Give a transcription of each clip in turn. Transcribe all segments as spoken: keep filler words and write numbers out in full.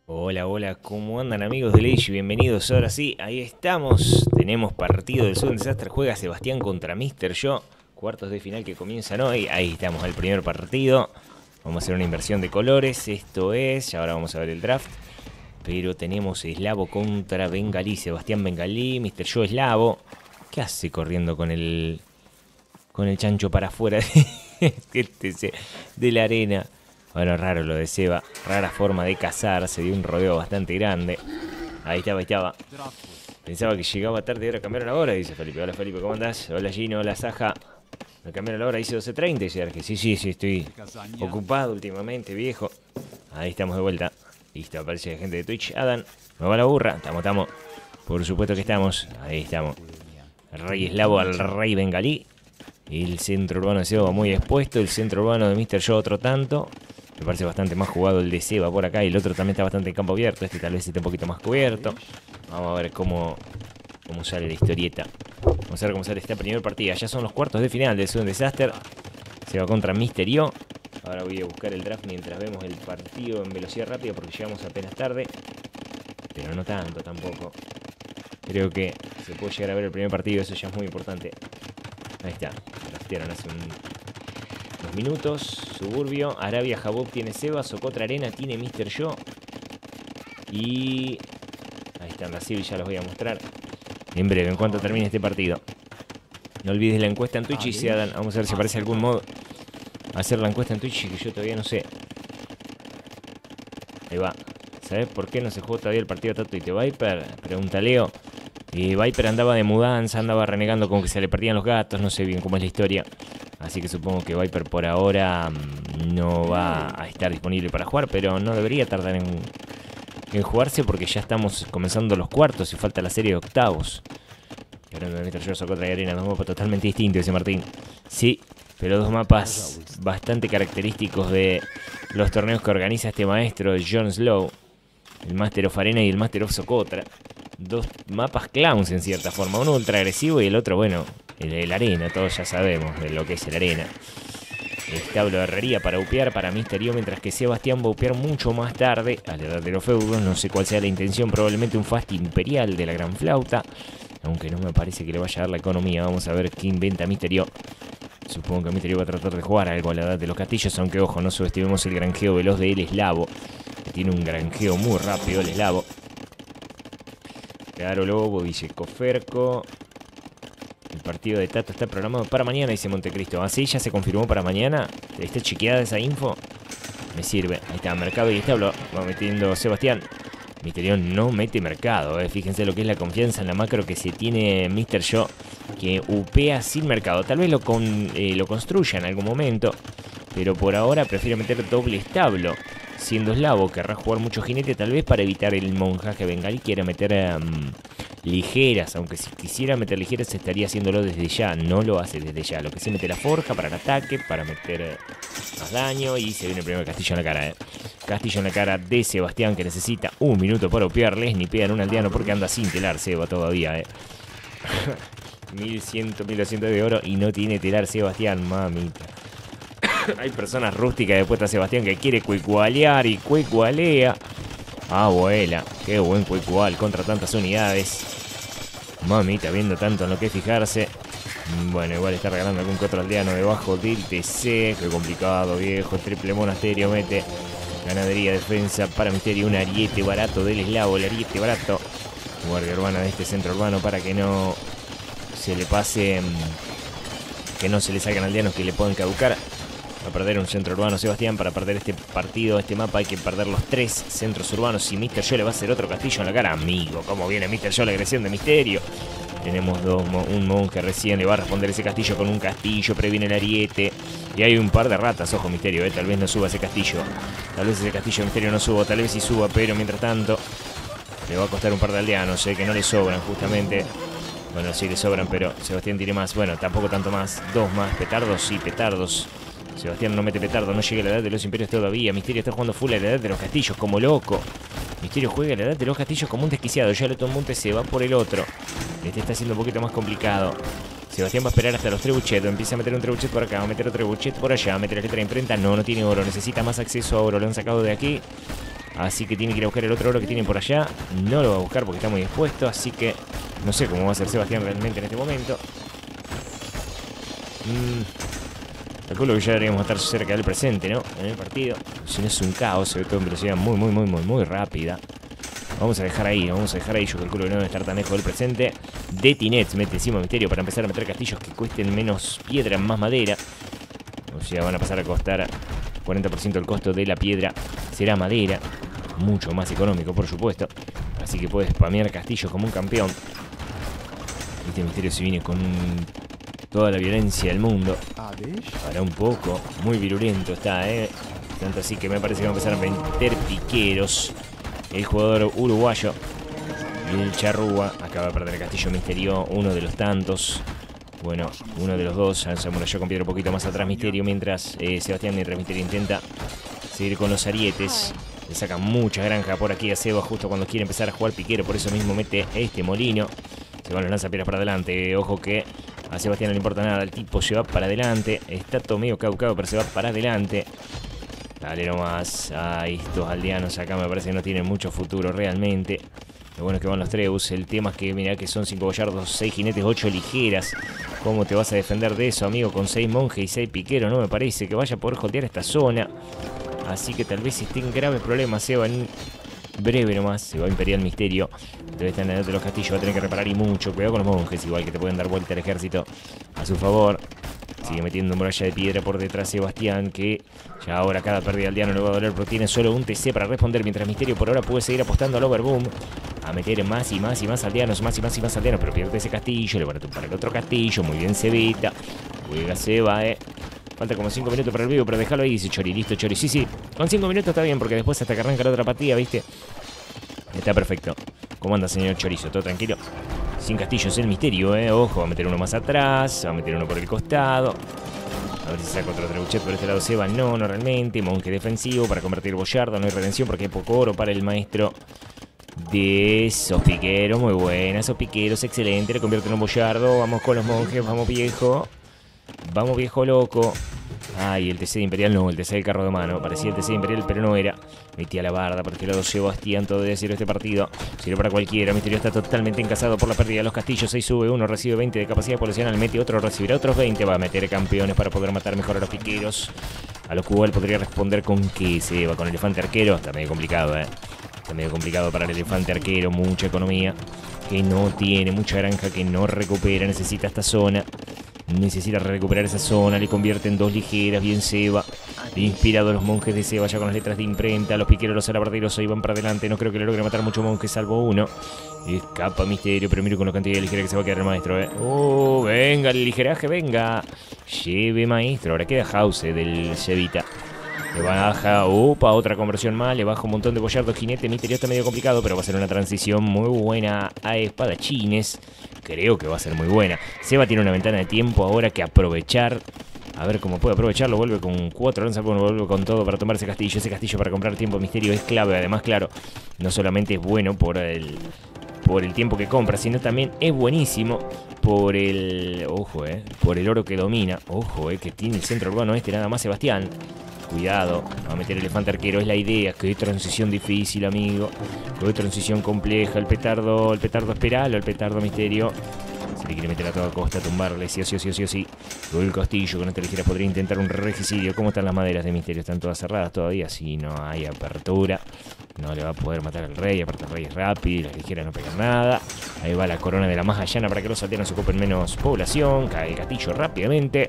Hola, hola, ¿cómo andan amigos de Age? Bienvenidos, ahora sí, ahí estamos. Tenemos partido del Sudden Disaster, juega Sebastián contra míster Yo. Cuartos de final que comienzan hoy, ahí estamos, el primer partido. Vamos a hacer una inversión de colores, esto es, ya ahora vamos a ver el draft. Pero tenemos Eslavo contra Bengalí, Sebastián Bengalí, míster Yo Eslavo. ¿Qué hace corriendo con el, con el chancho para afuera de, de la arena? Bueno, raro lo de Seba, rara forma de cazar, se dio un rodeo bastante grande. Ahí estaba, ahí estaba. Pensaba que llegaba tarde y ahora cambiaron la hora, dice Felipe. Hola Felipe, ¿cómo andás? Hola Gino, hola Saja. Me cambiaron la hora, dice doce treinta, dice Arge. Sí, sí, sí, estoy ocupado últimamente, viejo. Ahí estamos de vuelta. Listo, aparece la gente de Twitch. Adam, me va la burra. Estamos, estamos. Por supuesto que estamos. Ahí estamos. El rey eslavo al rey bengalí. El centro urbano de Seba va muy expuesto. El centro urbano de míster Yo otro tanto. Me parece bastante más jugado el de Seba por acá. Y el otro también está bastante en campo abierto. Este tal vez esté un poquito más cubierto. Vamos a ver cómo, cómo sale la historieta. Vamos a ver cómo sale esta primera partida. Ya son los cuartos de final del Sudden Disaster. Seba contra míster Yo. Ahora voy a buscar el draft mientras vemos el partido en velocidad rápida porque llegamos apenas tarde. Pero no tanto tampoco. Creo que se puede llegar a ver el primer partido. Eso ya es muy importante. Ahí está. Draftearon hace un... Dos minutos, Suburbio, Arabia Jabub tiene Seba, Socotra Arena tiene míster Yo. Y... ahí están las civis, ya los voy a mostrar en breve, en cuanto termine este partido. No olvides la encuesta en Twitch y se hagan, vamos a ver si aparece algún modo hacer la encuesta en Twitch que yo todavía no sé. Ahí va. ¿Sabes por qué no se jugó todavía el partido de Tato y te Viper? Pregunta Leo. Y Viper andaba de mudanza, andaba renegando como que se le perdían los gatos, no sé bien cómo es la historia. Así que supongo que Viper por ahora no va a estar disponible para jugar, pero no debería tardar en, en jugarse porque ya estamos comenzando los cuartos y falta la serie de octavos. Y ahora míster Yo sacó otra arena, dos mapas totalmente distintos, dice Martín. Sí, pero dos mapas bastante característicos de los torneos que organiza este maestro, John Slow. El Master of Arena y el Master of Socotra. Dos mapas clowns en cierta forma. Uno ultra agresivo y el otro, bueno, el, el arena. Todos ya sabemos de lo que es el arena. Establo de herrería para upear para míster Yo, mientras que Sebastián va a upear mucho más tarde, a la edad de los feudos. No sé cuál sea la intención, probablemente un fast imperial de la gran flauta. Aunque no me parece que le vaya a dar la economía. Vamos a ver qué inventa míster Yo. Supongo que míster Yo va a tratar de jugar algo a la edad de los castillos, aunque ojo, no subestimemos el granjeo veloz de el eslavo. Que tiene un granjeo muy rápido el eslavo. Claro, Lobo, dice Coferco. El partido de Tato está programado para mañana, dice Montecristo. ¿Ah, sí? ¿Ya se confirmó para mañana? ¿Está chequeada esa info? Me sirve. Ahí está, mercado y establo. Va metiendo Sebastián. míster Yo no mete mercado, eh. Fíjense lo que es la confianza en la macro que se tiene míster Yo, que upea sin mercado. Tal vez lo, con, eh, lo construya en algún momento, pero por ahora prefiere meter doble establo. Siendo eslavo, querrá jugar mucho jinete, tal vez para evitar el monjaje bengalí. Quiera meter um, ligeras, aunque si quisiera meter ligeras estaría haciéndolo desde ya. No lo hace desde ya. Lo que sí mete la forja para el ataque, para meter eh, más daño. Y se viene el primer castillo en la cara, eh. Castillo en la cara de Sebastián, que necesita un minuto para opearles. Ni pegan un aldeano porque anda sin telar Seba todavía, eh. mil cien, mil doscientos de oro y no tiene telar Sebastián, mamita. Hay personas rústicas de puesta Sebastián que quiere cuicualear y cuicualea. Abuela, qué buen cuicual contra tantas unidades. Mamita, viendo tanto en lo que fijarse. Bueno, igual está regalando algún que otro aldeano debajo del T C. Qué complicado, viejo. Triple monasterio mete. Ganadería, defensa para misterio. Un ariete barato del eslavo, el ariete barato. Guardia urbana de este centro urbano para que no se le pase, que no se le salgan aldeanos que le puedan caducar. Va a perder un centro urbano Sebastián. Para perder este partido, este mapa, hay que perder los tres centros urbanos. Y míster Yo le va a hacer otro castillo en la cara. Amigo, ¿cómo viene míster Yo la agresión de Misterio? Tenemos dos, un monje recién le va a responder ese castillo con un castillo. Previene el ariete. Y hay un par de ratas, ojo Misterio, eh. Tal vez no suba ese castillo. Tal vez ese castillo de Misterio no suba. Tal vez sí suba, pero mientras tanto le va a costar un par de aldeanos, eh, que no le sobran justamente. Bueno, sí le sobran, pero Sebastián tiene más. Bueno, tampoco tanto más. Dos más. Petardos, sí, petardos. Sebastián no mete petardo, no llega a la edad de los imperios todavía. Misterio está jugando full a la edad de los castillos, como loco. Misterio juega a la edad de los castillos como un desquiciado. Ya lo tomó un T C, va por el otro. Este está siendo un poquito más complicado. Sebastián va a esperar hasta los trebuchetos. Empieza a meter un trebuchet por acá, va a meter otro trebuchet por allá, va a meter la letra de imprenta. No, no tiene oro, necesita más acceso a oro. Lo han sacado de aquí. Así que tiene que ir a buscar el otro oro que tiene por allá. No lo va a buscar porque está muy expuesto. Así que no sé cómo va a ser Sebastián realmente en este momento. Mmm... Calculo que ya deberíamos estar cerca del presente, ¿no? En el partido. Si no es un caos, se ve todo en velocidad muy, muy, muy, muy, muy rápida. Vamos a dejar ahí, vamos a dejar ahí. Yo calculo que no debe estar tan lejos del presente. De Tinets mete encima Misterio para empezar a meter castillos que cuesten menos piedra, más madera. O sea, van a pasar a costar cuarenta por ciento del costo de la piedra. Será madera. Mucho más económico, por supuesto. Así que puedes spamear castillos como un campeón. Este Misterio se viene con toda la violencia del mundo. Para un poco. Muy virulento está, ¿eh? Tanto así que me parece que va a empezar a meter piqueros. El jugador uruguayo, el Charrúa, acaba de perder el castillo Misterio, uno de los tantos. Bueno, uno de los dos. Se amuralló con piedra un poquito más atrás Misterio, mientras eh, Sebastián, mientras Misterio intenta seguir con los arietes. Le saca mucha granja por aquí a Seba justo cuando quiere empezar a jugar piquero, por eso mismo mete este molino. Se van los lanzapiedras para adelante. Ojo que a Sebastián no le importa nada, el tipo se va para adelante. Está todo medio caucado, pero se va para adelante. Dale nomás. Ay, estos aldeanos acá me parece que no tienen mucho futuro realmente. Lo bueno es que van los Trebus. El tema es que, mirá que son cinco boyardos, seis jinetes, ocho ligeras. ¿Cómo te vas a defender de eso, amigo? Con seis monjes y seis piqueros. No me parece que vaya a poder jotear esta zona. Así que tal vez esté en graves problemas. Se va en breve nomás. Se va a Imperial Misterio. Debe estar en el de los castillos. Va a tener que reparar y mucho. Cuidado con los monjes, igual que te pueden dar vuelta el ejército a su favor. Sigue metiendo muralla de piedra por detrás Sebastián, que ya ahora cada pérdida aldeano le va a doler, pero tiene solo un T C para responder, mientras Misterio por ahora puede seguir apostando al Overboom, a meter más y más y más aldeanos, más y más y más aldeanos, pero pierde ese castillo, le van a tumbar el otro castillo, muy bien Cebita, juega Seba, eh. Falta como cinco minutos para el vivo, pero déjalo ahí, dice Chori, listo Chori, sí, sí, con cinco minutos está bien, porque después hasta que arranca la otra partida, ¿viste? Está perfecto. ¿Cómo anda, señor Chorizo? ¿Todo tranquilo? Sin castillos el Misterio, eh. Ojo, va a meter uno más atrás. Va a meter uno por el costado. A ver si saca otro trebuchet por este lado. Seba, no, no realmente. Monje defensivo para convertir el boyardo. No hay redención porque hay poco oro para el maestro de esos piqueros. Muy buena, esos piqueros, excelente. Le convierte en un boyardo. Vamos con los monjes, vamos viejo. Vamos viejo loco. Ay, el T C de Imperial no, el T C del carro de mano. Parecía el T C de Imperial, pero no era. Metía la barda, por este lado Sebastián, todo debe decir este partido. Sirve para cualquiera. Misterio está totalmente encasado por la pérdida de los castillos. seis sube uno, recibe veinte de capacidad poblacional. Mete otro, recibirá otros veinte. Va a meter campeones para poder matar mejor a los piqueros. A lo cual podría responder con qué se va con elefante arquero. Está medio complicado, eh. Está medio complicado para el elefante arquero. Mucha economía que no tiene, mucha granja que no recupera. Necesita esta zona. Necesita recuperar esa zona, le convierte en dos ligeras, bien Seba. Inspirado a los monjes de Seba ya con las letras de imprenta. Los piqueros, los alabarderos ahí van para adelante. No creo que le logre matar mucho monje, salvo uno. Escapa Misterio, pero miro con la cantidad de ligera que se va a quedar el maestro, eh. Oh, venga, el ligeraje, venga. Lleve maestro, ahora queda House del Cevita. Le baja, opa, otra conversión más. Le baja un montón de boyardos, jinete. Misterio está medio complicado, pero va a ser una transición muy buena a espadachines. Creo que va a ser muy buena. Seba tiene una ventana de tiempo ahora que aprovechar. A ver cómo puede aprovecharlo. Vuelve con cuatro lanzas, vuelve con todo para tomar ese castillo. Ese castillo para comprar tiempo Misterio es clave. Además, claro, no solamente es bueno por el, por el tiempo que compra, sino también es buenísimo por el... Ojo, eh. Por el oro que domina. Ojo, eh. Que tiene el centro urbano este nada más Sebastián. Cuidado, va a meter elefante arquero, es la idea. Que transición difícil, amigo. Que transición compleja. El petardo, el petardo esperalo, el petardo Misterio. Se le quiere meter a toda costa, tumbarle, sí o sí o sí o sí o sí. Luego el castillo con esta ligera podría intentar un regicidio. ¿Cómo están las maderas de Misterio? ¿Están todas cerradas todavía? Si no hay apertura, no le va a poder matar al rey. Aparte el rey es rápido, las ligeras no pegan nada. Ahí va la corona de la maja llana para que los aldeanos ocupen menos población. Cae el castillo rápidamente.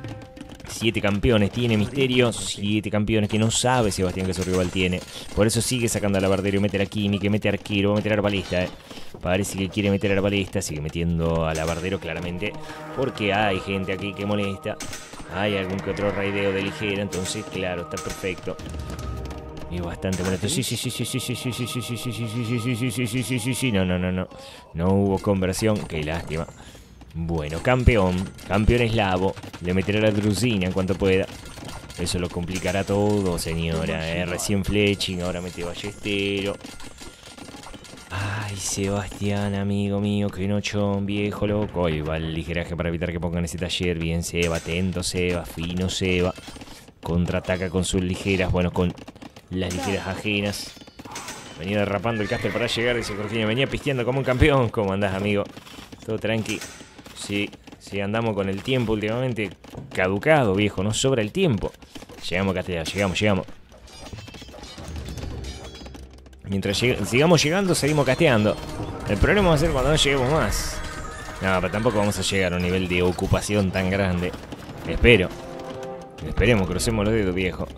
Siete campeones tiene Misterio. Siete campeones que no sabe Sebastián que su rival tiene. Por eso sigue sacando al alabardero. Mete a Kimi, que mete arquero. Va a meter arbalesta, eh. Parece que quiere meter arbalesta. Sigue metiendo al alabardero claramente. Porque hay gente aquí que molesta. Hay algún que otro raideo de ligera. Entonces, claro, está perfecto. Es bastante molesto. Sí, sí, sí, sí, sí, sí, sí, sí, sí, sí, sí, sí, sí, sí, sí, sí, sí, sí, sí. No, no, no, no. No hubo conversión. Qué lástima. Bueno, campeón, campeón eslavo. Le meterá la drusina en cuanto pueda. Eso lo complicará todo, señora, ¿eh? Recién fletching, ahora mete ballestero. Ay, Sebastián, amigo mío, que nochón, viejo loco. Ahí va el ligeraje para evitar que pongan ese taller. Bien, Seba, atento, Seba, fino, Seba. Contraataca con sus ligeras, bueno, con las ligeras ajenas. Venía derrapando el caster para llegar, dice Jorginho. Venía pisteando como un campeón. ¿Cómo andás, amigo? Todo tranqui. Sí, sí, andamos con el tiempo últimamente caducado, viejo. No sobra el tiempo. Llegamos, Castea, llegamos, llegamos. Mientras lleg sigamos llegando, seguimos casteando. El problema va a ser cuando no lleguemos más. No, pero tampoco vamos a llegar a un nivel de ocupación tan grande. Espero. Esperemos, crucemos los dedos, viejo.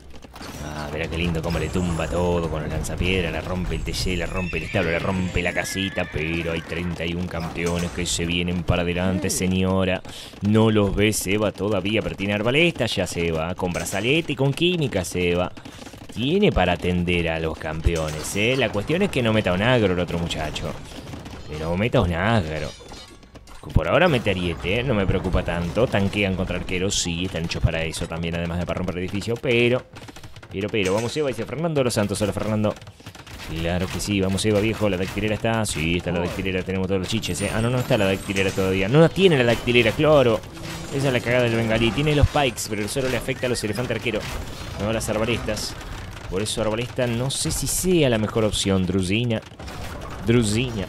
Ah, verá qué lindo cómo le tumba todo con el lanzapiedra, le rompe el T C, le rompe el establo, le rompe la casita, pero hay treinta y un campeones que se vienen para adelante, señora. No los ve Seba todavía, pero tiene arbalesta, ya se va. Con brazalete y con química se va. Tiene para atender a los campeones, ¿eh? La cuestión es que no meta un agro el otro muchacho. Pero meta un agro. Por ahora mete ariete, ¿eh? No me preocupa tanto. Tanquean contra arqueros, sí, están hechos para eso también, además de para romper el edificio. Pero, pero, pero, vamos Eva, dice Fernando Los Santos. Hola, Fernando. Claro que sí, vamos Eva, viejo. La dactilera está, sí, está la dactilera, tenemos todos los chiches, ¿eh? Ah, no, no está la dactilera todavía. No tiene la dactilera, claro. Esa es la cagada del bengalí. Tiene los pikes, pero solo le afecta a los elefantes arqueros, no a las arbalestas. Por eso arbalesta no sé si sea la mejor opción. Drusina. Drusina.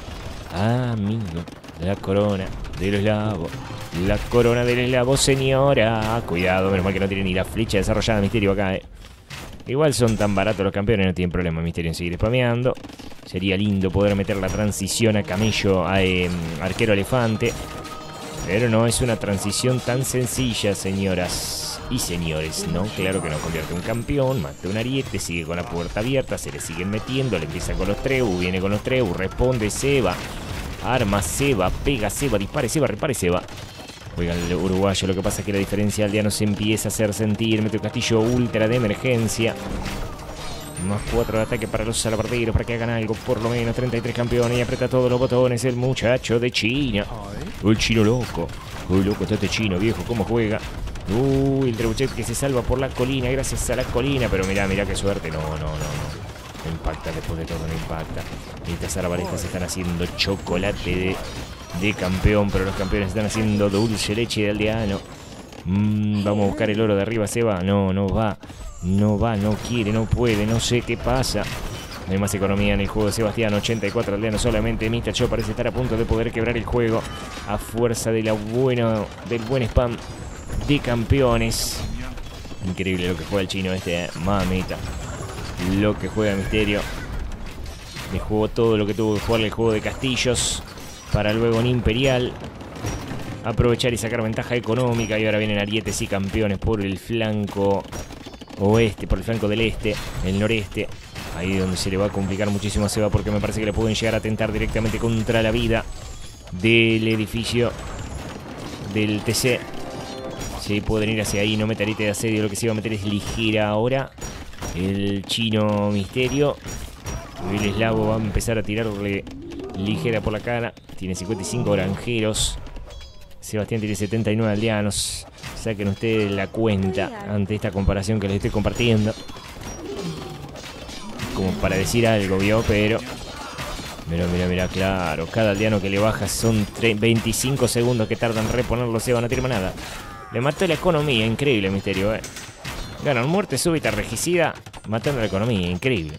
Ah, amigo. La corona del eslavo. La corona del eslavo, señora. Cuidado, menos mal que no tiene ni la flecha desarrollada Misterio acá, eh. Igual son tan baratos los campeones, no tienen problema Misterio en seguir spameando. Sería lindo poder meter la transición a camello, a eh, arquero elefante. Pero no es una transición tan sencilla, señoras y señores, ¿no? Claro que no. Convierte un campeón, mata un ariete, sigue con la puerta abierta, se le siguen metiendo, le empieza con los Trebu, viene con los Trebu, responde Seba, arma Seba, pega Seba, dispare Seba, repare Seba. Juega el uruguayo, lo que pasa es que la diferencia aldeano se empieza a hacer sentir, mete un castillo ultra de emergencia. Más cuatro de ataque para los alabarderos para que hagan algo, por lo menos treinta y tres campeones y aprieta todos los botones el muchacho de China. El chino loco. Uy, loco está este chino, viejo, cómo juega. Uy, el trebuchet que se salva por la colina, gracias a la colina. Pero mirá, mirá qué suerte. No, no, no, no. No impacta, después de todo no impacta. Estas arbalestas están haciendo chocolate de, de campeón, pero los campeones están haciendo dulce leche de aldeano. Mm, vamos a buscar el oro de arriba, Seba. No, no va. No va, no quiere, no puede, no sé qué pasa. No hay más economía en el juego de Sebastián. ochenta y cuatro aldeanos solamente. Mitacho parece estar a punto de poder quebrar el juego a fuerza de la buena, del buen spam de campeones. Increíble lo que juega el chino este, eh. Mamita. Lo que juega Misterio. Le jugó todo lo que tuvo que jugar el juego de castillos para luego en Imperial aprovechar y sacar ventaja económica. Y ahora vienen arietes y campeones por el flanco oeste, por el flanco del este, el noreste. Ahí donde se le va a complicar muchísimo a Seba, porque me parece que le pueden llegar a atentar directamente contra la vida del edificio del T C. Sí, pueden ir hacia ahí, no meter ariete de asedio. Lo que se va a meter es ligera ahora. El chino Misterio. El eslavo va a empezar a tirarle ligera por la cara. Tiene cincuenta y cinco granjeros. Sebastián tiene setenta y nueve aldeanos. Saquen ustedes la cuenta ante esta comparación que les estoy compartiendo. Como para decir algo, ¿vio? Pero... Mira, mira, mira, claro. Cada aldeano que le baja son veinticinco segundos que tardan en reponerlo. Seba no tiene nada. Le mató la economía. Increíble, Misterio, ¿eh? Ganan muerte súbita regicida matando la economía. Increíble.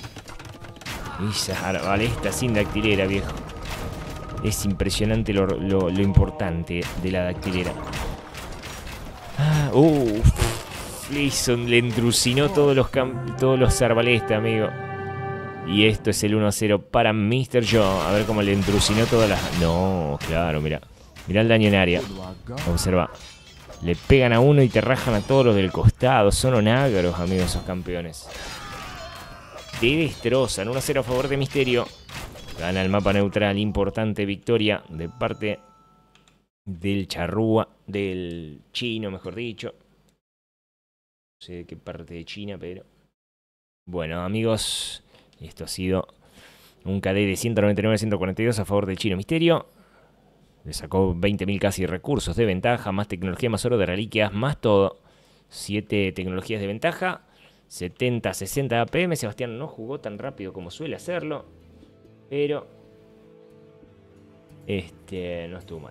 Esa arbalesta sin dactilera, viejo. Es impresionante lo, lo, lo importante de la dactilera. Ah, uh, Fleason le endrucinó todos los, todos los arbalestas, amigo. Y esto es el uno a cero para míster Joe. A ver cómo le endrucinó todas las... No, claro, mira. Mirá el daño en área. Observa. Le pegan a uno y te rajan a todos los del costado. Son onagros, amigos, esos campeones. Te destrozan. uno a cero a favor de Misterio. Gana el mapa neutral. Importante victoria de parte del charrúa. Del chino, mejor dicho. No sé de qué parte de China, pero... Bueno, amigos, esto ha sido un K D de ciento noventa y nueve a ciento cuarenta y dos a favor del chino Misterio. Le sacó veinte mil casi recursos de ventaja, más tecnología, más oro de reliquias, más todo. siete tecnologías de ventaja, setenta a sesenta A P M. Sebastián no jugó tan rápido como suele hacerlo, pero este no estuvo mal.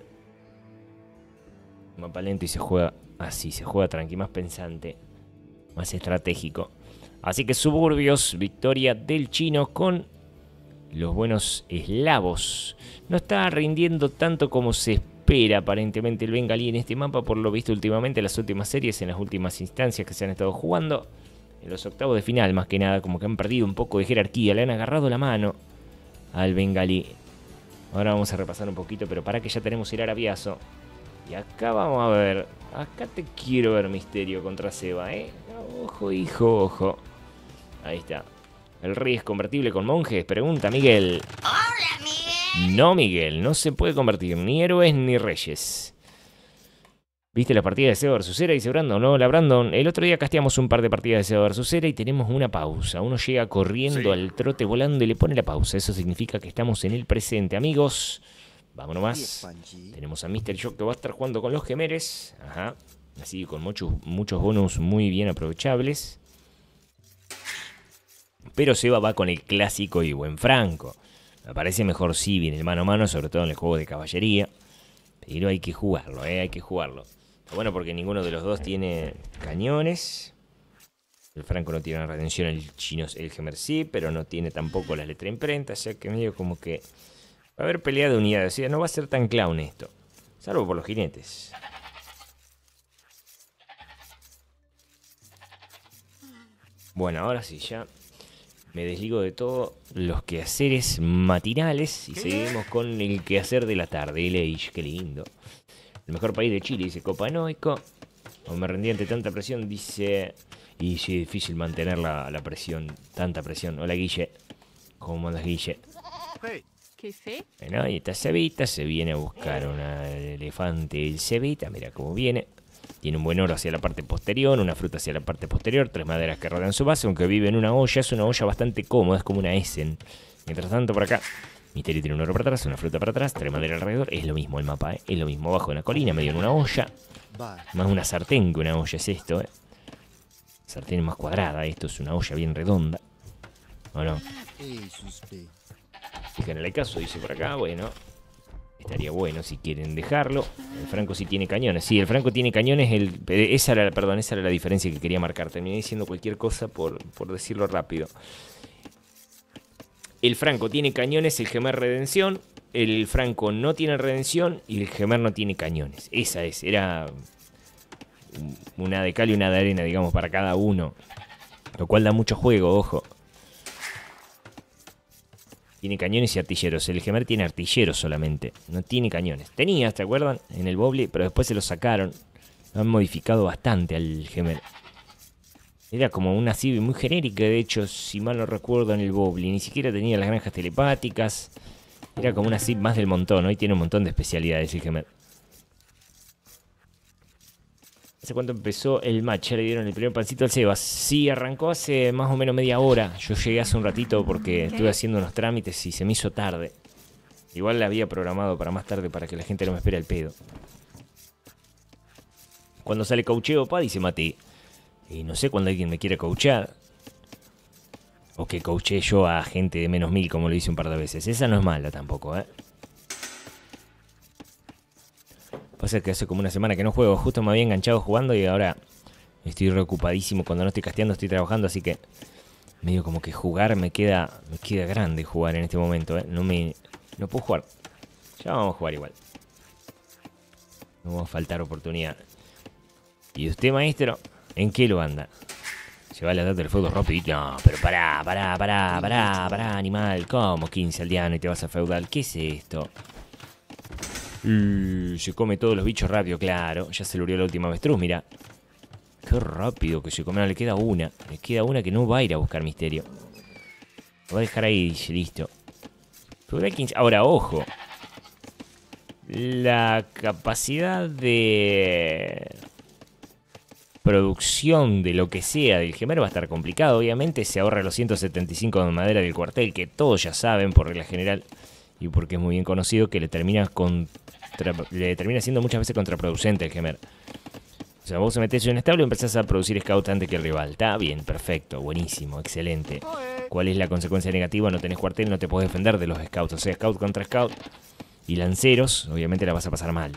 Mapa lento y se juega así, se juega tranqui, más pensante, más estratégico. Así que Suburbios, victoria del chino con los buenos eslavos. No está rindiendo tanto como se espera aparentemente el bengalí en este mapa, por lo visto últimamente en las últimas series, en las últimas instancias que se han estado jugando. En los octavos de final, más que nada, como que han perdido un poco de jerarquía, le han agarrado la mano al bengalí. Ahora vamos a repasar un poquito, pero para que ya tenemos el arabiazo. Y acá vamos a ver, acá te quiero ver Misterio contra Seba, ¿eh? Ojo, hijo, ojo. Ahí está. ¿El rey es convertible con monjes? Pregunta Miguel. Hola, Miguel. No, Miguel, no se puede convertir ni héroes ni reyes. ¿Viste la partida de Seba versus Cera? Dice Brandon. No, la Brandon. El otro día casteamos un par de partidas de Seba versus Cera y tenemos una pausa. Uno llega corriendo sí. al trote volando y le pone la pausa. Eso significa que estamos en el presente, amigos. Vámonos más. Tenemos a mister Shock que va a estar jugando con los gemeres. Ajá. Así con muchos, muchos bonus muy bien aprovechables. Pero Seba va con el clásico y buen Franco. Me parece mejor Civi en el mano a mano, sobre todo en el juego de caballería. Pero hay que jugarlo, eh, hay que jugarlo. Está bueno porque ninguno de los dos tiene cañones. El Franco no tiene una retención, el chino, el Gemer sí, pero no tiene tampoco la letra imprenta. O sea que medio como que va a haber pelea de unidades. O sea, no va a ser tan clown esto. Salvo por los jinetes. Bueno, ahora sí, ya me desligo de todos los quehaceres matinales y seguimos con el quehacer de la tarde. El Age, qué lindo. El mejor país de Chile, dice Copanoico. O me rendí ante tanta presión, dice... Y sí, es difícil mantener la, la presión, tanta presión. Hola, Guille. ¿Cómo andas, Guille? ¿Qué fe? Bueno, ahí está Cebita, se viene a buscar un elefante el Cebita, mira cómo viene. Tiene un buen oro hacia la parte posterior, una fruta hacia la parte posterior, tres maderas que rodean su base, aunque vive en una olla, es una olla bastante cómoda, es como una Essen. Mientras tanto, por acá, Misterio tiene un oro para atrás, una fruta para atrás, tres maderas alrededor, es lo mismo el mapa, ¿eh? Es lo mismo, abajo de una colina, medio en una olla. Más una sartén que una olla es esto, ¿eh? Sartén es más cuadrada, esto es una olla bien redonda. ¿O no? Fíjense en el caso, dice por acá, bueno... Estaría bueno si quieren dejarlo. El Franco sí tiene cañones. Sí, el Franco tiene cañones. El, esa era, perdón, esa era la diferencia que quería marcar. Terminé diciendo cualquier cosa por, por decirlo rápido. El Franco tiene cañones, el Gemer Redención. El Franco no tiene Redención y el Gemer no tiene cañones. Esa es, era una de cal y una de arena, digamos, para cada uno. Lo cual da mucho juego, ojo. Tiene cañones y artilleros. El Gemer tiene artilleros solamente. No tiene cañones. Tenía, ¿te acuerdan? En el Bobli, pero después se lo sacaron. Lo han modificado bastante al Gemer. Era como una civi muy genérica, de hecho, si mal no recuerdo, en el Bobli. Ni siquiera tenía las granjas telepáticas. Era como una civi más del montón. Hoy tiene un montón de especialidades el Gemer. ¿Hace cuánto empezó el match? Ya le dieron el primer pancito al Sebas. Sí, arrancó hace más o menos media hora. Yo llegué hace un ratito porque estuve haciendo unos trámites y se me hizo tarde. Igual la había programado para más tarde para que la gente no me espere al pedo. Cuando sale coacheo, pa, dice Mati. Y no sé cuando alguien me quiera coachear. O que coaché yo a gente de menos mil, como lo hice un par de veces. Esa no es mala tampoco, ¿eh? Pasa que hace como una semana que no juego. Justo me había enganchado jugando y ahora estoy reocupadísimo. Cuando no estoy casteando estoy trabajando, así que medio como que jugar me queda me queda grande jugar en este momento, ¿eh? No me no puedo jugar. Ya vamos a jugar igual. No vamos a faltar oportunidad. ¿Y usted, maestro? ¿En qué lo anda? ¿Se va a la data del fuego rápido? No, pero pará, pará, pará, pará, pará, animal. ¿Cómo quince al diano y te vas a feudal? ¿Qué es esto? Uh, se come todos los bichos rápido, claro. Ya se lo murió la última avestruz, mira. Qué rápido que se come. No, le queda una. Le queda una que no va a ir a buscar misterio. Lo va a dejar ahí, listo. Ahora, ojo. La capacidad de producción de lo que sea del Gemer va a estar complicado. Obviamente se ahorra los ciento setenta y cinco de madera del cuartel, que todos ya saben por regla general. Y porque es muy bien conocido que le termina contra, le termina siendo muchas veces contraproducente el Gemer. O sea, vos se metés en un establo y empezás a producir scout antes que el rival. Está bien, perfecto, buenísimo, excelente. ¿Cuál es la consecuencia negativa? No tenés cuartel, no te podés defender de los scouts. O sea, scout contra scout y lanceros, obviamente la vas a pasar mal.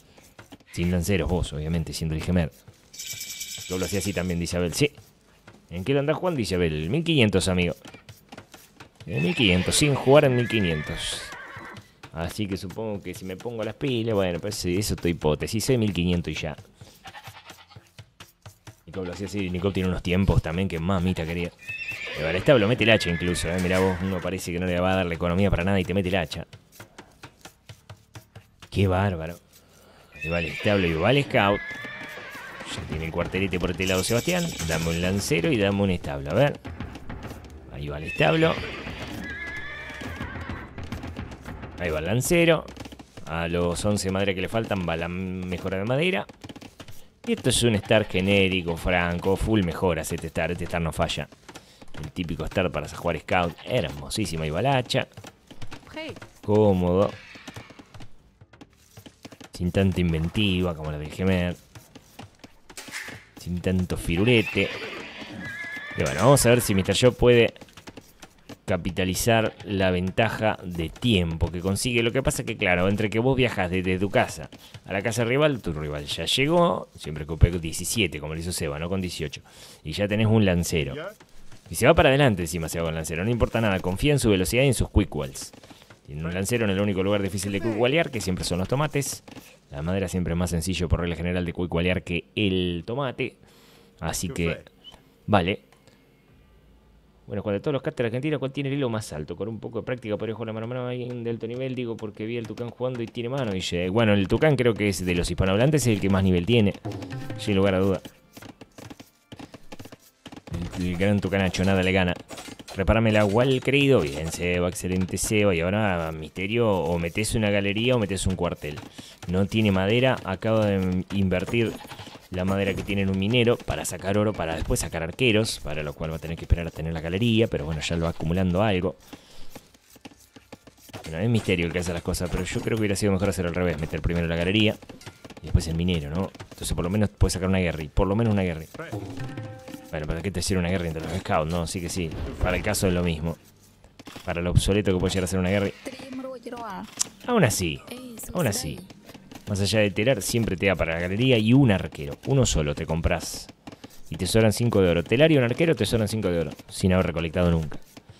Sin lanceros vos, obviamente, siendo el Gemer. Yo lo hacía así también, dice Abel. Sí. ¿En qué lo andás jugando, Isabel? mil quinientos, amigo. En mil quinientos, sin jugar en mil quinientos. Así que supongo que si me pongo las pilas, bueno, pues eso es tu hipótesis. Es mil quinientos y ya. Nicole lo hacía así. Nicole tiene unos tiempos también que mamita quería. El establo mete el hacha incluso, ¿eh? Mirá vos, uno parece que no le va a dar la economía para nada y te mete el hacha. Qué bárbaro. Ahí va el establo y va el scout. Ya tiene el cuartelete por este lado, Sebastián. Dame un lancero y dame un establo. A ver. Ahí va el establo. Ahí va el lancero. A los once madera que le faltan va la mejora de madera. Y esto es un start genérico, franco. Full mejoras este start. Este start no falla. El típico start para jugar scout. Hermosísima. Ahí va la hacha. Cómodo. Sin tanta inventiva como la del Gemer. Sin tanto firulete. Y bueno, vamos a ver si mister Joe puede capitalizar la ventaja de tiempo que consigue. Lo que pasa es que, claro, entre que vos viajas desde tu casa a la casa rival, tu rival ya llegó. Siempre con diecisiete, como le hizo Seba, no con dieciocho. Y ya tenés un lancero. Y se va para adelante encima, se va con el lancero. No importa nada, confía en su velocidad y en sus quick walls. Tiene un lancero en el único lugar difícil de quick wallear, que siempre son los tomates. La madera siempre es más sencillo por regla general de quick wallear que el tomate. Así que, vale. Bueno, cuando de todos los casters argentinos, ¿cuál tiene el hilo más alto? Con un poco de práctica podría jugar la mano a mano ahí de alto nivel, digo, porque vi el Tucán jugando y tiene mano. Y eh, bueno, el Tucán creo que es de los hispanohablantes, es el que más nivel tiene, sin lugar a duda. El, el gran Tucanacho, nada le gana. Repárame el agua al creído. Bien, Seba, excelente Seba. Y ahora, Misterio, o metes una galería o metes un cuartel. No tiene madera, acaba de invertir la madera que tiene en un minero para sacar oro, para después sacar arqueros, para lo cual va a tener que esperar a tener la galería, pero bueno, ya lo va acumulando algo. Bueno, es Misterio el que hace las cosas, pero yo creo que hubiera sido mejor hacer al revés, meter primero la galería y después el minero, ¿no? Entonces por lo menos puede sacar una guerra, por lo menos una guerra. Bueno, ¿para qué te sirve una guerra entre los scouts? No, sí que sí, para el caso es lo mismo. Para lo obsoleto que puede llegar a ser una guerra. Aún así, aún así. Más allá de telar, siempre te da para la galería y un arquero. Uno solo te compras. Y te sobran cinco de oro. Telar y un arquero te sobran cinco de oro. Sin haber recolectado nunca.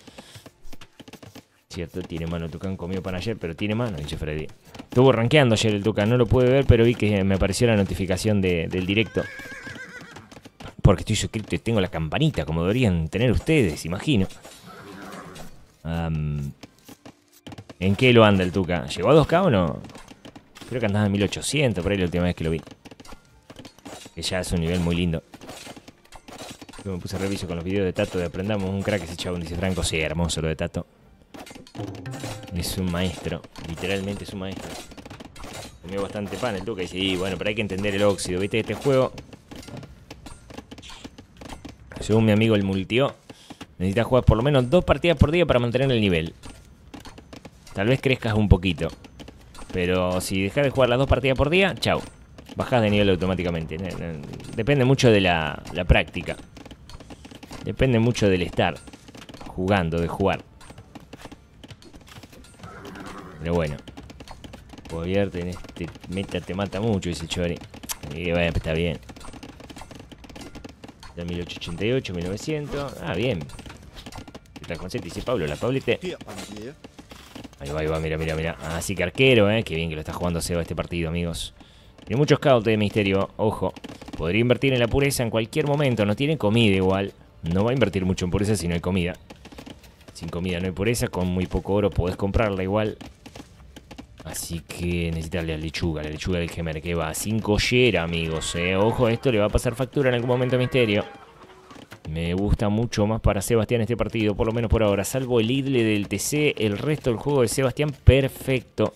Cierto, tiene mano el Tucán. Comió pan ayer, pero tiene mano, dice Freddy. Estuvo rankeando ayer el Tucán. No lo pude ver, pero vi que me apareció la notificación de, del directo. Porque estoy suscrito y tengo la campanita, como deberían tener ustedes, imagino. Um, ¿En qué lo anda el Tucán? ¿Llegó a dos K o no? Creo que andaba en mil ochocientos por ahí la última vez que lo vi. Que ya es un nivel muy lindo. Yo me puse a reviso con los videos de Tato de Aprendamos un crack ese chabón, dice Franco. Sí, hermoso lo de Tato. Es un maestro. Literalmente es un maestro. Comió bastante pan el Tuca y dice, y bueno, pero hay que entender el óxido. ¿Viste? Este juego, según mi amigo el Multio, necesitas jugar por lo menos dos partidas por día para mantener el nivel. Tal vez crezcas un poquito. Pero si dejas de jugar las dos partidas por día, chau. Bajás de nivel automáticamente. Depende mucho de la, la práctica. Depende mucho del estar jugando, de jugar. Pero bueno. Povierte en este meta te mata mucho, dice Chori. Y vaya, está bien. De mil ochocientos ochenta y ocho, mil novecientos. Ah, bien. ¿Qué tal, dice Pablo? La Pablete. Ahí va, ahí va, mira, mira, mira. Así que arquero, eh. Qué bien que lo está jugando Seba este partido, amigos. Tiene muchos scouts de Misterio, ojo. Podría invertir en la pureza en cualquier momento. No tiene comida igual. No va a invertir mucho en pureza si no hay comida. Sin comida no hay pureza. Con muy poco oro podés comprarla igual. Así que necesita la lechuga. La lechuga del Gemer que va sin collera, amigos, eh. Ojo, esto le va a pasar factura en algún momento a Misterio. Me gusta mucho más para Sebastián este partido, por lo menos por ahora. Salvo el idle del T C, el resto del juego de Sebastián, perfecto.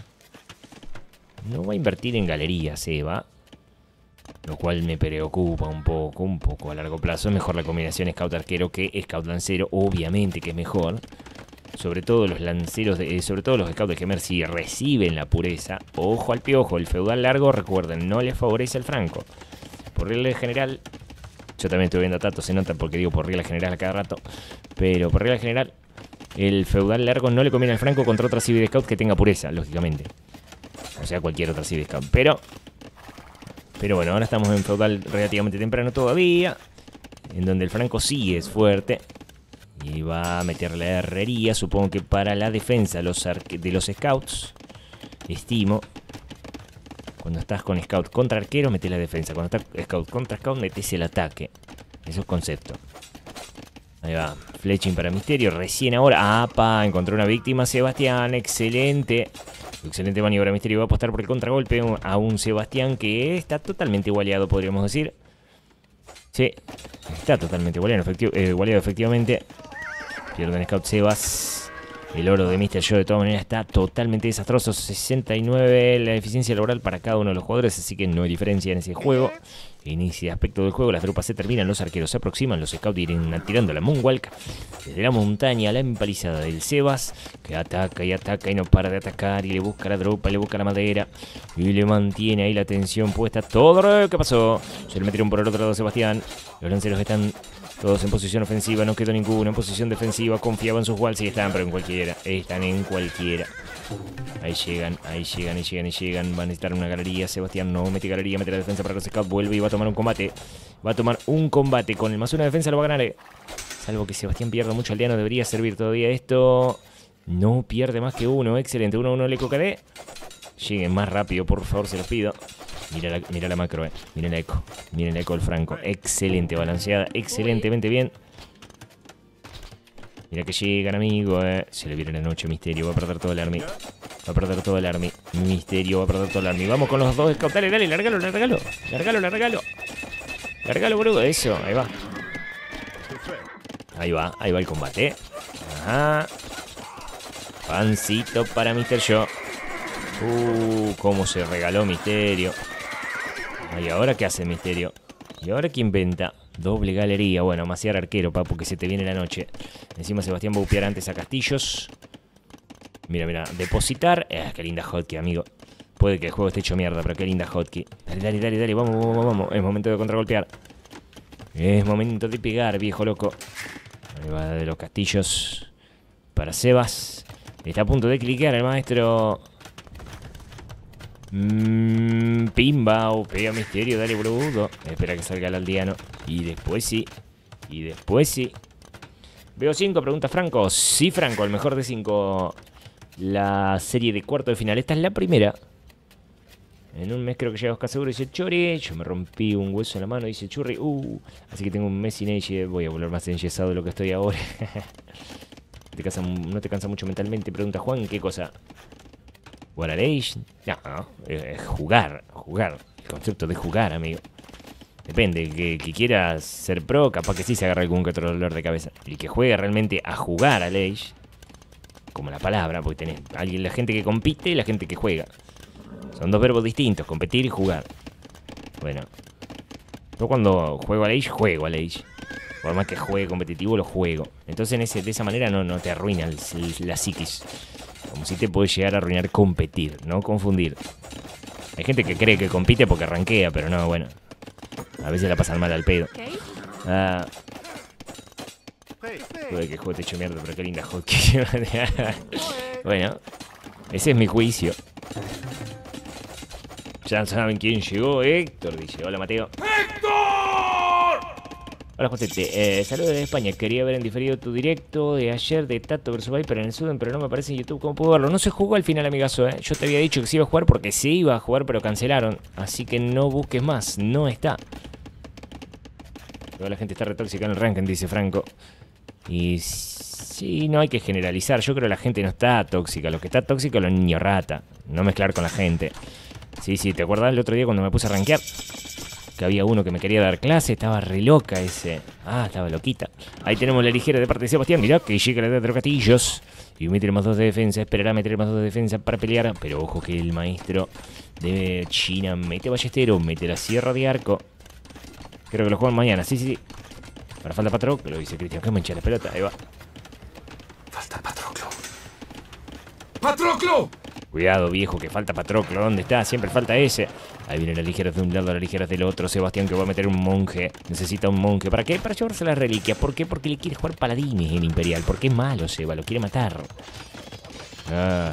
No va a invertir en galería, Seba. Lo cual me preocupa un poco, un poco a largo plazo. Es mejor la combinación Scout-Arquero que Scout-Lancero, obviamente que es mejor. Sobre todo los lanceros, de, sobre todo los Scouts de Gemer, si reciben la pureza. Ojo al piojo, el feudal largo, recuerden, no les favorece al franco. Por regla general... Yo también estoy viendo a Tato, se nota porque digo por regla general a cada rato. Pero por regla general, el feudal largo no le conviene al franco contra otra Civil Scout que tenga pureza, lógicamente. O sea, cualquier otra Civil Scout. Pero, pero bueno, ahora estamos en feudal relativamente temprano todavía. En donde el Franco sí es fuerte. Y va a meter la herrería, supongo que para la defensa los de los scouts. Estimo. Cuando estás con scout contra arquero, metes la defensa. Cuando estás scout contra scout, metes el ataque. Eso es concepto. Ahí va. Fletching para Misterio. Recién ahora. ¡Apa! Encontró una víctima. Sebastián. Excelente. Excelente maniobra. Misterio va a apostar por el contragolpe a un Sebastián que está totalmente igualeado, podríamos decir. Sí. Está totalmente igualeado, efectivo, eh, igualeado efectivamente. Pierden Scout Sebas. El oro de mister Joe de todas maneras está totalmente desastroso. sesenta y nueve la eficiencia laboral para cada uno de los jugadores. Así que no hay diferencia en ese juego. En ese aspecto del juego las tropas se terminan. Los arqueros se aproximan. Los scouts irán tirando la moonwalk. Desde la montaña a la empalizada del Sebas. Que ataca y ataca y no para de atacar. Y le busca la tropa, le busca la madera. Y le mantiene ahí la tensión puesta. Todo. ¿Qué pasó? Se le metieron por el otro lado a Sebastián. Los lanceros están... todos en posición ofensiva, no quedó ninguno en posición defensiva, confiaban en sus walls y están, pero en cualquiera, están en cualquiera. Ahí llegan, ahí llegan, ahí llegan, ahí llegan, van a necesitar una galería, Sebastián no mete galería, mete la defensa para los scouts, vuelve y va a tomar un combate. Va a tomar un combate, con el más una defensa lo va a ganar, eh. Salvo que Sebastián pierda mucho aldeano, debería servir todavía esto. No pierde más que uno, excelente, uno a uno le cocaré. Lleguen más rápido, por favor, se los pido. Mira la, mira la macro, eh. Miren la eco. Miren la eco del Franco. Excelente, balanceada. Excelentemente bien. Mira que llegan, amigo, eh. Se le viene la noche, Misterio. Va a perder todo el army. Va a perder todo el army. Misterio va a perder todo el army. Vamos con los dos scouts. Dale, dale, largalo, largalo. Largalo, largalo. Largalo, boludo. Eso, ahí va. Ahí va, ahí va el combate. Ajá. Pancito para mister Joe. Uh, cómo se regaló Misterio. ¿Y ahora qué hace Misterio? ¿Y ahora qué inventa? Doble galería. Bueno, maciar arquero, papu, que se te viene la noche. Encima Sebastián va a upear antes a Castillos. Mira, mira. Depositar. Eh, qué linda hotkey, amigo. Puede que el juego esté hecho mierda, pero qué linda hotkey. Dale, dale, dale, dale. Vamos, vamos, vamos. Es momento de contragolpear. Es momento de pegar, viejo loco. Ahí va de los Castillos. Para Sebas. Está a punto de cliquear el maestro... Mmm, pimba, o pega Misterio, dale, brudo. Espera que salga el aldeano. Y después sí. Y después sí. Veo cinco, pregunta Franco. Sí, Franco, el mejor de cinco. La serie de cuarto de final. Esta es la primera. En un mes creo que llega Oscar Seguro, dice Chori. Yo me rompí un hueso en la mano, dice Churri. Uh, así que tengo un mes sin ella. Voy a volver más enyesado de lo que estoy ahora. ¿Te cansa, ¿No te cansa mucho mentalmente? Pregunta Juan, ¿qué cosa? ¿Jugar a Age? No, no, es jugar, jugar. El concepto de jugar, amigo. Depende, que, que quiera ser pro, capaz que sí se agarra algún que otro dolor de cabeza. Y que juegue realmente a jugar a Age, como la palabra, porque tenés alguien, la gente que compite y la gente que juega. Son dos verbos distintos, competir y jugar. Bueno, yo cuando juego a Age, juego a Age. Por más que juegue competitivo, lo juego. Entonces en ese, de esa manera no, no te arruina el, el, la psiquis. Como si te puede llegar a arruinar competir, no confundir. Hay gente que cree que compite porque arranquea, pero no, bueno. A veces la pasan mal al pedo. Ah, puede que el juego te eche mierda, pero qué linda hotkey. Bueno, ese es mi juicio. Ya saben quién llegó, Héctor, dice. Hola, Mateo. Hola, Josete. Eh, saludos desde España. Quería ver en diferido tu directo de ayer de Tato versus Viper en el Suden, pero no me aparece en YouTube. ¿Cómo puedo verlo? No se jugó al final, amigazo, ¿eh? Yo te había dicho que se iba a jugar porque se iba a jugar, pero cancelaron. Así que no busques más. No está. Toda la gente está retóxica en el ranking, dice Franco. Y sí, no hay que generalizar. Yo creo que la gente no está tóxica. Lo que está tóxico es los niños rata. No mezclar con la gente. Sí, sí. ¿Te acuerdas el otro día cuando me puse a rankear? Que había uno que me quería dar clase, estaba re loca ese. Ah, estaba loquita. Ahí tenemos la ligera de parte de Sebastián. Mirá que llega la de Trocatillos. Y mete más dos de defensa. Esperará meter más dos de defensa para pelear. Pero ojo que el maestro de China mete ballestero, mete la sierra de arco. Creo que lo juegan mañana. Sí, sí, sí. Para falta Patroclo, lo dice Cristian. Que mancha la pelota. Ahí va. Falta Patroclo. ¡Patroclo! Cuidado, viejo, que falta Patroclo. ¿Dónde está? Siempre falta ese. Ahí vienen las ligeras de un lado, las ligeras del otro. Sebastián que va a meter un monje. Necesita un monje. ¿Para qué? Para llevarse las reliquias. ¿Por qué? Porque le quiere jugar paladines en Imperial. Porque es malo, Seba. Lo quiere matar. Ah.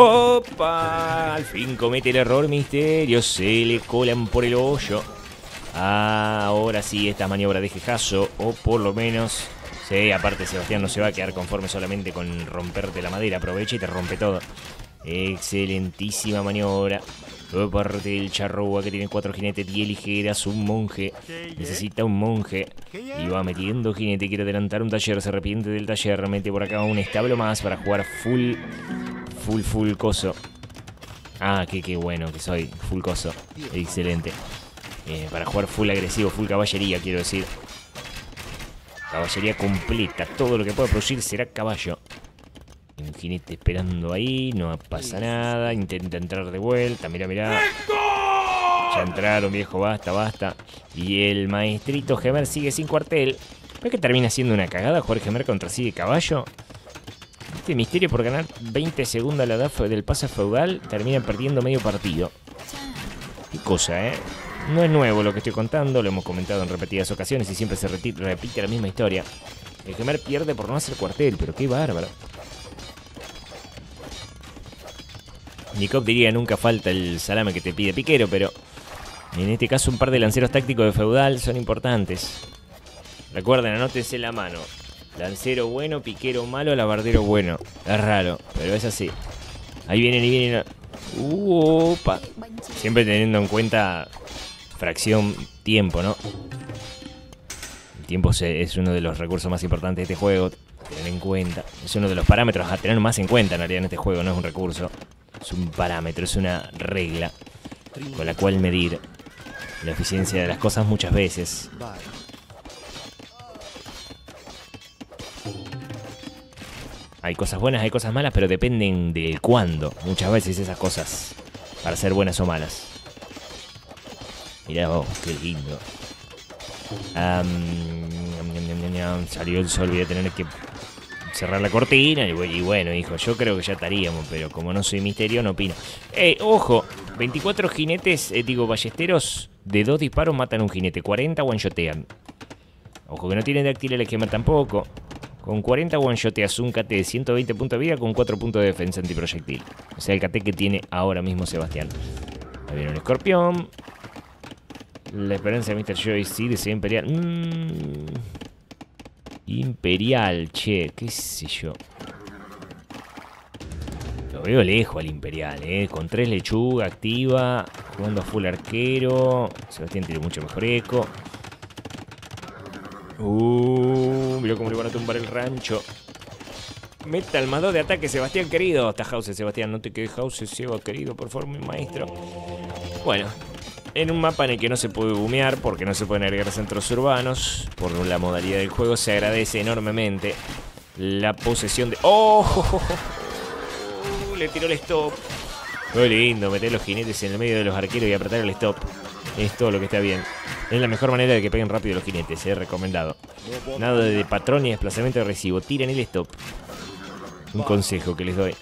¡Opa! Al fin comete el error Misterio. Se le colan por el hoyo. Ahora sí, esta maniobra de jejazo, o por lo menos... Sí, aparte Sebastián no se va a quedar conforme solamente con romperte la madera. Aprovecha y te rompe todo. Excelentísima maniobra. Por parte del charrúa que tiene cuatro jinetes, diez ligeras, un monje. Necesita un monje. Y va metiendo jinete. Quiere adelantar un taller, se arrepiente del taller. Mete por acá un establo más para jugar full, full, full coso. Ah, qué, qué bueno que soy. Full coso. Excelente. Eh, para jugar full agresivo, full caballería, quiero decir. Caballería completa. Todo lo que pueda producir será caballo. Un jinete esperando ahí. No pasa nada. Intenta entrar de vuelta. Mira, mira. Ya entraron, viejo. Basta, basta. Y el maestrito Gemer sigue sin cuartel. ¿No es que termina siendo una cagada jugar Gemer contra sí de caballo? Este misterio por ganar veinte segundos a la edad del pase feudal termina perdiendo medio partido. Qué cosa, ¿eh? No es nuevo lo que estoy contando, lo hemos comentado en repetidas ocasiones y siempre se repite la misma historia. El Gemer pierde por no hacer cuartel, pero qué bárbaro. Nikov diría nunca falta el salame que te pide Piquero, pero en este caso un par de lanceros tácticos de feudal son importantes. Recuerden, anótense la mano. Lancero bueno, piquero malo, alabardero bueno. Es raro, pero es así. Ahí vienen, ahí vienen. Upa. Siempre teniendo en cuenta fracción tiempo, ¿no? El tiempo es uno de los recursos más importantes de este juego. Tener en cuenta. Es uno de los parámetros a tener más en cuenta en realidad en este juego. No es un recurso. Es un parámetro, es una regla con la cual medir la eficiencia de las cosas muchas veces. Hay cosas buenas, hay cosas malas, pero dependen de cuándo. Muchas veces esas cosas para ser buenas o malas. Mirá vos, qué lindo. Um, salió el sol, voy a tener que cerrar la cortina. Y bueno, hijo, yo creo que ya estaríamos, pero como no soy misterio, no opino. Eh, ojo, veinticuatro jinetes, eh, digo, ballesteros de dos disparos matan un jinete. cuarenta one-shotean. Ojo que no tienen dáctil el Gemer tampoco. Con cuarenta one-shoteas un K T de ciento veinte puntos de vida con cuatro puntos de defensa antiproyectil. O sea, el K T que tiene ahora mismo Sebastián. Ahí viene un escorpión. La esperanza de mister Joyce, sí, deseo imperial. Mm. Imperial, che, qué sé yo. Lo veo lejos al imperial, eh. Con tres lechugas, activa. Jugando a full arquero. Sebastián tiene mucho mejor eco. Uh, mirá cómo le van a tumbar el rancho. Meta el más dos de ataque, Sebastián querido. Está House, Sebastián, no te quedes House, Seba querido, por favor, mi maestro. Bueno, en un mapa en el que no se puede bumear porque no se pueden agregar centros urbanos por la modalidad del juego, se agradece enormemente la posesión de... ¡Oh! Uh, le tiró el stop. Muy lindo, meter los jinetes en el medio de los arqueros y apretar el stop. Es todo lo que está bien. Es la mejor manera de que peguen rápido los jinetes, eh, recomendado. Nada de patrón ni desplazamiento agresivo. Tiren el stop. Un consejo que les doy.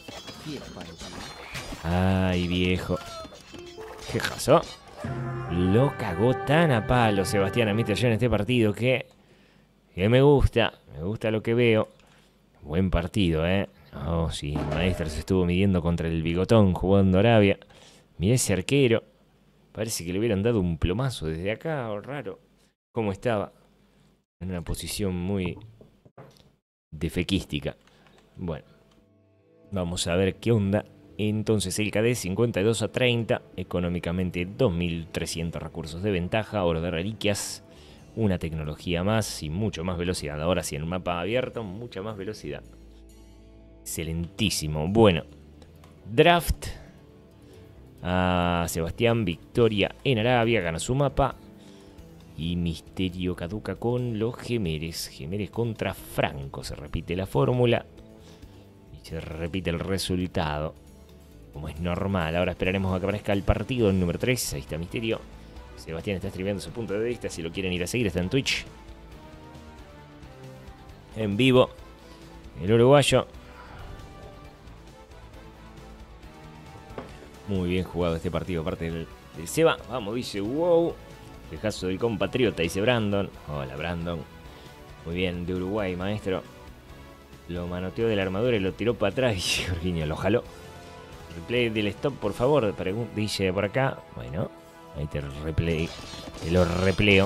Ay, viejo. ¿Qué pasó? Lo cagó tan a palo Sebastián a mister Joyce en este partido que... Que me gusta. Me gusta lo que veo. Buen partido, eh. Oh, sí, el maestro se estuvo midiendo contra el bigotón jugando Arabia. Mirá ese arquero. Parece que le hubieran dado un plomazo desde acá, o raro. Cómo estaba. En una posición muy defequística. Bueno. Vamos a ver qué onda. Entonces el K D cincuenta y dos a treinta. Económicamente dos mil trescientos recursos de ventaja. Oro de reliquias. Una tecnología más y mucho más velocidad. Ahora sí, en un mapa abierto, mucha más velocidad. Excelentísimo. Bueno. Draft. A Sebastián, victoria en Arabia, gana su mapa. Y misterio caduca con los Gemeres. Gemeres contra Franco. Se repite la fórmula. Y se repite el resultado. Como es normal. Ahora esperaremos a que aparezca el partido el número tres. Ahí está Misterio. Sebastián está streameando su punto de vista. Si lo quieren ir a seguir, está en Twitch. En vivo. El uruguayo. Muy bien jugado este partido, aparte del, del Seba. Vamos, dice, wow. Dejazo del compatriota, dice Brandon. Hola, Brandon. Muy bien, de Uruguay, maestro. Lo manoteó de la armadura y lo tiró para atrás. Dice Jorginho, lo jaló. Replay del stop, por favor. Dice por acá. Bueno, Ahí te replay. Te lo repleo.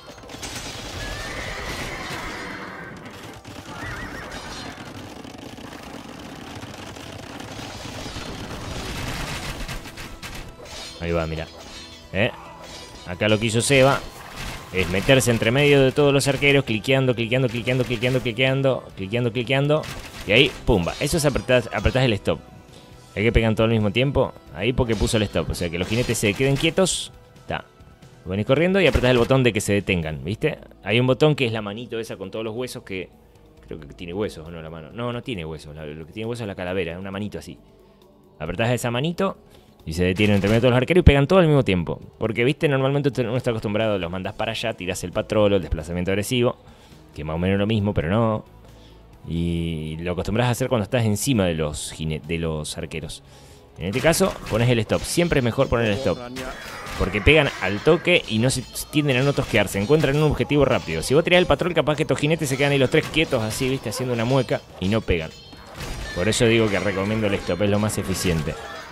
Ahí va, mira. ¿Eh? Acá lo que hizo Seba es meterse entre medio de todos los arqueros, cliqueando, cliqueando, cliqueando, cliqueando, cliqueando, cliqueando, cliqueando. Y ahí, pumba. Eso es apretás, apretás el stop. Hay que pegan todo al mismo tiempo. Ahí porque puso el stop. O sea que los jinetes se queden quietos. Está. Venís corriendo y apretás el botón de que se detengan. ¿Viste? Hay un botón que es la manito esa con todos los huesos que... Creo que tiene huesos o no la mano. No, no tiene huesos. Lo que tiene huesos es la calavera. Una manito así. Apretás esa manito y se detienen entre medio de todos los arqueros y pegan todo al mismo tiempo. Porque, ¿viste? Normalmente uno está acostumbrado, los mandás para allá, tirás el patrolo, el desplazamiento agresivo. Que más o menos lo mismo, pero no... Y lo acostumbras a hacer cuando estás encima de los, de los arqueros. En este caso, pones el stop. Siempre es mejor poner el stop. Porque pegan al toque y no se tienden a no tosquearse. Encuentran un objetivo rápido. Si vos tirás el patrón, capaz que estos jinetes se quedan ahí los tres quietos así, viste, haciendo una mueca y no pegan. Por eso digo que recomiendo el stop. Es lo más eficiente.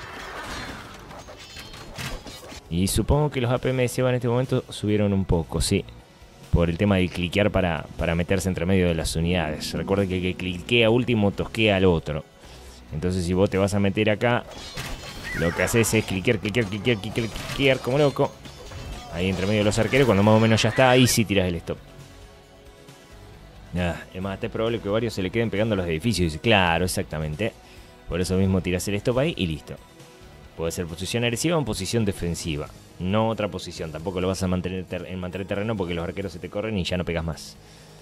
Y supongo que los A P M de Seba en este momento subieron un poco, sí. Por el tema de cliquear para, para meterse entre medio de las unidades. Recuerden que el que cliquea último tosquea al otro. Entonces si vos te vas a meter acá, lo que haces es cliquear, cliquear, cliquear, cliquear, cliquear como loco. Ahí entre medio de los arqueros, cuando más o menos ya está, ahí sí tiras el stop. Nada, es más, es probable que varios se le queden pegando a los edificios. Y dice, claro, exactamente. Por eso mismo tiras el stop ahí y listo. Puede ser posición agresiva o en posición defensiva. No otra posición. Tampoco lo vas a mantener en mantener terreno porque los arqueros se te corren y ya no pegas más.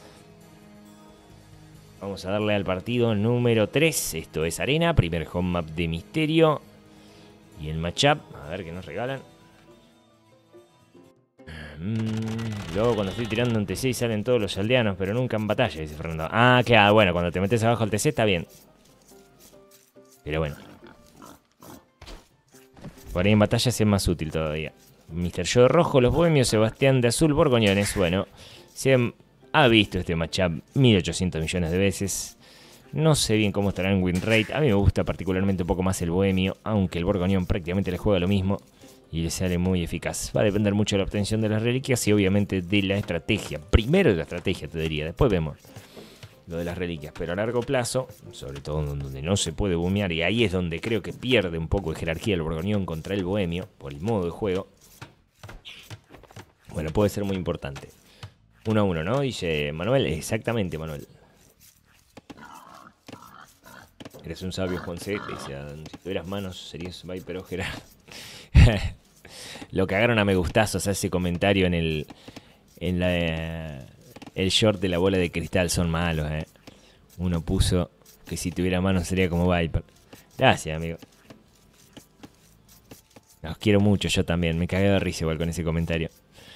Vamos a darle al partido número tres. Esto es Arena. Primer home map de Misterio. Y el matchup. A ver qué nos regalan. Mm, luego cuando estoy tirando en T C salen todos los aldeanos, pero nunca en batalla, dice Fernando. Ah, claro. Bueno, cuando te metes abajo al T C está bien. Pero bueno. Por ahí en batalla es más útil todavía. mister Yo de rojo, los bohemios, Sebastián de azul, borgoñones. Bueno, se ha visto este matchup mil ochocientos millones de veces. No sé bien cómo estará en win rate. A mí me gusta particularmente un poco más el bohemio, aunque el borgoñón prácticamente le juega lo mismo y le sale muy eficaz. Va a depender mucho de la obtención de las reliquias y obviamente de la estrategia. Primero de la estrategia, te diría. Después vemos lo de las reliquias, pero a largo plazo, sobre todo donde no se puede bomear, y ahí es donde creo que pierde un poco de jerarquía el borgoñón contra el bohemio, por el modo de juego. Bueno, puede ser muy importante. Uno a uno, ¿no? Dice Manuel. Exactamente, Manuel. Eres un sabio, Juanse. Dice, si tuvieras manos serías Viper o Gerard. Lo cagaron a me gustazos a ese comentario en el... En la... Eh, el short de la bola de cristal. Son malos, eh. Uno puso que si tuviera manos sería como Viper. Gracias, amigo. Los quiero mucho, yo también. Me cagué de risa igual con ese comentario.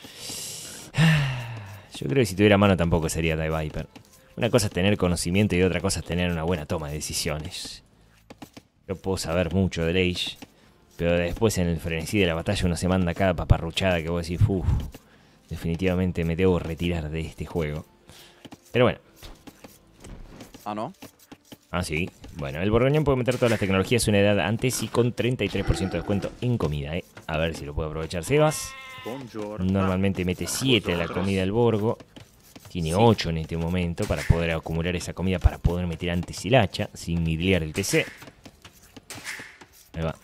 Yo creo que si tuviera mano tampoco sería The Viper. Una cosa es tener conocimiento y otra cosa es tener una buena toma de decisiones. Yo puedo saber mucho del Age, pero después en el frenesí de la batalla uno se manda cada paparruchada que vos decís, uff, definitivamente me debo retirar de este juego. Pero bueno. Ah, ¿no? Ah, sí. Bueno, el borgoñón puede meter todas las tecnologías una edad antes y con treinta y tres por ciento de descuento en comida, ¿eh? A ver si lo puede aprovechar Sebas. Normalmente mete siete a la comida del Borgo. Tiene ocho en este momento para poder acumular esa comida para poder meter antes el hacha sin nidlear el T C. Ahí va.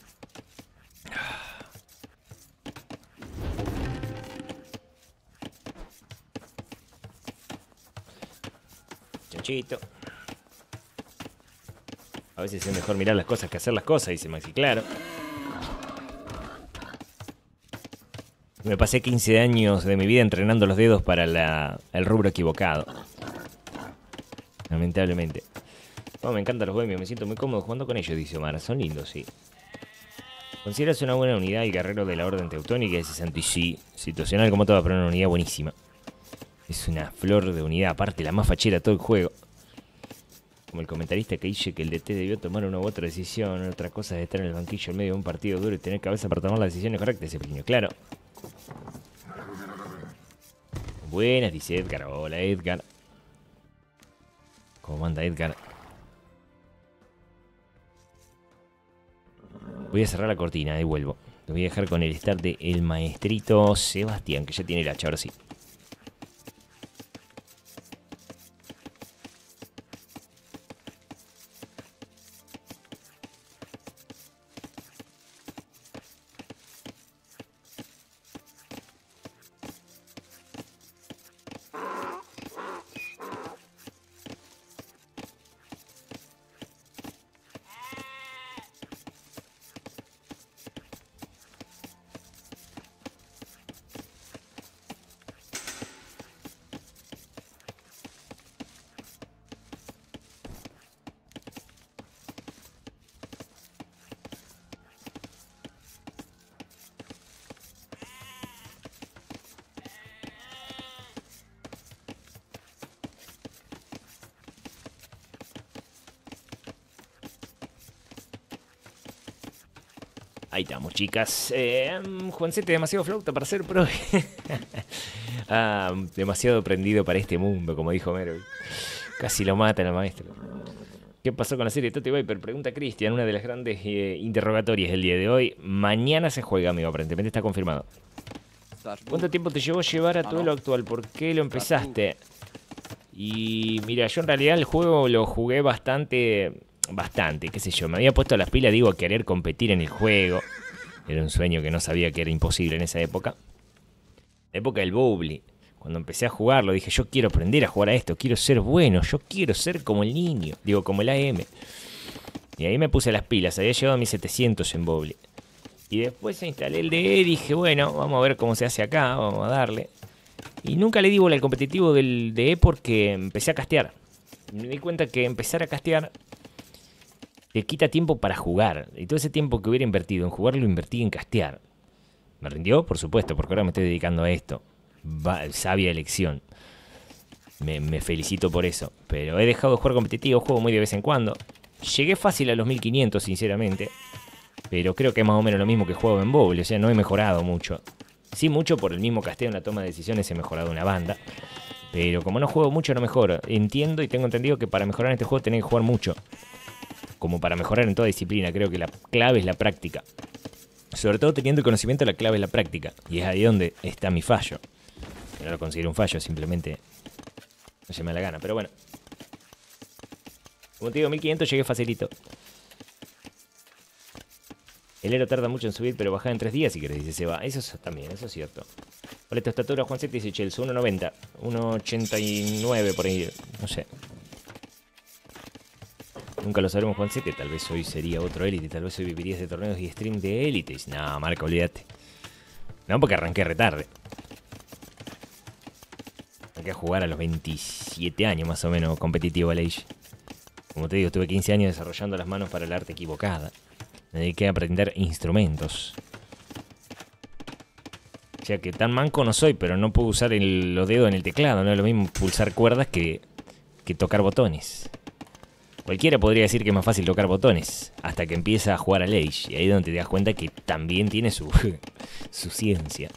Chachito. A veces es mejor mirar las cosas que hacer las cosas, dice Maxi, claro. Me pasé quince años de mi vida entrenando los dedos para la, el rubro equivocado. Lamentablemente. Oh, me encantan los bohemios, me siento muy cómodo jugando con ellos, dice Omar. Son lindos, sí. ¿Consideras una buena unidad y guerrero de la Orden Teutónica? Dice Santi, sí. Situacional como toda, pero una unidad buenísima. Es una flor de unidad, aparte la más fachera de todo el juego. Como el comentarista que dice que el D T debió tomar una u otra decisión. Otra cosa es estar en el banquillo en medio de un partido duro y tener cabeza para tomar las decisiones correctas, ese pequeño, claro. Buenas, dice Edgar. Hola, Edgar. ¿Cómo anda, Edgar? Voy a cerrar la cortina y vuelvo. Lo voy a dejar con el start de el maestrito Sebastián, que ya tiene el hacha, ahora sí. Ahí estamos, chicas. Eh, Juancete, demasiado flauta para ser pro. ah, demasiado prendido para este mundo, como dijo Mero. Casi lo matan al maestro. ¿Qué pasó con la serie Toti Viper? Pregunta Cristian, una de las grandes eh, interrogatorias del día de hoy. Mañana se juega, amigo, aparentemente está confirmado. ¿Cuánto tiempo te llevó llevar a todo lo actual? ¿Por qué lo empezaste? Y mira, yo en realidad el juego lo jugué bastante... Bastante, qué sé yo. Me había puesto las pilas, digo, a querer competir en el juego. Era un sueño que no sabía que era imposible en esa época. La época del Bowbly. Cuando empecé a jugarlo, dije, yo quiero aprender a jugar a esto. Quiero ser bueno, yo quiero ser como el niño. Digo, como el A M. Y ahí me puse las pilas. Había llegado a mis setecientos en Bowbly. Y después instalé el D E y dije, bueno, vamos a ver cómo se hace acá. Vamos a darle. Y nunca le di bola al competitivo del D E porque empecé a castear. Me di cuenta que empezar a castear te quita tiempo para jugar. Y todo ese tiempo que hubiera invertido en jugar lo invertí en castear. ¿Me rindió? Por supuesto, porque ahora me estoy dedicando a esto. Va, sabia elección. Me, me felicito por eso. Pero he dejado de jugar competitivo, juego muy de vez en cuando. Llegué fácil a los mil quinientos, sinceramente. Pero creo que es más o menos lo mismo que juego en Bowbly. O sea, no he mejorado mucho. Sí, mucho por el mismo casteo en la toma de decisiones he mejorado una banda. Pero como no juego mucho, no mejoro. Entiendo y tengo entendido que para mejorar en este juego tenés que jugar mucho. Como para mejorar en toda disciplina, creo que la clave es la práctica. Sobre todo teniendo el conocimiento, la clave es la práctica. Y es ahí donde está mi fallo. No lo considero un fallo, simplemente no se me da la gana. Pero bueno. Como te digo, mil quinientos llegué facilito. El Ero tarda mucho en subir, pero baja en tres días si querés, dice Seba. Eso es, también, eso es cierto. Hola, tu estatura, Juancete, dice Chelsea, uno noventa. uno ochenta y nueve por ahí, no sé. Nunca lo sabremos, Juancete. Tal vez hoy sería otro élite. Tal vez hoy vivirías de torneos y stream de élites. No, Marca, olvídate. No, porque arranqué retarde. Arranqué a jugar a los veintisiete años, más o menos, competitivo al Age. Como te digo, tuve quince años desarrollando las manos para el arte equivocada. Me dediqué a aprender instrumentos. O sea que tan manco no soy, pero no puedo usar el, los dedos en el teclado. No es lo mismo pulsar cuerdas que, que tocar botones. Cualquiera podría decir que es más fácil tocar botones, hasta que empieza a jugar al Age. Y ahí es donde te das cuenta que también tiene su, su ciencia.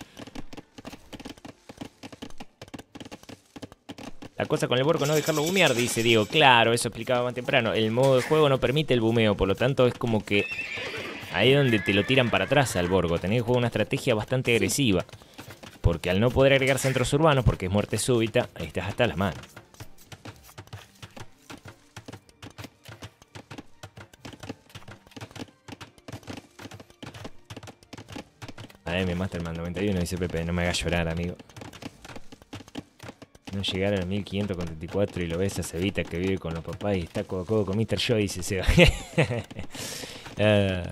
La cosa con el Borgo no dejarlo bumear, dice Diego. Claro, eso explicaba más temprano. El modo de juego no permite el bumeo, por lo tanto es como que ahí es donde te lo tiran para atrás al Borgo. Tenés que jugar una estrategia bastante agresiva. Porque al no poder agregar centros urbanos, porque es muerte súbita, ahí estás hasta las manos. A M Masterman noventa y uno dice Pepe, no me hagas llorar, amigo. No llegar a los mil quinientos con treinta y cuatro y lo ves a Cevita que vive con los papás y está codo a codo con mister Joe, dice Seba. uh.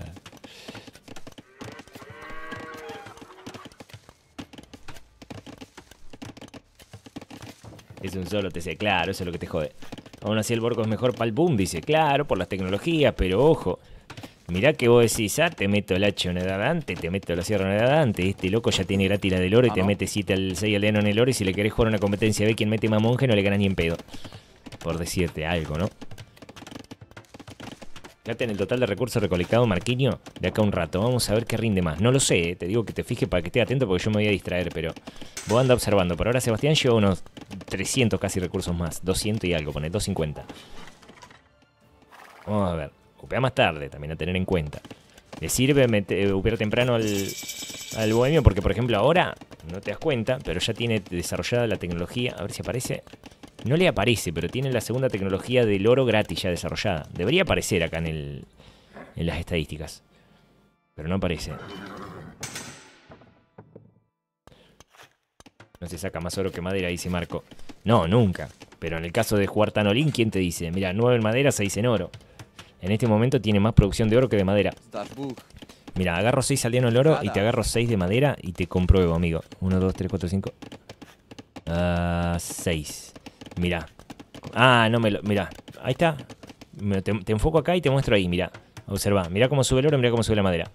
Es un solo T C, claro, eso es lo que te jode. Aún así el Borgo es mejor para el boom, dice, claro, por las tecnologías, pero ojo. Mirá que vos decís, ah, te meto el H en adelante, te meto la sierra en adelante. Este loco ya tiene gratis la del oro y ah, te no. mete siete al seis aldeano en el oro. Y si le querés jugar una competencia, ve quién mete más monje, no le ganas ni en pedo. Por decirte algo, ¿no? Fíjate en el total de recursos recolectados, Marquinho, de acá a un rato. Vamos a ver qué rinde más. No lo sé, ¿eh? Te digo que te fijes para que estés atento porque yo me voy a distraer, pero vos anda observando. Por ahora Sebastián lleva unos trescientos casi recursos más. doscientos y algo, pone doscientos cincuenta. Vamos a ver. Upea más tarde, también a tener en cuenta. Le sirve meter, upear temprano al, al bohemio porque, por ejemplo, ahora no te das cuenta, pero ya tiene desarrollada la tecnología. A ver si aparece. No le aparece, pero tiene la segunda tecnología del oro gratis ya desarrollada. Debería aparecer acá en, el, en las estadísticas. Pero no aparece. No se saca más oro que madera, dice Marco. No, nunca. Pero en el caso de jugar Tanolín, ¿quién te dice? Mira, nueve en madera, seis en oro. En este momento tiene más producción de oro que de madera. Mira, agarro seis aldeanos del oro y te agarro seis de madera y te compruebo, amigo. uno, dos, tres, cuatro, cinco. Uh, seis. Mira. Ah, no me lo... Mira, ahí está. Te, te enfoco acá y te muestro ahí, mira. Observa, mira cómo sube el oro, mira cómo sube la madera.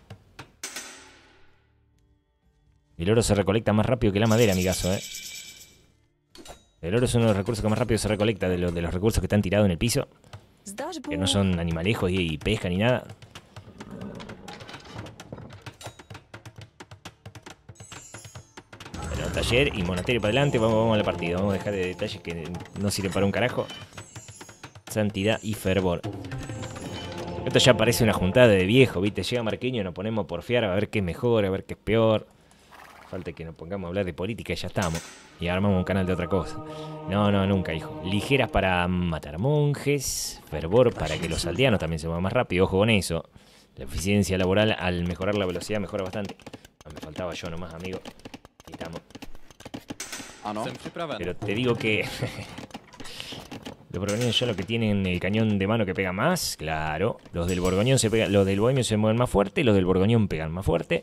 El oro se recolecta más rápido que la madera, amigazo, ¿eh? El oro es uno de los recursos que más rápido se recolecta de, lo, de los recursos que están tirados en el piso. Que no son animalejos y, y pesca ni nada. Bueno, taller y monasterio para adelante. Vamos, vamos a la partida. Vamos a dejar de detalles que no sirven para un carajo. Santidad y fervor. Esto ya parece una juntada de viejo, ¿viste? Llega Marqueño, nos ponemos a porfiar a ver qué es mejor, a ver qué es peor. Falta que nos pongamos a hablar de política y ya estamos. Y armamos un canal de otra cosa. No, no, nunca, hijo. Ligeras para matar monjes. Fervor para que los aldeanos también se muevan más rápido. Ojo con eso. La eficiencia laboral al mejorar la velocidad mejora bastante. No, me faltaba yo nomás, amigo. Ahí estamos. Ah, no. Pero te digo que... Los borgoñones ya lo que tienen el cañón de mano que pega más. Claro. Los del borgoñón se pegan... Los del bohemio se mueven más fuerte. Los del borgoñón pegan más fuerte.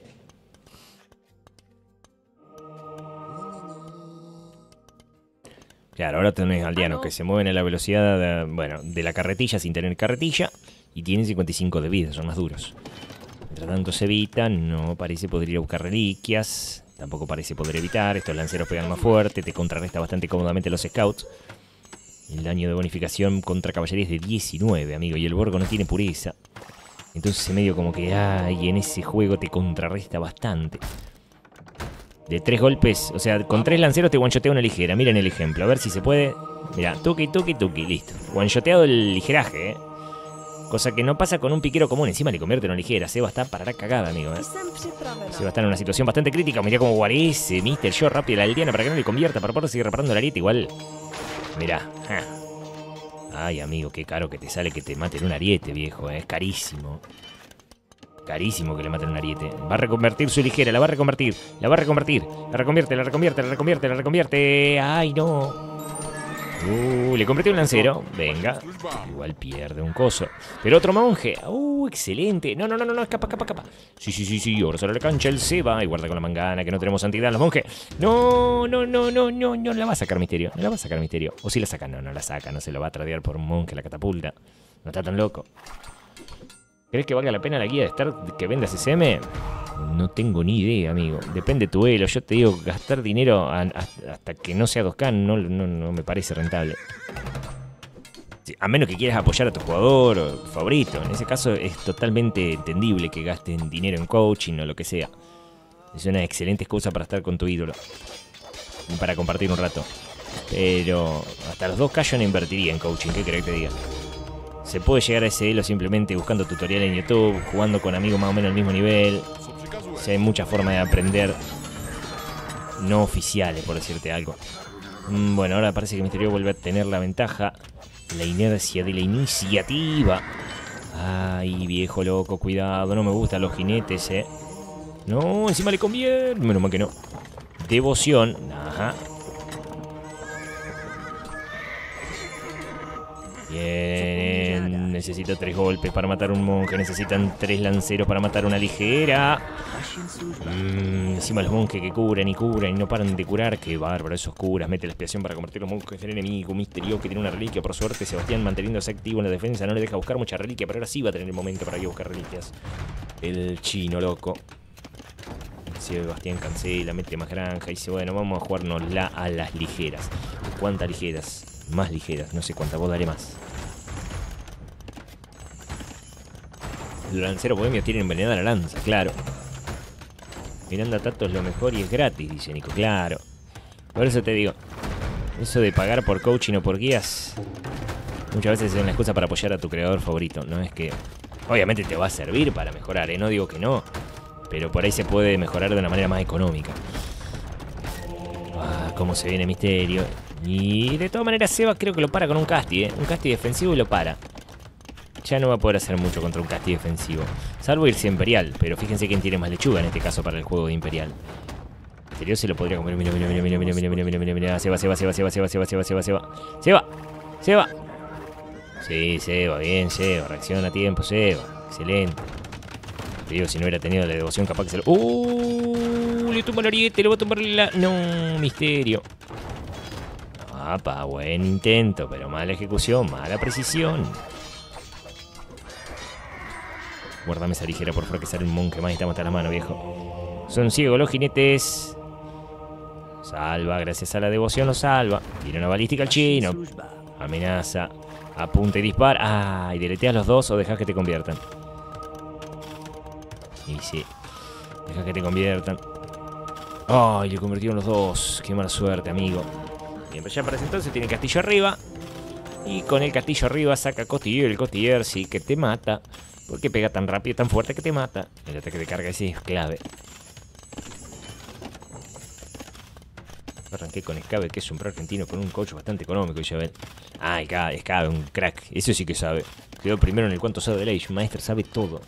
Claro, ahora tenés aldeanos que se mueven a la velocidad de, bueno, de la carretilla sin tener carretilla y tienen cincuenta y cinco de vida, son más duros. Mientras tanto se evita, no parece poder ir a buscar reliquias, tampoco parece poder evitar, estos lanceros pegan más fuerte, te contrarresta bastante cómodamente los scouts. El daño de bonificación contra caballería es de diecinueve, amigo, y el borgo no tiene pureza. Entonces medio como que, ay, en ese juego te contrarresta bastante. De tres golpes, o sea, con tres lanceros te one-shotea una ligera. Miren el ejemplo, a ver si se puede. Mira, tuki, tuki, tuki, listo. One-shoteado el ligeraje, ¿eh? Cosa que no pasa con un piquero común. Encima le convierte en una ligera. Seba está para la cagada, amigo, ¿eh? Seba está en una situación bastante crítica. Mirá cómo guarece mister Yo rápido la aldeana para que no le convierta. Para poder seguir reparando el ariete igual. Mirá. Ja. Ay, amigo, qué caro que te sale que te maten un ariete, viejo, ¿eh? Es carísimo. Carísimo que le maten un ariete. Va a reconvertir su ligera, la va a reconvertir. La va a reconvertir. La reconvierte, la reconvierte, la reconvierte, la reconvierte. ¡Ay, no! Uh, le convirtió un lancero. Venga. Igual pierde un coso. Pero otro monje. Uh, excelente. No, no, no, no, no. Escapa, escapa, escapa. Sí, sí, sí, sí. Ahora sale la cancha el Seba. Y guarda con la mangana que no tenemos santidad los monjes. No, no, no, no, no, no. La va a sacar Misterio. No la va a sacar Misterio. O si la saca. No, no la saca. No se lo va a tradear por un monje la catapulta. No está tan loco. ¿Crees que valga la pena la guía de Star que vendas S M? No tengo ni idea, amigo. Depende de tu elo. Yo te digo, gastar dinero a, a, hasta que no sea dos K no, no, no me parece rentable. Sí, a menos que quieras apoyar a tu jugador o favorito. En ese caso es totalmente entendible que gasten dinero en coaching o lo que sea. Es una excelente excusa para estar con tu ídolo. Y para compartir un rato. Pero hasta los dos K yo no invertiría en coaching. ¿Qué querés que te diga? Se puede llegar a ese elo simplemente buscando tutoriales en YouTube, jugando con amigos más o menos al mismo nivel. O sea, hay muchas formas de aprender no oficiales, por decirte algo. Mm, bueno, ahora parece que Misterio vuelve a tener la ventaja. La inercia de la iniciativa. Ay, viejo loco, cuidado. No me gustan los jinetes, eh. No, encima le conviene. Menos mal que no. Devoción. Ajá. Bien, necesito tres golpes para matar un monje. Necesitan tres lanceros para matar una ligera. Mm, encima los monjes que curan y curan y no paran de curar. Qué bárbaro, esos curas. Mete la expiación para convertir los monjes en enemigo. Misterio que tiene una reliquia. Por suerte, Sebastián manteniéndose activo en la defensa no le deja buscar mucha reliquia. Pero ahora sí va a tener el momento para ir a buscar reliquias. El chino loco. Sebastián cancela, mete más granja y dice, bueno, vamos a jugárnosla a las ligeras. ¿Cuántas ligeras? Más ligeras, no sé cuántas, vos daré más. Los lanceros bohemios tienen envenenada la lanza, claro. Miranda Tato es lo mejor y es gratis, dice Nico, claro. Por eso te digo, eso de pagar por coaching o por guías, muchas veces es una excusa para apoyar a tu creador favorito. No es que Obviamente te va a servir para mejorar, ¿eh? No digo que no. Pero por ahí se puede mejorar de una manera más económica. Ah, cómo se viene Misterio. Y de todas maneras Seba creo que lo para con un casti, ¿eh? Un casti defensivo y lo para. Ya no va a poder hacer mucho contra un casti defensivo. Salvo irse a Imperial, pero fíjense quién tiene más lechuga en este caso para el juego de Imperial. Misterio se lo podría comer. Mira, mira, mira, mira, mira, mira, mira, mira, mira, mira. Seba, Seba, Seba, Seba, Seba, Seba, Seba, Seba, Seba. Seba, Seba. Sí, Seba, bien, Seba. Reacciona a tiempo, Seba. Excelente. Te digo, si no hubiera tenido la devoción, capaz que se lo... ¡Uh! Le tumba el ariete, le va a tumbar la... No, Misterio. Apa, buen intento, pero mala ejecución, mala precisión. Guardame esa ligera, por favor, que sale un monje más y estamos hasta la mano, viejo. Son ciegos los jinetes. Salva, gracias a la devoción lo salva. Tira una balística al chino. Amenaza. Apunta y dispara. Ay, deleteas los dos o dejas que te conviertan. Y sí, deja que te conviertan. Ay, le convirtieron los dos. Qué mala suerte, amigo. Bien, pero ya para ese entonces tiene castillo arriba. Y con el castillo arriba saca Cotiller. El Cotiller sí que te mata. Porque pega tan rápido, tan fuerte que te mata. El ataque de carga ese es clave. Arranqué con Escabe, que es un pro argentino con un coach bastante económico, ya ven. Ah, Escabe, un crack. Eso sí que sabe. Quedó primero en el cuánto sabe de Age. Un maestro sabe todo.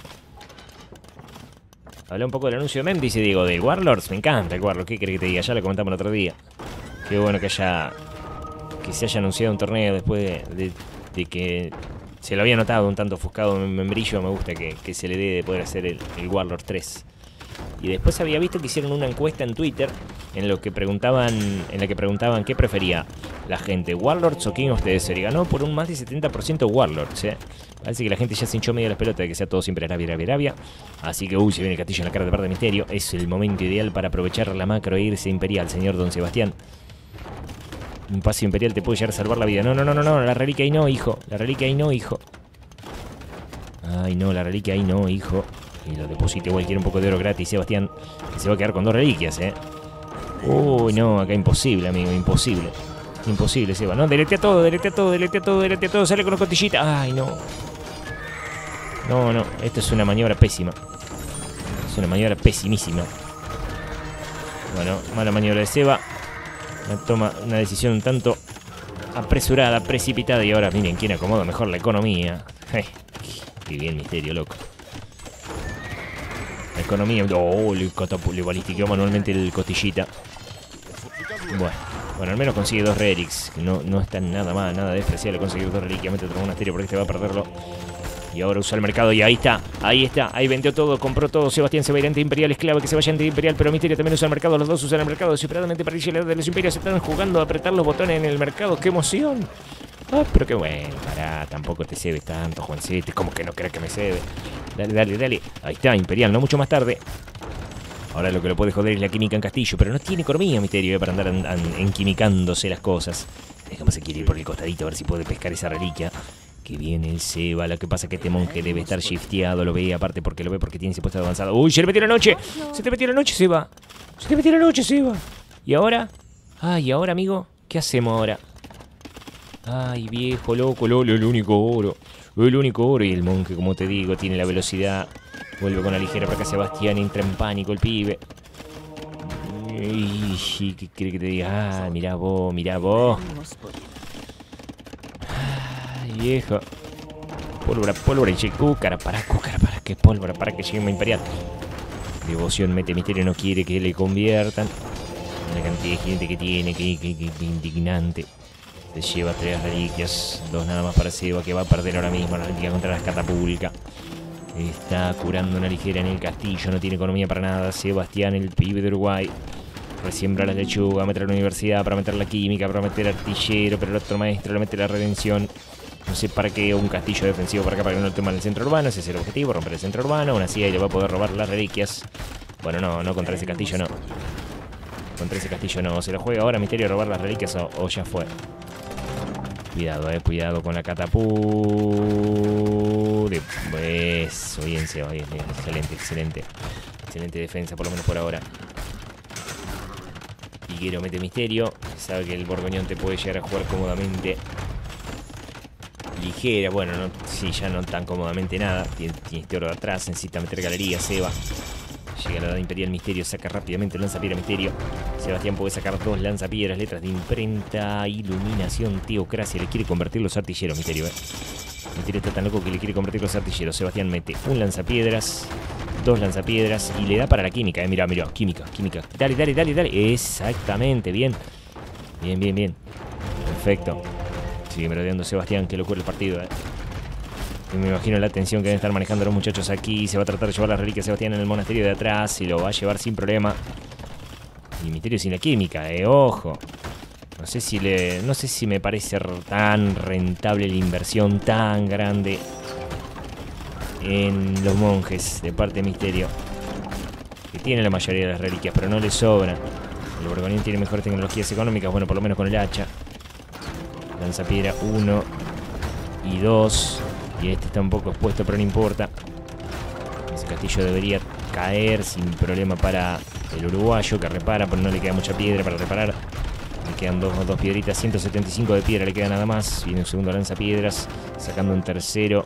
Habla un poco del anuncio de Mem, dice Diego, de Warlords. Me encanta el Warlord, ¿qué querés que te diga? Ya lo comentamos el otro día. Qué bueno que haya... Que se haya anunciado un torneo después de, de, de que... Se lo había notado un tanto ofuscado en membrillo. Me gusta que, que se le dé de poder hacer el, el Warlord tres. Y después había visto que hicieron una encuesta en Twitter en lo que preguntaban, en la que preguntaban qué prefería la gente, Warlords o King of the Desert. Y ganó por un más de setenta por ciento Warlords, ¿eh? Parece que la gente ya se hinchó medio las pelotas de que sea todo siempre Arabia, Arabia, Arabia. Así que, uy, se viene el castillo en la cara de parte de Misterio. Es el momento ideal para aprovechar la macro e irse Imperial, señor Don Sebastián. Un paso Imperial te puede llegar a salvar la vida. No, no, no, no, no, la reliquia ahí no, hijo. La reliquia ahí no, hijo. Ay, no, la reliquia ahí no, hijo. Y lo deposite igual, quiere un poco de oro gratis, Sebastián. Que se va a quedar con dos reliquias, eh. Uy, no, acá imposible, amigo, imposible. Imposible, Seba. No, deletea todo, deletea todo, deletea todo, deletea todo. Sale con los cotillitas. Ay, no. No, no, esto es una maniobra pésima. Es una maniobra pesimísima. Bueno, mala maniobra de Seba. Toma una decisión un tanto apresurada, precipitada. Y ahora miren quién acomoda mejor la economía. Hey, qué bien Misterio, loco. La economía. Oh, le, le balistiqueó manualmente el cotillita. Bueno, bueno, al menos consigue dos relics. No, no está nada mal, nada despreciable conseguir dos reliquias. Mete otro monasterio porque este va a perderlo. Y ahora usa el mercado y ahí está, ahí está, ahí vendió todo, compró todo. Sebastián se va a ir ante Imperial, es clave que se vaya ante Imperial, pero Misterio también usa el mercado, los dos usan el mercado desesperadamente para irse de los Imperios. Se están jugando a apretar los botones en el mercado, ¡qué emoción! Ah, pero qué bueno, pará, tampoco te cebes tanto, Juancete, como que no crees que me cebe. Dale, dale, dale, ahí está, Imperial, no mucho más tarde. Ahora lo que lo puede joder es la química en Castillo, pero no tiene economía Misterio eh, para andar an, an, enquimicándose las cosas. Dejamos se quiere ir por el costadito a ver si puede pescar esa reliquia. Que viene el Seba, lo que pasa es que este monje debe estar shifteado, lo ve aparte porque lo ve porque tiene ese puesto avanzado. ¡Uy, se le metió la noche! ¡Se te metió la noche, Seba! ¡Se te metió la noche, Seba! ¿Y ahora? Ay, ¿y ahora, amigo? ¿Qué hacemos ahora? Ay, viejo, loco, lolo, el único oro. El único oro. Y el monje, como te digo, tiene la velocidad. Vuelve con la ligera para acá Sebastián, entra en pánico el pibe. Ay, ¿qué quiere que te diga? Ah, mirá vos, mirá vos. Viejo. Pólvora, pólvora y che, cúcara, para, cúcara, para, que pólvora, para que llegue a Imperial. Devoción mete Misterio, no quiere que le conviertan. La cantidad de gente que tiene, que, que, que, que indignante. Se lleva tres reliquias, dos nada más para Seba, que va a perder ahora mismo la reliquia contra las catapulcas. Está curando una ligera en el castillo, no tiene economía para nada. Sebastián, el pibe de Uruguay. Resiembra las lechugas, meter la universidad, para meter la química, para meter artillero, pero el otro maestro le mete la redención. No sé para qué un castillo defensivo para acá, para que no lo tomen el centro urbano. Ese es el objetivo, romper el centro urbano. Aún así ahí le va a poder robar las reliquias. Bueno, no, no contra ese castillo no. Contra ese castillo no. Se lo juega ahora Misterio a robar las reliquias o, o ya fue. Cuidado, eh, cuidado con la catapult. Eso, bien, Seba, bien, bien. Excelente, excelente. Excelente defensa, por lo menos por ahora. Higuero mete Misterio. Sabe que el Borgoñón te puede llegar a jugar cómodamente. ligera. Bueno, no, sí, ya no tan cómodamente nada. Tiene, tiene este oro de atrás. Necesita meter galería. Seba. Llega la edad imperial Misterio. Saca rápidamente el lanzapiedra Misterio. Sebastián puede sacar dos lanzapiedras. Letras de imprenta. Iluminación. Teocracia. Le quiere convertir los artilleros Misterio, eh. Misterio está tan loco que le quiere convertir los artilleros. Sebastián mete un lanzapiedras. Dos lanzapiedras. Y le da para la química, eh. Mira, mira. Química, química. Dale, dale, dale, dale. Exactamente. Bien. Bien, bien, bien. Perfecto. Sigue merodeando Sebastián. Que locura el partido, eh. Y me imagino la tensión que deben estar manejando los muchachos aquí. Se va a tratar de llevar las reliquias Sebastián en el monasterio de atrás. Y lo va a llevar sin problema. Y Misterio sin la química, eh. Ojo. No sé si le. No sé si me parece tan rentable la inversión tan grande en los monjes de parte de Misterio. Que tiene la mayoría de las reliquias, pero no le sobra. El Borgoñón tiene mejores tecnologías económicas. Bueno, por lo menos con el hacha. Lanzapiedra uno y dos. Y este está un poco expuesto, pero no importa. Ese castillo debería caer sin problema para el uruguayo, que repara, pero no le queda mucha piedra para reparar. Le quedan dos, dos piedritas, ciento setenta y cinco de piedra le queda nada más. Viene un segundo lanzapiedras, sacando un tercero.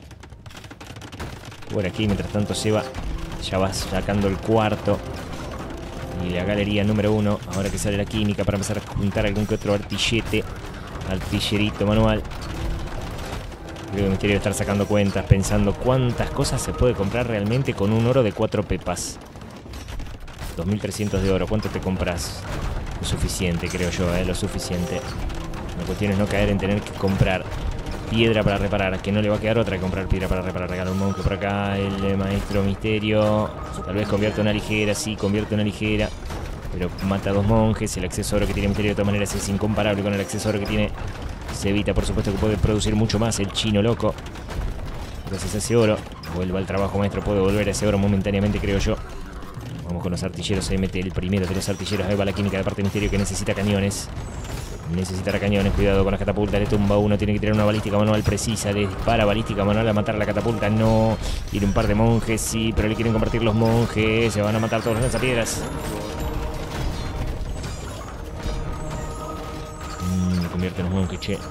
Por aquí, mientras tanto, Seba ya va sacando el cuarto. Y la galería número uno. Ahora que sale la química para empezar a juntar algún que otro artillete. Artillerito manual. Creo que Misterio debe estar sacando cuentas, pensando cuántas cosas se puede comprar realmente con un oro de cuatro pepas. dos mil trescientos de oro, ¿cuánto te compras? Lo suficiente, creo yo, ¿eh? Lo suficiente. La cuestión es no caer en tener que comprar piedra para reparar, que no le va a quedar otra que comprar piedra para reparar. Regala un monje por acá, el eh, maestro Misterio. Tal vez convierte una ligera, sí, convierte una ligera. Pero mata a dos monjes. El acceso oro que tiene Misterio de todas maneras es incomparable con el acceso oro que tiene Cevita. Por supuesto que puede producir mucho más el chino loco. Gracias a ese oro. Vuelva al trabajo, maestro. Puede volver a ese oro momentáneamente, creo yo. Vamos con los artilleros. Se mete el primero de los artilleros. Ahí va la química de parte de Misterio, que necesita cañones. Necesitará cañones. Cuidado con las catapultas. Le tumba uno. Tiene que tirar una balística manual precisa. Le dispara balística manual a matar a la catapulta. No. Tiene un par de monjes, sí. Pero le quieren convertir los monjes. Se van a matar todos los lanzapiedras. Mmm, convierte en los monjes, che.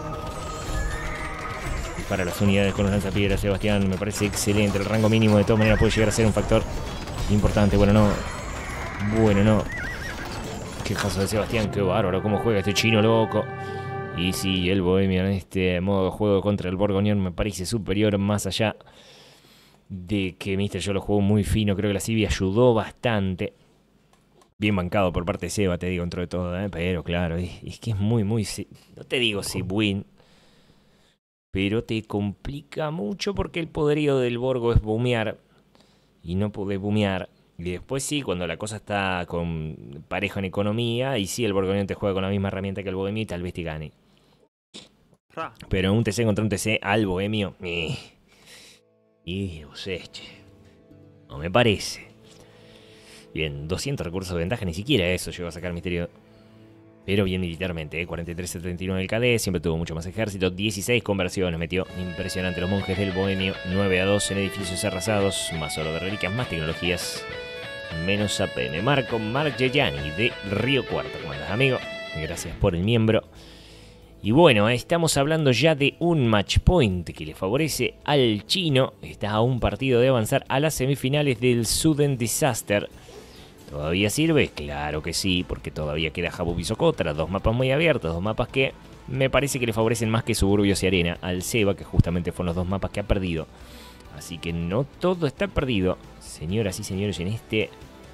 Para las unidades con los lanzapiedras, Sebastián. Me parece excelente. El rango mínimo de todas maneras puede llegar a ser un factor importante. Bueno, no. Bueno, no. Quejazo de Sebastián. Qué bárbaro. Cómo juega este chino loco. Y sí, el bohemio en este modo de juego contra el Borgoñón me parece superior. Más allá de que Mister yo lo jugó muy fino. Creo que la Civi ayudó bastante. Bien bancado por parte de Seba, te digo, dentro de todo, ¿eh? Pero claro, es, es que es muy, muy... No te digo si win, pero te complica mucho porque el poderío del Borgo es boomear. Y no podés boomear. Y después sí, cuando la cosa está con pareja en economía, y sí, el Borgoñón te juega con la misma herramienta que el Bohemio y tal vez te gane. Pero en un T C contra un T C al Bohemio... Eh, y no sé, che. No me parece. Bien, doscientos recursos de ventaja, ni siquiera eso llegó a sacar Misterio. Pero bien militarmente, ¿eh? cuarenta y tres a treinta y nueve el K D, siempre tuvo mucho más ejército. dieciséis conversiones metió, impresionante. Los monjes del Bohemio, nueve a dos en edificios arrasados. Más oro de reliquias, más tecnologías, menos A P M. Marco Margellani de Río Cuarto. ¿Cómo andas, amigo? Gracias por el miembro. Y bueno, estamos hablando ya de un match point que le favorece al chino. Está a un partido de avanzar a las semifinales del Sudden Disaster. ¿Todavía sirve? Claro que sí, porque todavía queda Habub y Socotra, dos mapas muy abiertos, dos mapas que me parece que le favorecen más que Suburbios y Arena al Seba, que justamente fueron los dos mapas que ha perdido. Así que no todo está perdido, señoras y señores, en este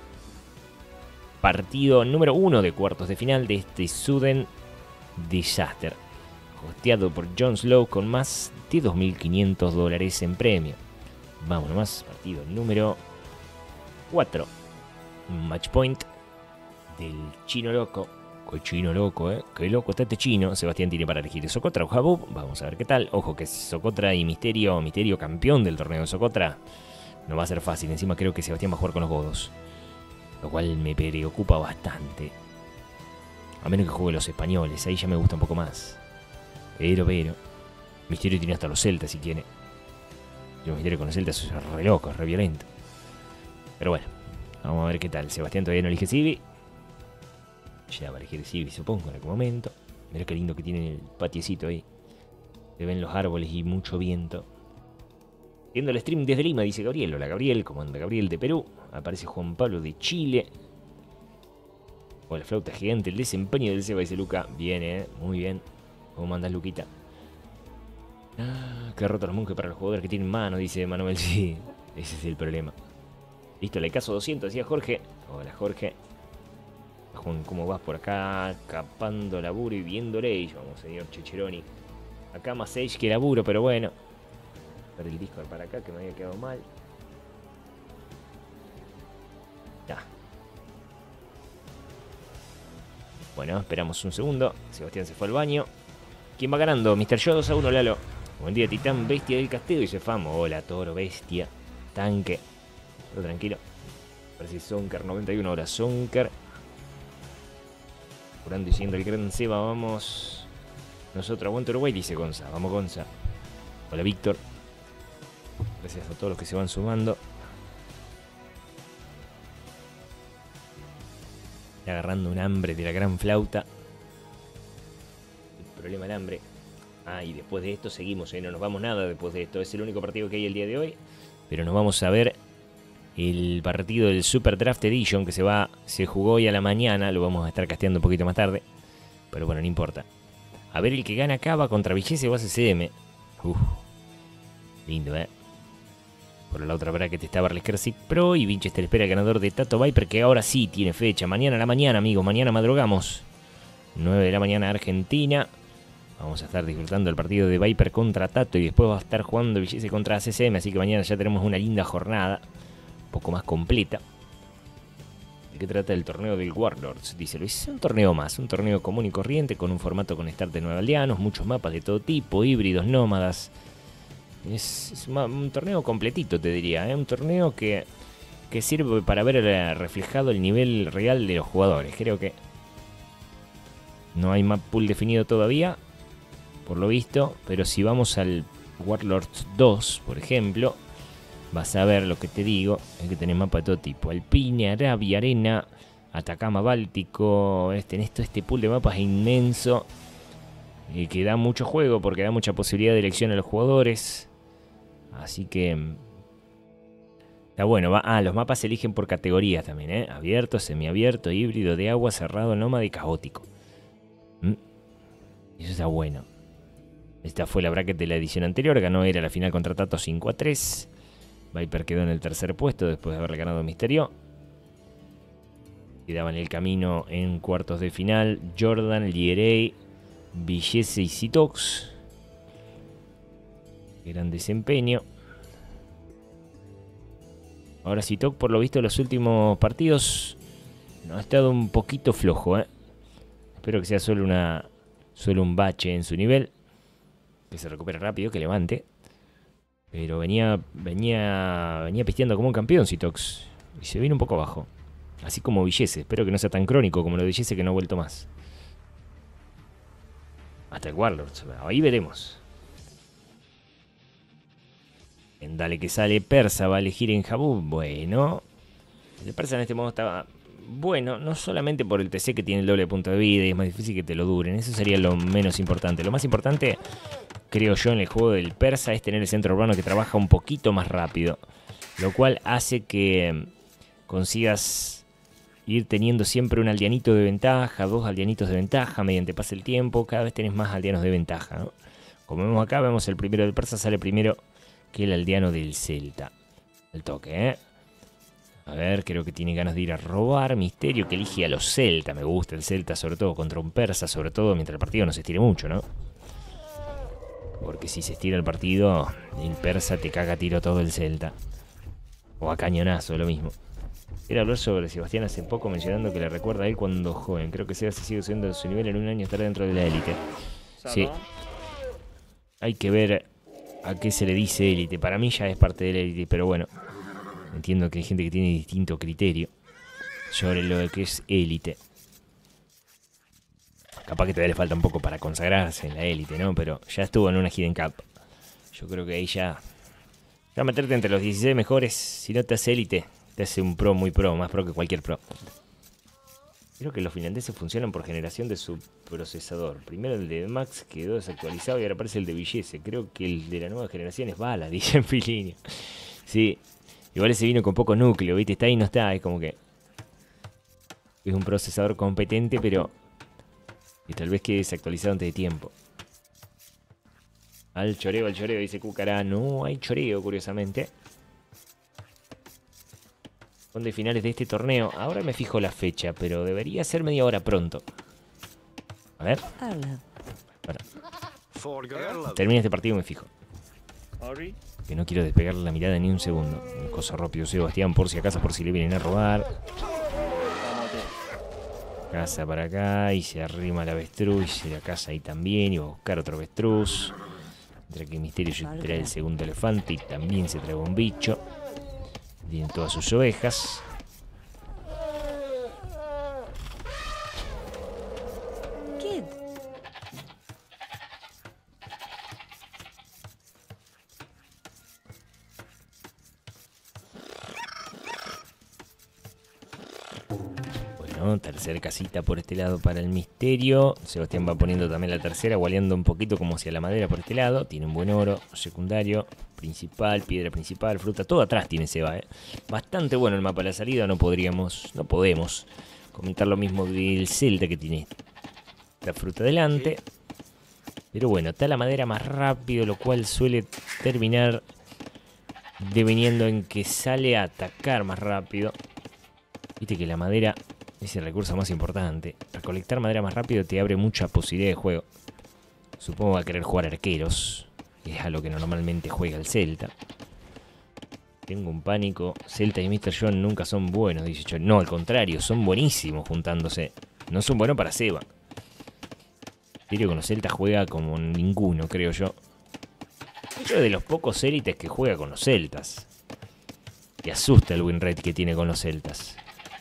partido número uno de cuartos de final de este Sudden Disaster, hosteado por Jon Slow con más de dos mil quinientos dólares en premio. Vamos nomás, partido número cuatro. Match point del chino loco. Qué chino loco, eh. Qué loco está este chino. Sebastián tiene para elegir Socotra o Habub. Vamos a ver qué tal. Ojo que Socotra y Misterio, Misterio campeón del torneo de Socotra. No va a ser fácil. Encima creo que Sebastián va a jugar con los godos, lo cual me preocupa bastante. A menos que juegue los españoles. Ahí ya me gusta un poco más. Pero, pero Misterio tiene hasta los celtas si quiere. Yo Misterio con los celtas es re loco, es re violento. Pero bueno, vamos a ver qué tal. Sebastián todavía no elige Civi. Ya va a elegir Civi, supongo, en algún momento. Mirá qué lindo que tiene el patiecito ahí. Se ven los árboles y mucho viento. Viendo el stream desde Lima, dice Gabriel. Hola Gabriel, ¿cómo anda Gabriel de Perú? Aparece Juan Pablo de Chile. O la flauta gigante, el desempeño del Seba, dice Luca. Bien, eh, muy bien. ¿Cómo andas, Luquita? Ah, qué roto los monjes para los jugadores que tienen mano, dice Manuel. Sí, ese es el problema. Listo, le caso doscientos, decía Jorge. Hola Jorge. Juan, ¿cómo vas por acá? Capando laburo y viendo Rage. Vamos, señor Checheroni. Acá más Age que laburo, pero bueno. Para el Discord para acá, que me había quedado mal. Ya. Bueno, esperamos un segundo. Sebastián se fue al baño. ¿Quién va ganando? mister Yo dos a uno, Lalo. Buen día, Titán, Bestia del Castigo, dice Famo. Hola, Toro, Bestia, Tanque. Pero tranquilo. Parece Sonker, noventa y uno horas Sonker. Curando y siguiendo el gran Seba, vamos. Nosotros, aguanta Uruguay, dice Gonza. Vamos, Gonza. Hola, Víctor. Gracias a todos los que se van sumando. Está agarrando un hambre de la gran flauta. El problema del hambre. Ah, y después de esto seguimos, ¿eh? No nos vamos nada después de esto. Es el único partido que hay el día de hoy. Pero nos vamos a ver el partido del Super Draft Edition que se va, se jugó hoy a la mañana. Lo vamos a estar casteando un poquito más tarde. Pero bueno, no importa. A ver el que gana Cava contra Villese o A C C M. Uf, lindo, ¿eh? Por la otra bracket está Barles Classic Pro y Winchester espera el ganador de Tato Viper, que ahora sí tiene fecha. Mañana a la mañana, amigos. Mañana madrugamos. nueve de la mañana Argentina. Vamos a estar disfrutando el partido de Viper contra Tato y después va a estar jugando Villese contra A C C M. Así que mañana ya tenemos una linda jornada. Un poco más completa. ¿De qué trata el torneo del Warlords? Dice Luis. Es un torneo más. Un torneo común y corriente con un formato con start de nueve aldeanos. Muchos mapas de todo tipo. Híbridos, nómadas. Es, es un, un torneo completito, te diría, ¿eh? Un torneo que, que sirve para ver reflejado el nivel real de los jugadores. Creo que no hay map pool definido todavía, por lo visto, pero si vamos al Warlords dos, por ejemplo, vas a ver lo que te digo, es que tenés mapa de todo tipo. Alpine, Arabia, Arena, Atacama, Báltico. Este, esto, este pool de mapas es inmenso y que da mucho juego porque da mucha posibilidad de elección a los jugadores. Así que está bueno. Va, ah, los mapas se eligen por categorías también, ¿eh? Abierto, semiabierto, híbrido, de agua, cerrado, nómada y caótico. ¿Mm? Eso está bueno. Esta fue la bracket de la edición anterior. Ganó era la final contra Tato cinco a tres. Viper quedó en el tercer puesto después de haberle ganado Misterio. Quedaban en el camino en cuartos de final Jordan, Lierey, Villese y Citox. Gran desempeño. Ahora Citox, por lo visto, en los últimos partidos no ha estado un poquito flojo, ¿eh? Espero que sea solo una solo un bache en su nivel, que se recupere rápido, que levante. Pero venía venía venía pisteando como un campeón Citox y se viene un poco abajo. Así como Villese. Espero que no sea tan crónico como lo de Villese, que no ha vuelto más. Hasta el Warlords. Ahí veremos. En Dale que sale Persa, va a elegir en Jabú. Bueno. El Persa en este modo está bueno, no solamente por el T C que tiene el doble punto de vida y es más difícil que te lo duren. Eso sería lo menos importante. Lo más importante, creo yo, en el juego del Persa es tener el centro urbano que trabaja un poquito más rápido. Lo cual hace que consigas ir teniendo siempre un aldeanito de ventaja, dos aldeanitos de ventaja mediante pase el tiempo. Cada vez tenés más aldeanos de ventaja, ¿no? Como vemos acá, vemos el primero del Persa sale primero que el aldeano del Celta. El toque, ¿eh? A ver, creo que tiene ganas de ir a robar. Misterio que elige a los Celta. Me gusta el Celta, sobre todo contra un Persa, sobre todo mientras el partido no se estire mucho, ¿no? Porque si se estira el partido, el Persa te caga a tiro todo el Celta. O a cañonazo, lo mismo. Era hablar sobre Sebastián hace poco mencionando que le recuerda a él cuando joven. Creo que Seba se sigue subiendo su nivel en un año estar dentro de la élite. Sí. Hay que ver a qué se le dice élite. Para mí ya es parte de la élite, pero bueno. Entiendo que hay gente que tiene distinto criterio sobre lo que es élite. Capaz que todavía le falta un poco para consagrarse en la élite, ¿no? Pero ya estuvo en una Hidden Cup. Yo creo que ahí ya... Ya meterte entre los dieciséis mejores, si no te hace élite, te hace un pro muy pro, más pro que cualquier pro. Creo que los finlandeses funcionan por generación de su procesador. Primero el de Max quedó desactualizado y ahora aparece el de Villese. Creo que el de la nueva generación es Bala, dice en Filinio. Sí, igual ese vino con poco núcleo, ¿viste? Está ahí, no está, es como que... Es un procesador competente, pero... Y tal vez quede desactualizado antes de tiempo. Al choreo, al choreo, dice Cucará. No hay choreo, curiosamente. Son de finales de este torneo. Ahora me fijo la fecha, pero debería ser media hora pronto. A ver. Bueno. Termina este partido y me fijo. Que no quiero despegar la mirada ni un segundo. Un cosa rápido, Sebastián, por si acaso, por si le vienen a robar. Casa para acá y se arrima el avestruz y se la casa ahí también. Y va a buscar otro avestruz. Mientras que Misterio se trae el segundo elefante y también se trae un bicho. Tienen todas sus ovejas. Kid. Bueno, tercera casita por este lado para el Misterio. Sebastián va poniendo también la tercera, gualeando un poquito como hacia la madera por este lado. Tiene un buen oro, secundario, principal, piedra principal, fruta. Todo atrás tiene Seba, ¿eh? Bastante bueno el mapa de la salida. No podríamos, no podemos comentar lo mismo del Celta, que tiene la fruta delante. Pero bueno, está la madera más rápido, lo cual suele terminar deviniendo en que sale a atacar más rápido. Viste que la madera es el recurso más importante. Recolectar madera más rápido te abre mucha posibilidad de juego. Supongo va a querer jugar arqueros, que es a lo que normalmente juega el Celta. Tengo un pánico. Celta y míster John nunca son buenos, dice John. No, al contrario, son buenísimos juntándose. No son buenos para Seba. Pero con los Celtas juega como ninguno, creo yo. Yo de los pocos élites que juega con los Celtas. Te asusta el win rate que tiene con los Celtas.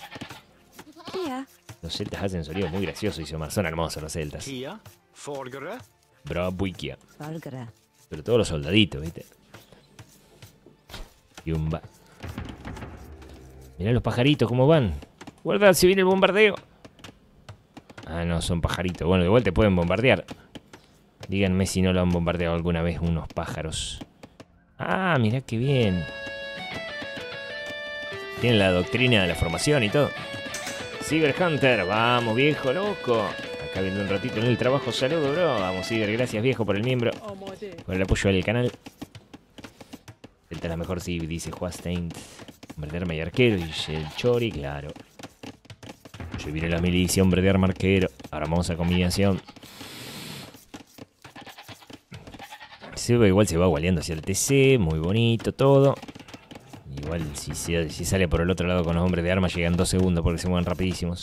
Los Celtas hacen sonidos muy graciosos, dice Omar. Son hermosos los Celtas. Bravo, Wikia. Pero todos los soldaditos, ¿viste? Yumba. Mirá los pajaritos cómo van. Guarda, si viene el bombardeo. Ah, no, son pajaritos. Bueno, de vuelta te pueden bombardear. Díganme si no lo han bombardeado alguna vez unos pájaros. Ah, mirá qué bien. Tienen la doctrina de la formación y todo. Cyber Hunter, vamos viejo loco. Acá viendo un ratito en el trabajo, saludo bro. Vamos Cyber, gracias viejo por el miembro, por el apoyo al canal. Celta la mejor, sí, dice Juastein. Hombre de arma y arquero, dice el Chori, claro. Se viene la milicia, hombre de arma arquero. Hermosa combinación. Se ve, igual se va gualeando hacia el T C, muy bonito todo. Igual si, se, si sale por el otro lado con los hombres de armas llegan dos segundos porque se mueven rapidísimos.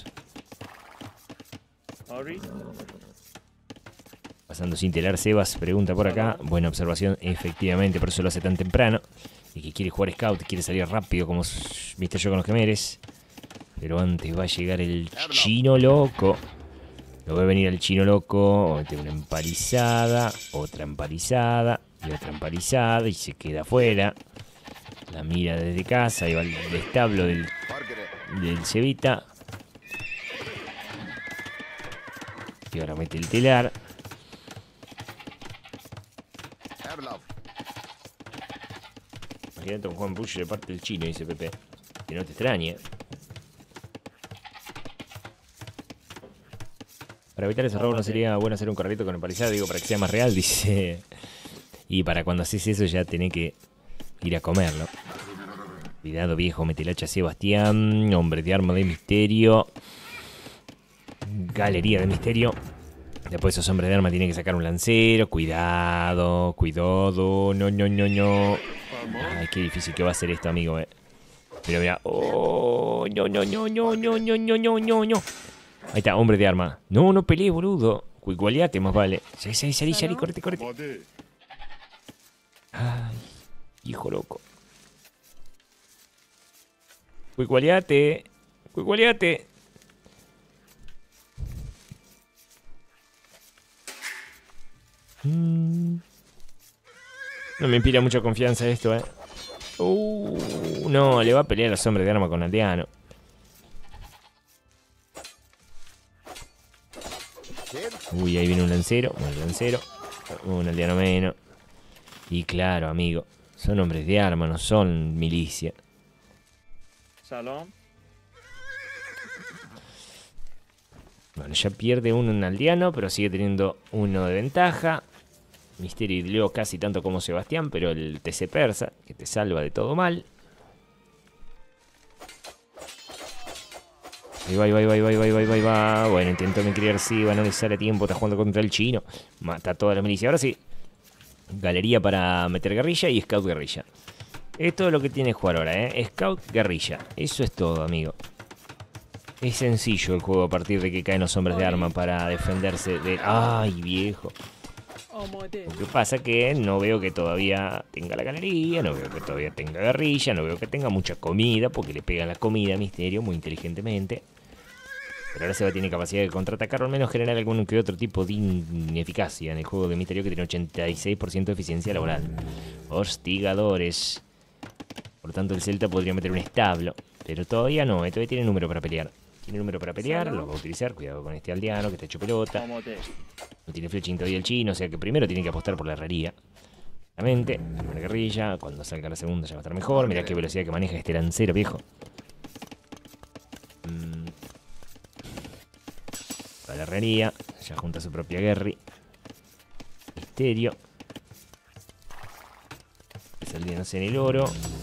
Pasando sin telar, Sebas pregunta por acá. Buena observación, efectivamente, por eso lo hace tan temprano. Y que quiere jugar scout, quiere salir rápido como viste yo con los gemeres. Pero antes va a llegar el chino loco. Lo ve venir el chino loco. Una empalizada, otra empalizada y otra empalizada y se queda afuera. La mira desde casa y va al establo del, del Cevita. Y ahora mete el telar. Imagínate un Juan Push de parte del chino, dice Pepe. Que no te extrañe. Para evitar ese robo no sería bueno hacer un carrito con empalizado, digo, para que sea más real, dice. Y para cuando haces eso ya tenés que ir a comerlo. Cuidado viejo, metelacha Sebastián. Hombre de arma de misterio. Galería de misterio. Después esos hombres de arma tienen que sacar un lancero. Cuidado, cuidado. No, no, no, no. Ay, qué difícil que va a ser esto, amigo, eh. Pero mira. Oh, no, no, no, no, no, no, no, no, no, no. Ahí está, hombre de arma. No, no pelees, boludo. Cuicualeate más vale. Salí, salí, salí, salí, correte, correte. Ay, hijo loco. Cuicualeate. Cuicualeate. Mm. No me inspira mucha confianza esto, eh. Uh, no, le va a pelear a los hombres de arma con aldeano. Uy, ahí viene un lancero. Un lancero. Un aldeano menos. Y claro, amigo. Son hombres de arma, no son milicia. Salón. Bueno, ya pierde uno en aldeano, pero sigue teniendo uno de ventaja. Misterio y Leo casi tanto como Sebastián, pero el T C Persa, que te salva de todo mal. Ahí va, ahí va, ahí va, ahí va, ahí va, ahí va. Bueno, intentó me criar Siva, no le sale a tiempo, está jugando contra el chino. Mata a toda la milicia. Ahora sí. Galería para meter guerrilla y Scout guerrilla. Esto es lo que tiene que jugar ahora, ¿eh? Scout guerrilla. Eso es todo, amigo. Es sencillo el juego a partir de que caen los hombres de arma para defenderse de... ¡Ay, viejo! Lo que pasa es que no veo que todavía tenga la galería, no veo que todavía tenga guerrilla, no veo que tenga mucha comida, porque le pega la comida a Misterio muy inteligentemente. Pero ahora se va a tener capacidad de contraatacar o al menos generar algún que otro tipo de ineficacia en el juego de Misterio, que tiene ochenta y seis por ciento de eficiencia laboral. Hostigadores. Por lo tanto el Celta podría meter un establo, pero todavía no, ¿eh? Todavía tiene número para pelear. Tiene número para pelear, lo va a utilizar. Cuidado con este aldeano que está hecho pelota. No tiene flechín todavía el chino, o sea que primero tiene que apostar por la herrería. Claramente, primera guerrilla, cuando salga la segunda ya va a estar mejor. Mirá qué velocidad que maneja este lancero, viejo. Mm. Para la herrería, ya junta su propia guerri. Misterio. Saliéndose en el oro.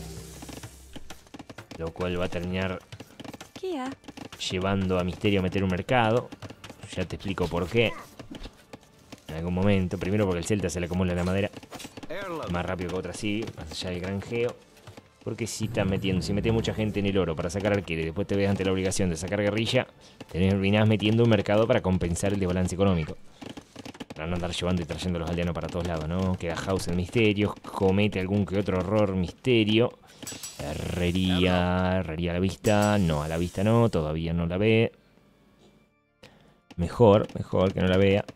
Lo cual va a terminar llevando a Misterio a meter un mercado. Ya te explico por qué. En algún momento. Primero porque el Celta se le acumula la madera más rápido que otra, sí. Más allá del granjeo. Porque si estás metiendo, si metes mucha gente en el oro para sacar arquero y después te ves ante la obligación de sacar guerrilla, terminás metiendo un mercado para compensar el desbalance económico. Para no andar llevando y trayendo los aldeanos para todos lados, ¿no? Queda house en Misterio, comete algún que otro error Misterio. Herrería, herrería a la vista, no, a la vista no, todavía no la ve. Mejor, mejor que no la vea.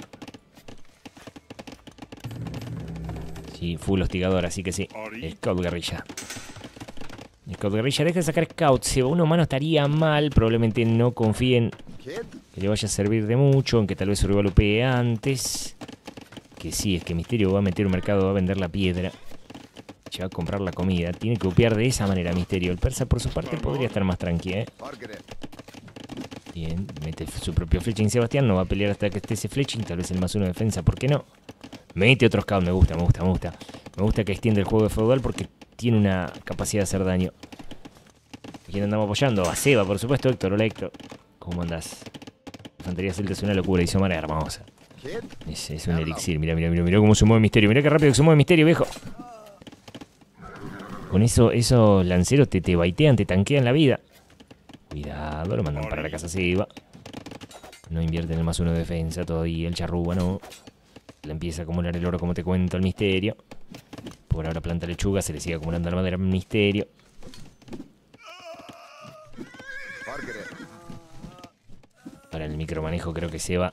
Sí, full hostigador, así que sí. Scout guerrilla. Scout guerrilla, deja de sacar Scout. Si uno humano estaría mal, probablemente no confíen que le vaya a servir de mucho, aunque tal vez su rival upee antes. Que sí, es que Misterio va a meter un mercado, va a vender la piedra. Ya va a comprar la comida. Tiene que upear de esa manera Misterio. El persa por su parte podría estar más tranqui, ¿eh? Bien, mete su propio fletching Sebastián. No va a pelear hasta que esté ese fletching. Tal vez el más uno de defensa, ¿por qué no? Mete otro scout, me gusta, me gusta, me gusta. Me gusta que extiende el juego de feudal porque tiene una capacidad de hacer daño. ¿A quién andamos apoyando? A Seba, por supuesto, Héctor. Hola, Héctor. ¿Cómo andás? La infantería celta es una locura, hizo manera hermosa. Es, es un elixir, mira, mira, mira, mira cómo se mueve Misterio. Mira qué rápido que se mueve Misterio, viejo. Con eso, esos lanceros te, te baitean, te tanquean la vida. Cuidado, lo mandan para la casa Seba. No invierte en el más uno de defensa todavía, el charrúa no. Le empieza a acumular el oro como te cuento el Misterio. Por ahora planta lechuga, se le sigue acumulando la madera al Misterio. Para el micromanejo creo que se va.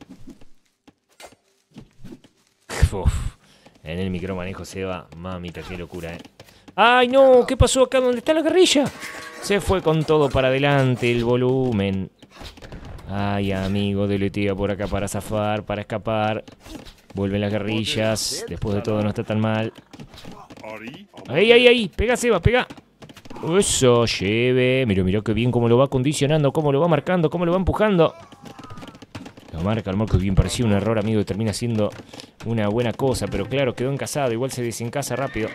Uf, en el micromanejo se va. Mamita, qué locura, eh. ¡Ay, no! ¿Qué pasó acá? ¿Dónde está la guerrilla? Se fue con todo para adelante el volumen. Ay, amigo, deletea por acá para zafar, para escapar. Vuelven las guerrillas. Después de todo no está tan mal. ¡Ay, ay, ay! ¡Pega, Seba, pega! Eso, lleve. Mira, mira qué bien cómo lo va condicionando, cómo lo va marcando, cómo lo va empujando. Lo marca, lo marca bien. Parecía un error, amigo, y termina siendo una buena cosa. Pero claro, quedó encasado. Igual se desencasa rápido.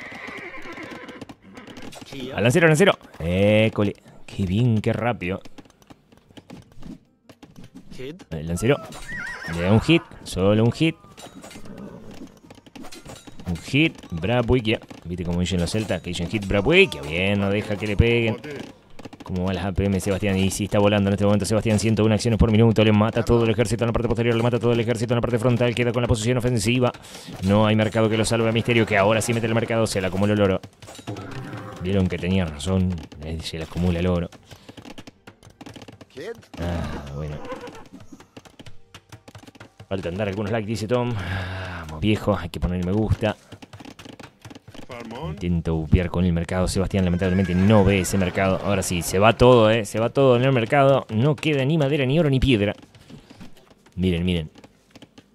Al lancero, al lancero. École. Qué bien, qué rápido. El lancero. Le da un hit. Solo un hit. Un hit. Brabuikia. ¿Viste cómo dicen los celtas? Que dicen hit Brabuikia. Bien, no deja que le peguen. ¿Cómo va las A P M, Sebastián? Y si está volando en este momento, Sebastián. ciento una acciones por minuto. Le mata todo el ejército en la parte posterior. Le mata todo el ejército en la parte frontal. Queda con la posición ofensiva. No hay mercado que lo salve a Misterio, que ahora sí mete el mercado. Se le acumula el oro. Vieron que tenía razón. Se le acumula el oro. Ah, bueno. Falta andar algunos likes, dice Tom. Vamos, viejo. Hay que poner me gusta. Intento upear con el mercado. Sebastián lamentablemente no ve ese mercado. Ahora sí, se va todo, eh. Se va todo en el mercado. No queda ni madera, ni oro, ni piedra. Miren, miren.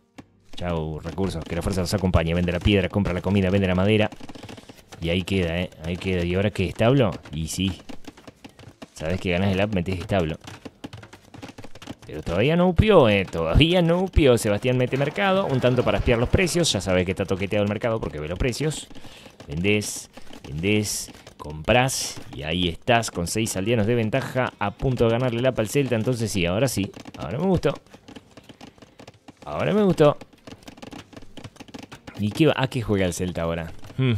Chau, recursos, que la fuerza nos acompañe. Vende la piedra, compra la comida, vende la madera. Y ahí queda, ¿eh? Ahí queda. ¿Y ahora qué? ¿Establo? Y sí. Sabes que ganás el app, metés establo. Pero todavía no upió, ¿eh? Todavía no upió. Sebastián mete mercado. Un tanto para espiar los precios. Ya sabes que está toqueteado el mercado porque ve los precios. Vendés, vendés, comprás. Y ahí estás con seis aldeanos de ventaja. A punto de ganarle el app al Celta. Entonces sí, ahora sí. Ahora me gustó. Ahora me gustó. ¿Y qué va? ¿A qué juega el Celta ahora? Hmm.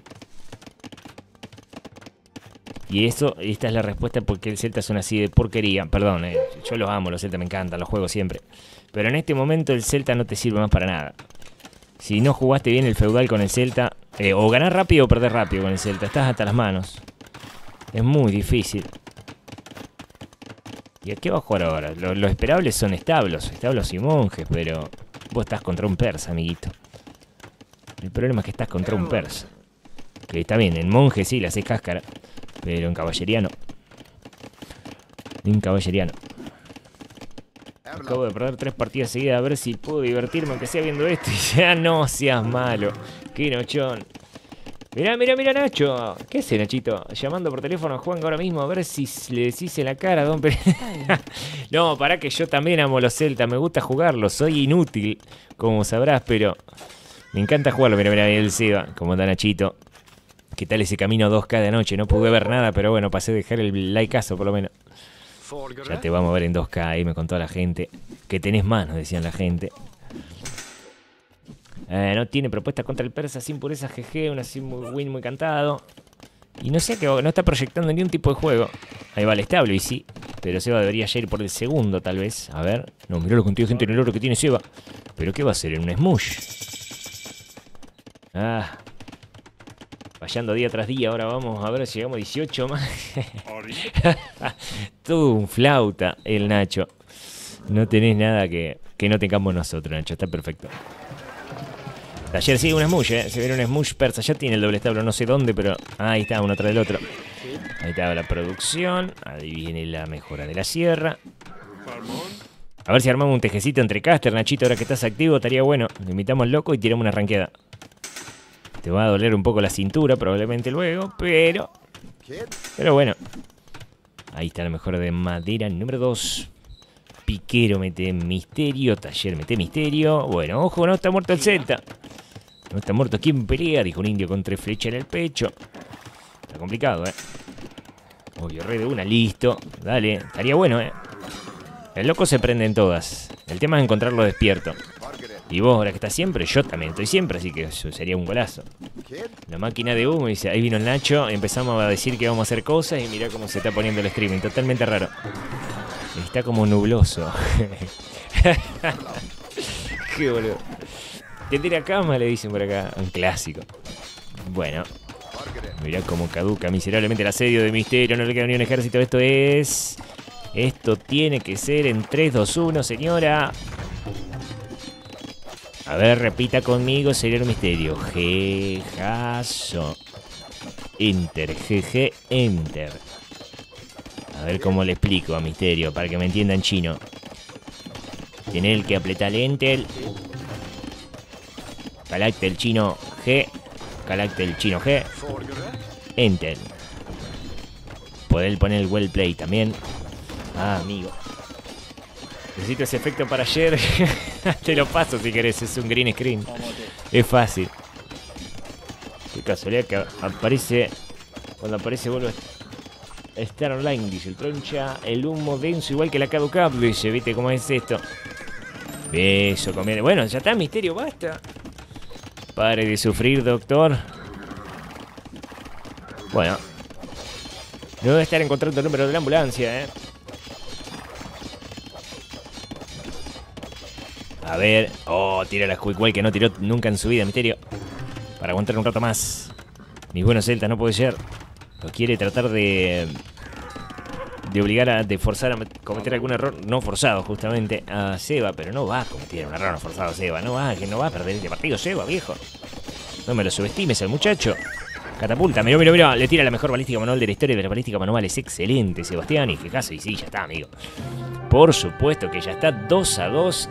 Y eso, esta es la respuesta porque el Celta son así de porquería. Perdón, eh, yo los amo, los Celta me encantan, los juego siempre. Pero en este momento el Celta no te sirve más para nada. Si no jugaste bien el feudal con el Celta, eh, o ganás rápido o perdés rápido con el Celta. Estás hasta las manos. Es muy difícil. ¿Y a qué va a jugar ahora? Lo, lo esperable son establos, establos y monjes, pero vos estás contra un persa, amiguito. El problema es que estás contra un persa. Que está bien, en monje sí le haces cáscara. Pero en caballería no. En caballería no. Acabo de perder tres partidas seguidas. A ver si puedo divertirme aunque sea viendo esto. Y ya no seas malo. Qué nochón. Mirá, mirá, mirá, Nacho. ¿Qué hace, Nachito? Llamando por teléfono a Juan ahora mismo a ver si le decís en la cara, don Pérez. No, pará que yo también amo los Celta. Me gusta jugarlos. Soy inútil, como sabrás, pero me encanta jugarlo. Mirá, mirá, el Seba. Como anda Nachito. ¿Qué tal ese camino dos K de anoche? No pude ver nada, pero bueno, pasé a dejar el likeazo por lo menos. Ya te vamos a ver en dos K, ahí me contó la gente. Que tenés manos, decían la gente. Eh, no tiene propuesta contra el persa sin pureza, jeje, un así muy win muy cantado. Y no sé, que no está proyectando ni un tipo de juego. Ahí va el establo y sí, pero Seba debería ya ir por el segundo tal vez. A ver, no, mirá lo cantidad de gente en el oro que tiene Seba. ¿Pero qué va a hacer? ¿En un smush? Ah... Fallando día tras día, ahora vamos a ver si llegamos a dieciocho más. Todo un flauta el Nacho. No tenés nada que, que no tengamos nosotros, Nacho. Está perfecto. Ayer sigue un smush, ¿eh? Se viene un smush persa. Ya tiene el doble establo, no sé dónde, pero ahí está, uno tras del otro. Ahí está la producción. Ahí viene la mejora de la sierra. A ver si armamos un tejecito entre caster, Nachito, ahora que estás activo. Estaría bueno. Le invitamos al loco y tiramos una ranqueada. Te va a doler un poco la cintura probablemente luego, pero... Pero bueno. Ahí está la mejora de madera número dos. Piquero mete misterio. Taller mete misterio. Bueno, ojo, no está muerto el Celta. No está muerto. ¿Quién pelea? Dijo un indio con tres flechas en el pecho. Está complicado, ¿eh? Obvio, re de una. Listo. Dale. Estaría bueno, ¿eh? El loco se prende en todas. El tema es encontrarlo despierto. Y vos, ahora que estás siempre, yo también estoy siempre, así que eso sería un golazo. La máquina de humo, dice, ahí vino el Nacho, empezamos a decir que vamos a hacer cosas y mirá cómo se está poniendo el streaming, totalmente raro. Está como nubloso. Qué boludo. Te tira cama, le dicen por acá, un clásico. Bueno. Mirá cómo caduca miserablemente el asedio de Misterio, no le queda ni un ejército, esto es... Esto tiene que ser en tres, dos, uno, señora. A ver, repita conmigo, sería un misterio. Jejazo. Enter, jeje, enter. A ver cómo le explico a Misterio, para que me entienda en chino. Tiene el que apretar el enter. Carácter chino G. Carácter chino G. Enter. Poder poner el well play también. Ah, amigo. Necesito ese efecto para ayer. Te lo paso si querés, es un green screen. Es fácil. Qué casualidad que aparece. Cuando aparece vuelve a estar online, dice el troncha. El humo denso igual que la caducap, dice, ¿viste cómo es esto? Eso, comer. Bueno, ya está, Misterio, basta. Pare de sufrir, doctor. Bueno. No debe estar encontrando el número de la ambulancia, eh. A ver. Oh, tira la Quick que no tiró nunca en su vida, Misterio. Para aguantar un rato más. Mis buenos Celtas, no puede ser. Lo quiere tratar de... De obligar a... De forzar a cometer algún error no forzado, justamente, a Seba. Pero no va a cometer un error no forzado a Seba. No va, que no va a perder este partido, Seba, viejo. No me lo subestimes al muchacho. Catapulta, mirá, mirá, mirá. Le tira la mejor balística manual de la historia de la balística manual. Es excelente, Sebastián. Y fíjate, y sí, ya está, amigo. Por supuesto que ya está dos a dos. Y qué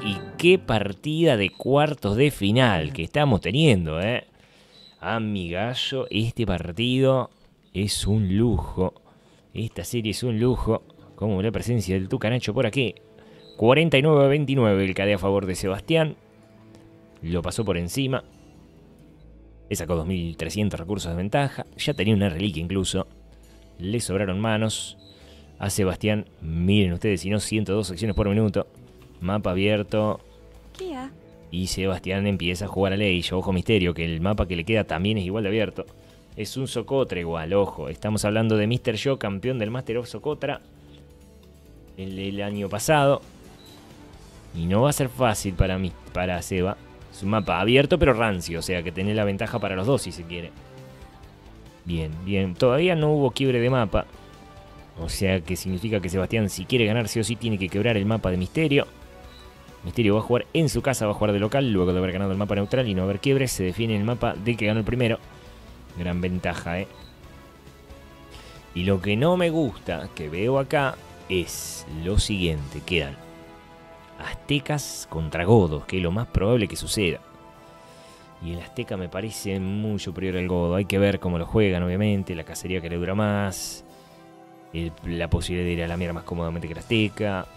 qué partida de cuartos de final que estamos teniendo, ¿eh? Amigallo, este partido es un lujo. Esta serie es un lujo. Como la presencia del Tucanacho por aquí. cuarenta y nueve a veintinueve el K D a favor de Sebastián. Lo pasó por encima. Le sacó dos mil trescientos recursos de ventaja. Ya tenía una reliquia incluso. Le sobraron manos a Sebastián. Miren ustedes, si no, ciento dos acciones por minuto. Mapa abierto. Y Sebastián empieza a jugar a Leisha. Ojo misterio, que el mapa que le queda también es igual de abierto. Es un Socotra igual, ojo. Estamos hablando de míster Yo, campeón del Master of Socotra el, el año pasado. Y no va a ser fácil para mí, para Seba. Es un mapa abierto pero rancio, o sea que tiene la ventaja para los dos si se quiere. Bien, bien. Todavía no hubo quiebre de mapa. O sea que significa que Sebastián, si quiere ganar sí o sí, tiene que quebrar el mapa de Misterio. Misterio va a jugar en su casa, va a jugar de local, luego de haber ganado el mapa neutral y no haber quiebres, se define el mapa del que ganó el primero. Gran ventaja, ¿eh? Y lo que no me gusta que veo acá es lo siguiente. Quedan aztecas contra godos, que es lo más probable que suceda. Y el azteca me parece muy superior al godo. Hay que ver cómo lo juegan, obviamente. La cacería que le dura más. El, la posibilidad de ir a la mierda más cómodamente que el azteca.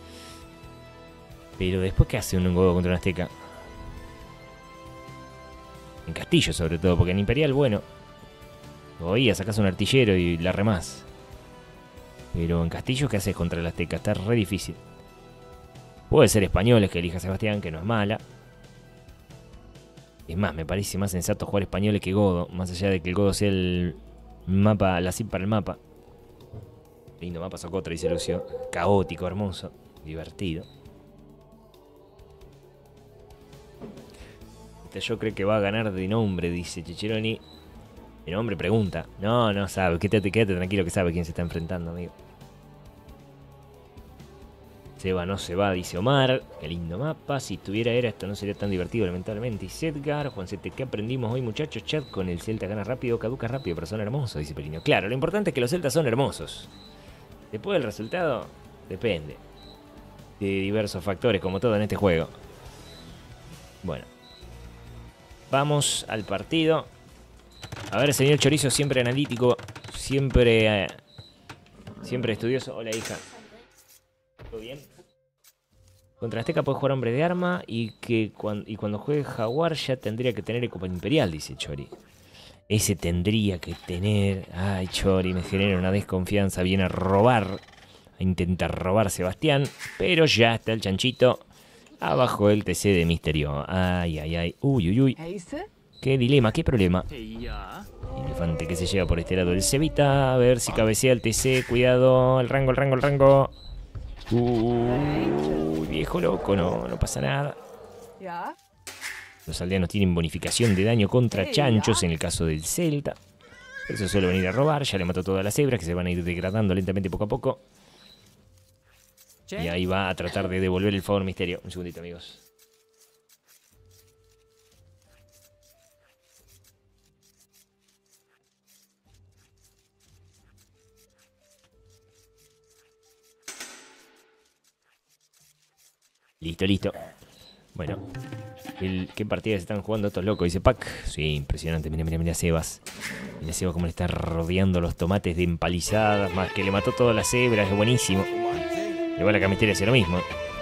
Pero después, ¿qué hace un godo contra un azteca? En castillo sobre todo, porque en imperial, bueno, todavía sacas un artillero y la remás. Pero en castillo, ¿qué haces contra el azteca? Está re difícil. Puede ser españoles que elija Sebastián, que no es mala. Es más, me parece más sensato jugar españoles que godo, más allá de que el godo sea el mapa, la zip para el mapa. Lindo mapa Socotra, dice Lucio. Caótico, hermoso, divertido. Yo creo que va a ganar de nombre, dice Chicheroni. De nombre pregunta. No, no sabe. Quédate, quédate tranquilo que sabe quién se está enfrentando, amigo. Se va, no se va, dice Omar. Qué lindo mapa. Si tuviera era, esto no sería tan divertido, lamentablemente. Dice Edgar. Juancete, ¿qué aprendimos hoy, muchachos? Chat con el Celta gana rápido, caduca rápido, pero son hermosos, dice Pelino. Claro, lo importante es que los Celtas son hermosos. Después del resultado, depende de diversos factores, como todo en este juego. Bueno. Vamos al partido. A ver, señor Chorizo, siempre analítico, siempre eh, siempre estudioso. Hola, hija. ¿Todo bien? Contra Azteca puede jugar hombre de arma y que cuando, y cuando juegue Jaguar ya tendría que tener Ecopa Imperial, dice Chori. Ese tendría que tener... Ay, Chori, me genera una desconfianza. Viene a robar, a intentar robar Sebastián, pero ya está el chanchito abajo del T C de Misterio. Ay, ay, ay. Uy, uy, uy. Qué dilema, qué problema. Elefante que se lleva por este lado el Cevita. A ver si cabecea el T C. Cuidado. El rango, el rango, el rango. Uy, viejo loco. No, no pasa nada. Los aldeanos tienen bonificación de daño contra chanchos en el caso del Celta. Por eso suele venir a robar. Ya le mató todas las hebras que se van a ir degradando lentamente poco a poco. Y ahí va a tratar de devolver el favor Misterio. Un segundito, amigos. Listo, listo. Bueno. El, ¿Qué partidas están jugando estos locos? Dice Pac. Sí, impresionante. Mira, mira, mira Sebas. Mira Sebas cómo le está rodeando los tomates de empalizadas. Más que le mató todas las hebras. Es buenísimo. Igual acá Misterio hace lo mismo.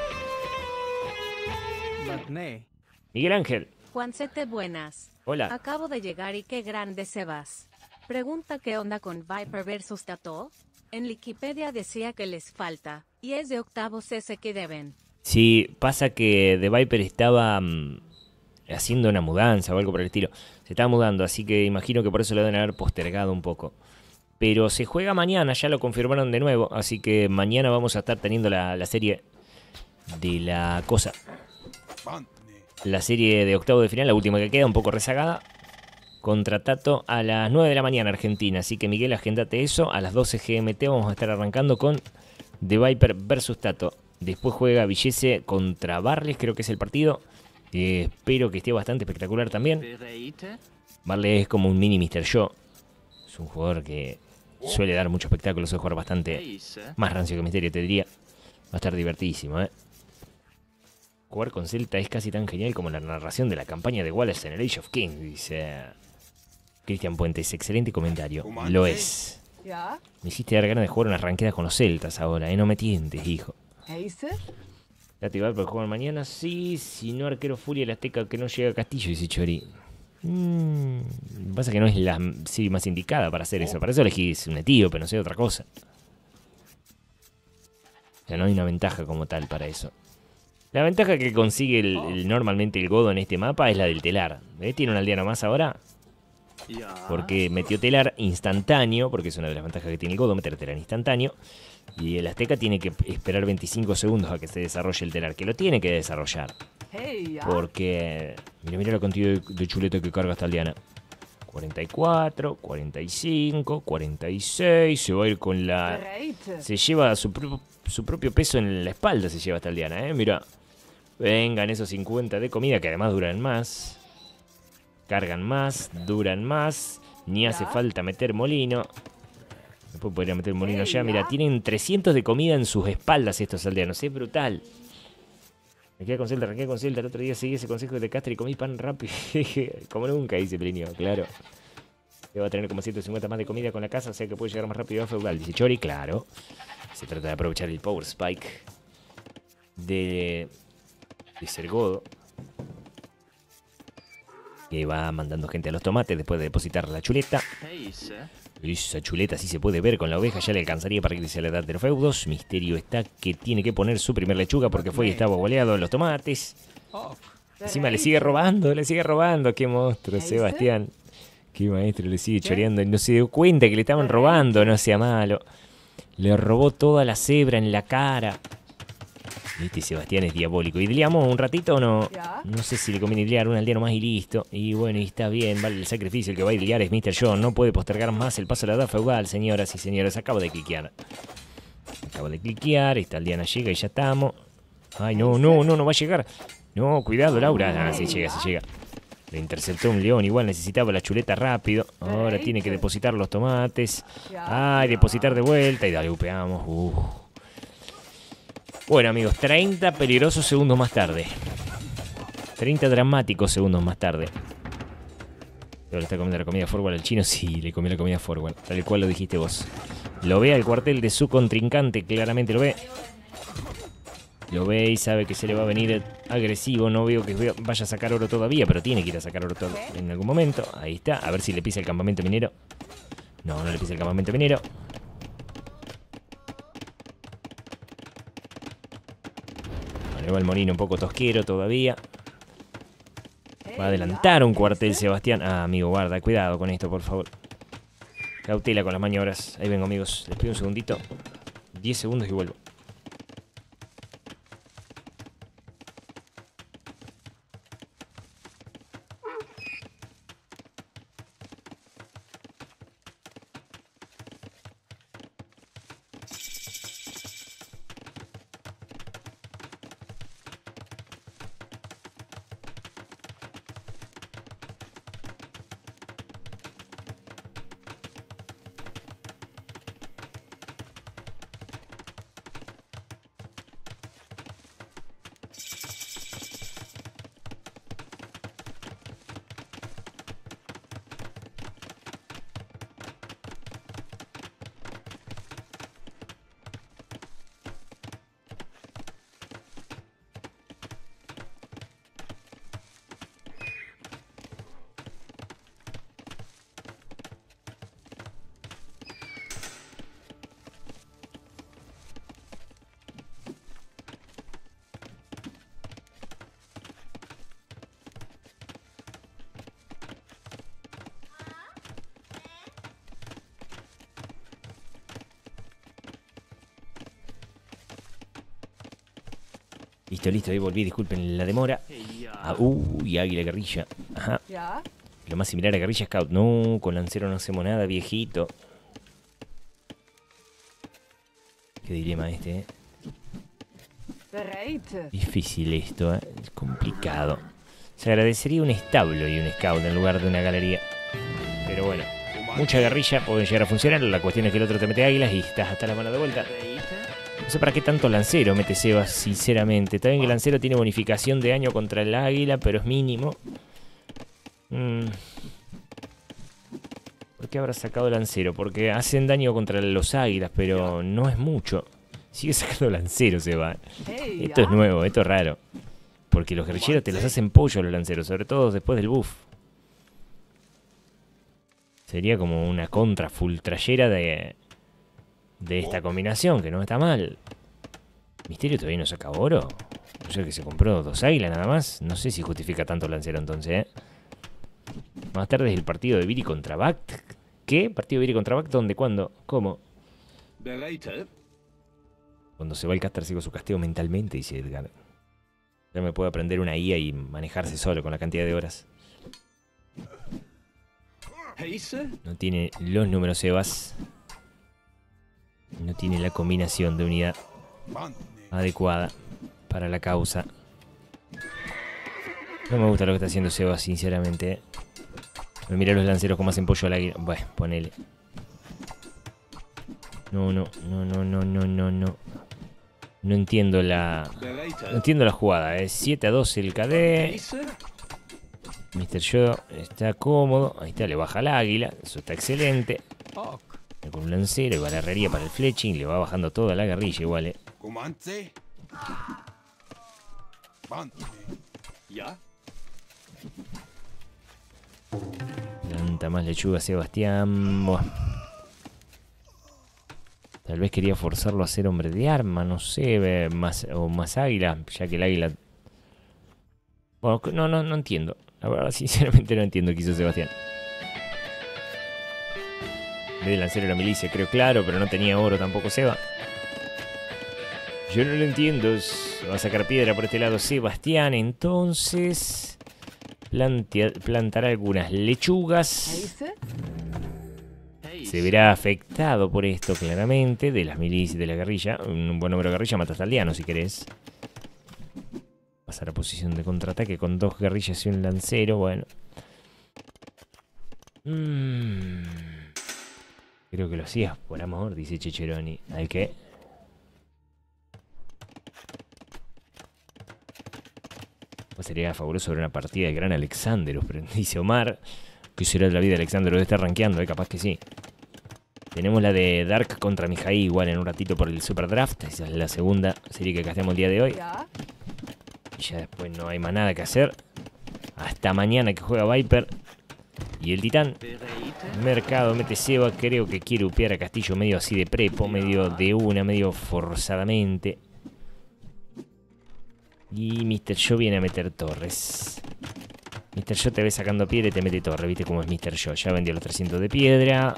Miguel Ángel. Juancete, buenas. Hola. Acabo de llegar y qué grande se vas. Pregunta qué onda con Viper versus Tato. En Wikipedia decía que les falta. Y es de octavos ese que deben. Sí, pasa que The Viper estaba um, haciendo una mudanza o algo por el estilo. Se estaba mudando, así que imagino que por eso lo deben haber postergado un poco. Pero se juega mañana, ya lo confirmaron de nuevo. Así que mañana vamos a estar teniendo la, la serie de la cosa. La serie de octavo de final, la última que queda, un poco rezagada. Contra Tato a las nueve de la mañana Argentina. Así que Miguel, agéndate eso. A las doce G M T vamos a estar arrancando con The Viper versus Tato. Después juega Villese contra Barles, creo que es el partido. Eh, espero que esté bastante espectacular también. Barles es como un mini míster Yo. Es un jugador que suele dar mucho espectáculo. Suele jugar bastante más rancio que Misterio, te diría. Va a estar divertidísimo, ¿eh? Jugar con Celta es casi tan genial como la narración de la campaña de Wallace en el Age of Kings, dice Cristian Puentes. Excelente comentario. Lo es. Me hiciste dar ganas de jugar unas ranqueadas con los celtas ahora, ¿eh? No me tientes, hijo. ¿La activar para jugar mañana? Sí, si no arquero furia el azteca que no llega a Castillo, dice Chori. Mm, lo que pasa es que no es la sí, más indicada para hacer eso. Para eso elegís un etíope, no sé, otra cosa. O sea, no hay una ventaja como tal para eso. La ventaja que consigue el, el, normalmente el godo en este mapa es la del telar. ¿Ves? Tiene un aldeano más ahora. Porque metió telar instantáneo, porque es una de las ventajas que tiene el godo, meter telar instantáneo. Y el azteca tiene que esperar veinticinco segundos a que se desarrolle el telar, que lo tiene que desarrollar. Porque, mira, mira la cantidad de, de chuleta que carga esta aldeana. cuarenta y cuatro, cuarenta y cinco, cuarenta y seis, se va a ir con la... Se lleva su, pro, su propio peso en la espalda, se lleva esta aldeana, ¿eh? Mira, vengan esos cincuenta de comida que además duran más. Cargan más, duran más, ni hace falta meter molino. Después podría meter molino ya. Mira, tienen trescientos de comida en sus espaldas estos aldeanos. Es brutal. Me quedé con Celta, arranqué con Celta. El otro día seguí ese consejo de Castro y comí pan rápido. Como nunca, dice Plinio, claro. Va a tener como ciento cincuenta más de comida con la casa, o sea que puede llegar más rápido a feudal. Dice Chori, claro. Se trata de aprovechar el power spike de, de Sergodo, que va mandando gente a los tomates después de depositar la chuleta. Esa chuleta sí se puede ver con la oveja, ya le alcanzaría para irse a la edad de los feudos. Misterio está que tiene que poner su primer lechuga porque fue y estaba goleado en los tomates. Encima le sigue robando, le sigue robando. Qué monstruo, Sebastián. Qué maestro, le sigue choreando y no se dio cuenta que le estaban robando, no sea malo. Le robó toda la cebra en la cara. Este Sebastián es diabólico. ¿Idleamos un ratito o no? No sé si le conviene idlear un aldeano más y listo. Y bueno, y está bien, vale el sacrificio. El que va a idlear es mister John. No puede postergar más el paso de la edad feudal, señoras y señores. Acabo de cliquear. Acabo de cliquear. Esta aldeana llega y ya estamos. Ay, no, no, no, no va a llegar. No, cuidado, Laura. Ah, sí llega, sí llega. Le interceptó un león. Igual necesitaba la chuleta rápido. Ahora tiene que depositar los tomates. Ay, depositar de vuelta. Y dale, upeamos. Uff. Bueno, amigos, treinta peligrosos segundos más tarde. treinta dramáticos segundos más tarde. ¿Pero le está comiendo la comida forward al chino? Sí, le comió la comida forward, tal cual lo dijiste vos. Lo ve al cuartel de su contrincante, claramente lo ve. Lo ve y sabe que se le va a venir agresivo. No veo que vaya a sacar oro todavía, pero tiene que ir a sacar oro todo en algún momento. Ahí está, a ver si le pisa el campamento minero. No, no le pisa el campamento minero. Va el molino un poco tosquero todavía. Va a adelantar un cuartel Sebastián. Ah, amigo, guarda, cuidado con esto, por favor. Cautela con las maniobras. Ahí vengo, amigos. Les pido un segundito. diez segundos y vuelvo. Listo, listo, ahí volví, disculpen la demora. Ah, uy, águila guerrilla. Ajá. Lo más similar a guerrilla scout. No, con lancero no hacemos nada, viejito. Qué dilema este, eh. Difícil esto, eh. Es complicado. Se agradecería un establo y un scout en lugar de una galería. Pero bueno, mucha guerrilla puede llegar a funcionar. La cuestión es que el otro te mete águilas y estás hasta la mano de vuelta. No sé para qué tanto lancero mete Sebas, sinceramente. Está bien que el lancero tiene bonificación de daño contra el águila, pero es mínimo. Mm. ¿Por qué habrá sacado lancero? Porque hacen daño contra los águilas, pero no es mucho. Sigue sacando lancero, Sebas. Esto es nuevo, esto es raro. Porque los guerrilleros te los hacen pollo a los lanceros, sobre todo después del buff. Sería como una contra full trayera de, de esta combinación, que no está mal. ¿Misterio todavía no saca oro? O sea que se compró dos águilas nada más. No sé si justifica tanto lancero entonces, ¿eh? Más tarde es el partido de Viri contra Bakt. ¿Qué? ¿Partido de Viri contra Bakt? ¿Dónde? ¿Cuándo? ¿Cómo? Cuando se va el caster sigo su castigo mentalmente, dice Edgar. Ya me puede aprender una I A y manejarse solo con la cantidad de horas. No tiene los números Sebas. No tiene la combinación de unidad adecuada para la causa. No me gusta lo que está haciendo Sebas, sinceramente. Me mira los lanceros como hacen pollo al águila. Bueno, ponele. No, no, no, no, no, no, no, no. No entiendo la... No entiendo la jugada, es eh. siete a dos el K D. mister Yo está cómodo. Ahí está, le baja el águila. Eso está excelente. Con un lancero y va a la herrería para el fletching. Le va bajando toda la guerrilla igual, eh. Planta más lechuga Sebastián. Buah. Tal vez quería forzarlo a ser hombre de arma, no sé, más, o más águila, ya que el águila... Bueno, no, no, no entiendo. La verdad, sinceramente no entiendo qué hizo Sebastián. En vez de lancero la milicia, creo claro, pero no tenía oro tampoco Seba. Yo no lo entiendo. Va a sacar piedra por este lado Sebastián, entonces... Plantea, plantará algunas lechugas. Se verá afectado por esto claramente. De las milicias de la guerrilla. Un buen número de guerrilla mata hasta aldeano si querés. Pasar a posición de contraataque con dos guerrillas y un lancero. Bueno. Mm. Creo que lo hacías por amor, dice Checheroni. ¿Al qué? Pues sería fabuloso ver una partida de gran Alexander. Dice Omar. ¿Qué será de la vida de Alexander? Debe estar rankeando, ¿eh? Capaz que sí. Tenemos la de Dark contra Mijaí igual en un ratito por el Super Draft. Esa es la segunda serie que casteamos el día de hoy. Y ya después no hay más nada que hacer. Hasta mañana que juega Viper. Y el Titán. Mercado mete Seba. Creo que quiere upear a Castillo medio así de prepo. Medio de una, medio forzadamente. Y mister Yo viene a meter torres. mister Yo te ve sacando piedra y te mete torre. ¿Viste cómo es mister Yo? Ya vendió los trescientos de piedra.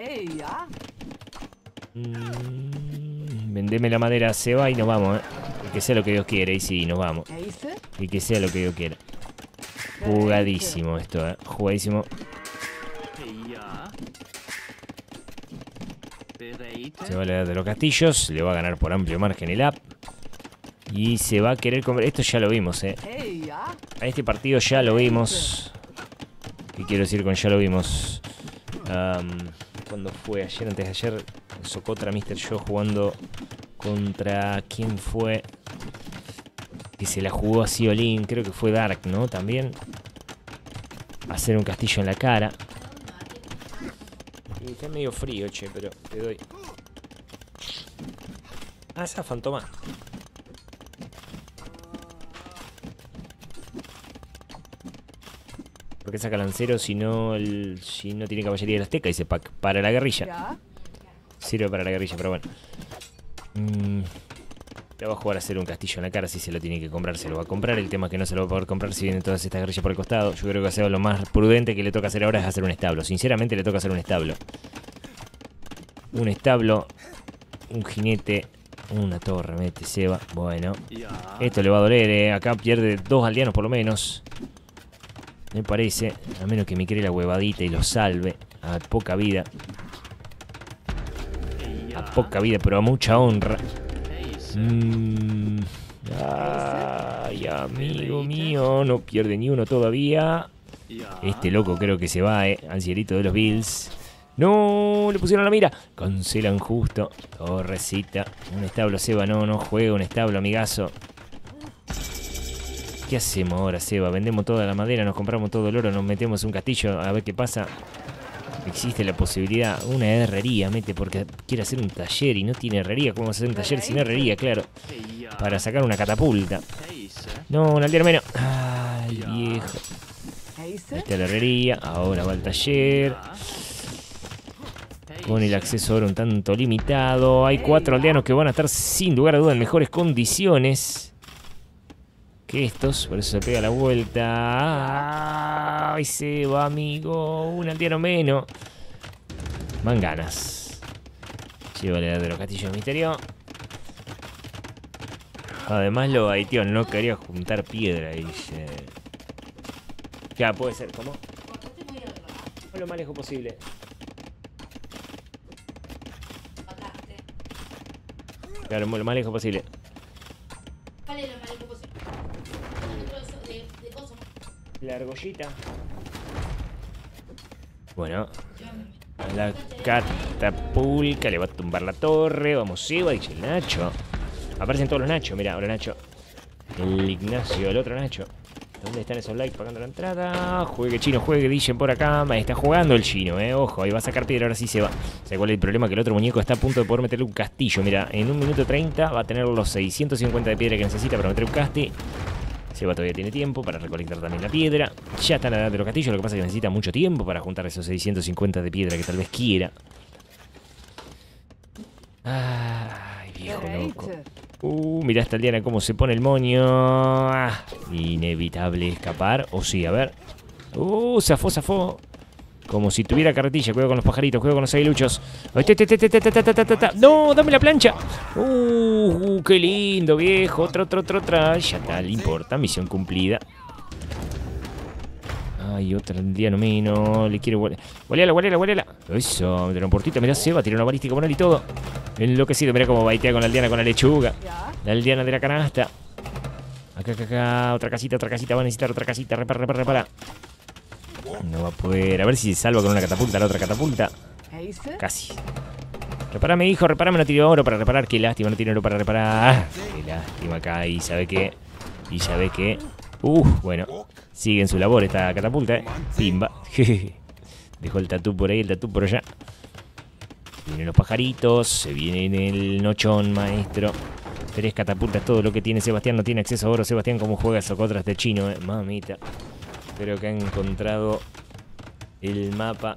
Mm, vendeme la madera, se va y nos vamos, ¿eh? Y que sea lo que Dios quiere. Y sí, nos vamos. Y que sea lo que Dios quiera. Jugadísimo esto, ¿eh? Jugadísimo. Se va a la de los castillos. Le va a ganar por amplio margen el up. Y se va a querer comer. Esto ya lo vimos, eh. A este partido ya lo vimos. ¿Qué quiero decir con ya lo vimos? Um, ¿Cuándo fue? Ayer, antes de ayer. Socotra, mister Yo jugando contra... ¿Quién fue? Que se la jugó así Olin. Creo que fue Dark, ¿no? También. Hacer un castillo en la cara. Y está medio frío, che, pero te doy. Ah, esa fantoma. ¿Por qué saca lancero si no, el, si no tiene caballería de Azteca? Dice Pac. Para la guerrilla. Sirve para la guerrilla, pero bueno. Mm, le va a jugar a hacer un castillo en la cara. Si se lo tiene que comprar, se lo va a comprar. El tema es que no se lo va a poder comprar si vienen todas estas guerrillas por el costado. Yo creo que sea lo más prudente que le toca hacer ahora es hacer un establo. Sinceramente le toca hacer un establo. Un establo. Un jinete. Una torre, mete Seba. Bueno. Esto le va a doler, eh. Acá pierde dos aldeanos por lo menos. Me parece, a menos que me cree la huevadita y lo salve. A poca vida. A poca vida, pero a mucha honra. Mm. Ay, amigo mío, no pierde ni uno todavía. Este loco creo que se va, eh, al cielito de los Bills. No, le pusieron la mira. Cancelan justo. Torrecita. Un establo, Seba. No, no juega un establo, amigazo. ¿Qué hacemos ahora, Seba? Vendemos toda la madera, nos compramos todo el oro, nos metemos en un castillo a ver qué pasa. Existe la posibilidad. Una herrería, mete, porque quiere hacer un taller y no tiene herrería. ¿Cómo vamos a hacer un taller sin herrería? Claro. Para sacar una catapulta. No, un aldeano menos. Ay, viejo. Ahí está la herrería. Ahora va al taller. Con el acceso ahora un tanto limitado. Hay cuatro aldeanos que van a estar sin lugar a duda en mejores condiciones que estos, por eso se pega la vuelta. Ay, se va, amigo. Un aldeano menos. Van ganas. Lleva la edad de los castillos de misterio. Además, lo haitió no quería juntar piedra. Dice. Ya, puede ser. ¿Cómo? Lo más lejos posible. Claro, lo más lejos posible. La argollita. Bueno. La catapulta. Le va a tumbar la torre. Vamos, Seba, dice el Nacho. Aparecen todos los Nachos. Mira, ahora Nacho. El Ignacio, el otro Nacho. ¿Dónde están esos likes pagando la entrada? Juegue chino, juegue, dicen por acá. Está jugando el chino, eh. Ojo, ahí va a sacar piedra, ahora sí se va. ¿Sabes cuál es el problema? Que el otro muñeco está a punto de poder meterle un castillo. Mira, en un minuto treinta va a tener los seiscientos cincuenta de piedra que necesita para meter un casti. Seba todavía tiene tiempo para recolectar también la piedra. Ya está en la edad de los castillos, lo que pasa es que necesita mucho tiempo para juntar esos seiscientos cincuenta de piedra que tal vez quiera. Ay, viejo loco. Uh, mirá esta aldeana cómo se pone el moño. Ah, inevitable escapar. O oh, sí, a ver. Uh, zafó, zafó. Como si tuviera carretilla. Cuidado con los pajaritos, cuidado con los aguiluchos. No, dame la plancha. Uh, qué lindo, viejo. Otra, otra, otra, otra. Ya está, le importa. Misión cumplida. Ay, otra aldeano menos. Le quiero gualeala, gualeala, gualeala. Eso, me trae un portito. Mirá, Seba, tiene una balística con él y todo. Enloquecido, mirá cómo baitea con la aldeana con la lechuga. La aldeana de la canasta. Acá, acá, acá. Otra casita, otra casita. Va a necesitar otra casita. Repara, repara, repara. No va a poder. A ver si se salva con una catapulta. La otra catapulta. Casi. Repárame, hijo, repárame. No tiene oro para reparar. Qué lástima, no tiene oro para reparar. Qué lástima acá. Y sabe qué. Y sabe qué. Uh, bueno. Sigue en su labor esta catapulta, eh. Pimba. Dejó el tatú por ahí, el tatú por allá. Vienen los pajaritos. Se viene el nochón, maestro. Tres catapultas, todo lo que tiene Sebastián. No tiene acceso a oro. Sebastián, cómo juega Socotras de chino, eh. Mamita. Creo que han encontrado el mapa.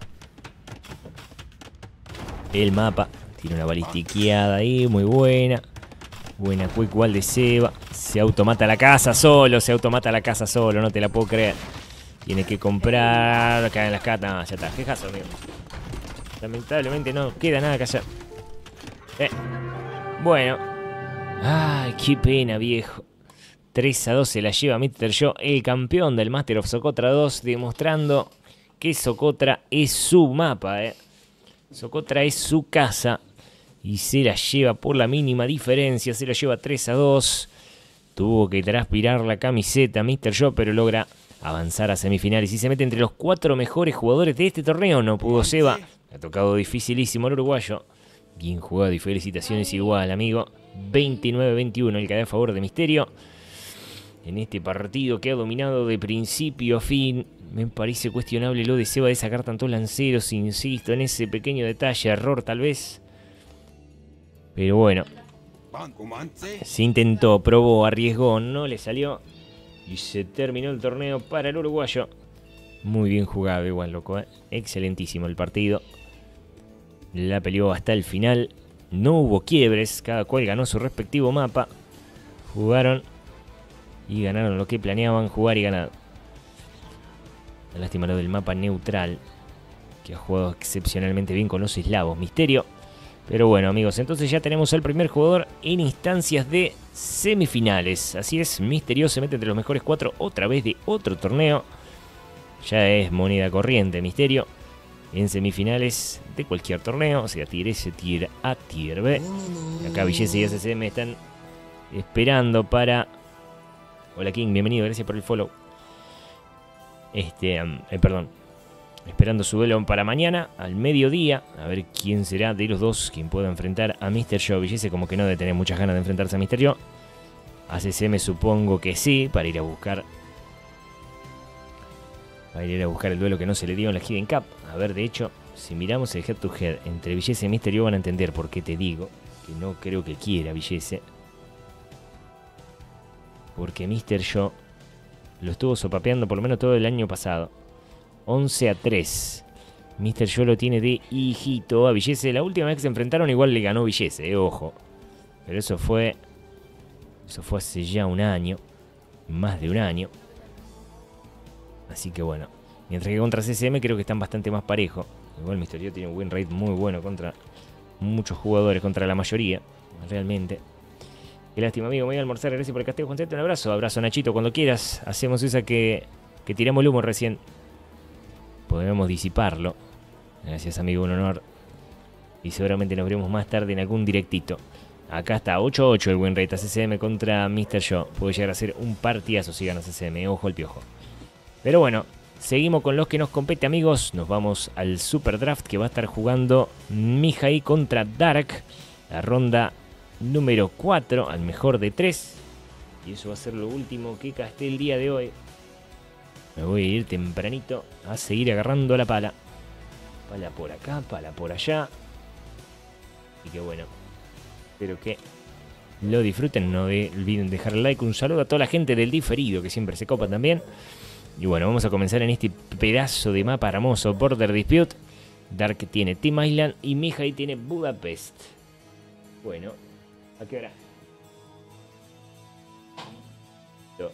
El mapa. Tiene una balistiqueada ahí, muy buena. Buena quick wall de Seba. Se automata la casa solo. Se automata la casa solo. No te la puedo creer. Tiene que comprar. Acá en las catas. Ya está. Quejazo, amigo. Lamentablemente no queda nada que hacer. Eh. Bueno. Ay, qué pena, viejo. tres a dos se la lleva míster Joe, el campeón del Master of Socotra dos. Demostrando que Socotra es su mapa, eh. Socotra es su casa. Y se la lleva por la mínima diferencia. Se la lleva tres a dos. Tuvo que transpirar la camiseta míster Joe, pero logra avanzar a semifinales. Y se mete entre los cuatro mejores jugadores de este torneo. No pudo Seba. Ha tocado dificilísimo el uruguayo. Bien jugado y felicitaciones igual, amigo. veintinueve veintiuno el que da a favor de Misterio. En este partido que ha dominado de principio a fin. Me parece cuestionable lo de Seba de sacar tantos lanceros. Insisto en ese pequeño detalle. Error tal vez. Pero bueno, se intentó, probó, arriesgó, no le salió. Y se terminó el torneo para el uruguayo. Muy bien jugado igual, loco, ¿eh? Excelentísimo el partido. La peleó hasta el final. No hubo quiebres, cada cual ganó su respectivo mapa. Jugaron y ganaron lo que planeaban jugar y ganar. La lástima lo del mapa neutral, que ha jugado excepcionalmente bien con los eslavos. Misterio. Pero bueno, amigos, entonces ya tenemos al primer jugador en instancias de semifinales. Así es, Misterio se mete entre los mejores cuatro otra vez de otro torneo. Ya es moneda corriente, Misterio. En semifinales de cualquier torneo, o sea, tier S, tier A, tier B. Acá Villese y S C me están esperando para... Hola King, bienvenido, gracias por el follow. Este, um, eh, perdón. Esperando su duelo para mañana, al mediodía. A ver quién será de los dos quien pueda enfrentar a míster Yo. Villese como que no debe tener muchas ganas de enfrentarse a míster Yo. A C C me supongo que sí, para ir a buscar... Para ir a buscar el duelo que no se le dio en la Hidden Cup. A ver, de hecho, si miramos el head to head entre Villese y míster Yo van a entender por qué te digo que no creo que quiera Villese. Porque míster Yo lo estuvo sopapeando por lo menos todo el año pasado. once a tres. míster Yo lo tiene de hijito a Villese. La última vez que se enfrentaron igual le ganó Villese, eh, ojo. Pero eso fue... Eso fue hace ya un año. Más de un año. Así que bueno. Mientras que contra C C M creo que están bastante más parejos. Igual míster Yo tiene un win rate muy bueno contra muchos jugadores, contra la mayoría. Realmente. Qué lástima, amigo. Me voy a almorzar. Gracias por el castigo, Juancete. Un abrazo. Abrazo, Nachito. Cuando quieras. Hacemos esa que, que tiramos el humo recién. Podremos disiparlo. Gracias, amigo. Un honor. Y seguramente nos veremos más tarde en algún directito. Acá está. ocho a ocho el win rate a C C M contra míster Yo. Puede llegar a ser un partidazo si gana C C M. Ojo al piojo. Pero bueno. Seguimos con los que nos compete, amigos. Nos vamos al Super Draft que va a estar jugando Mihai contra Dark. La ronda número cuatro, al mejor de tres. Y eso va a ser lo último que casté el día de hoy. Me voy a ir tempranito a seguir agarrando la pala. Pala por acá, pala por allá. Y que bueno, espero que lo disfruten. No olviden dejar el like. Un saludo a toda la gente del diferido que siempre se copa también. Y bueno, vamos a comenzar en este pedazo de mapa hermoso. Border Dispute. Dark tiene Team Island y Mihai tiene Budapest. Bueno, ¿a qué hora? Dos.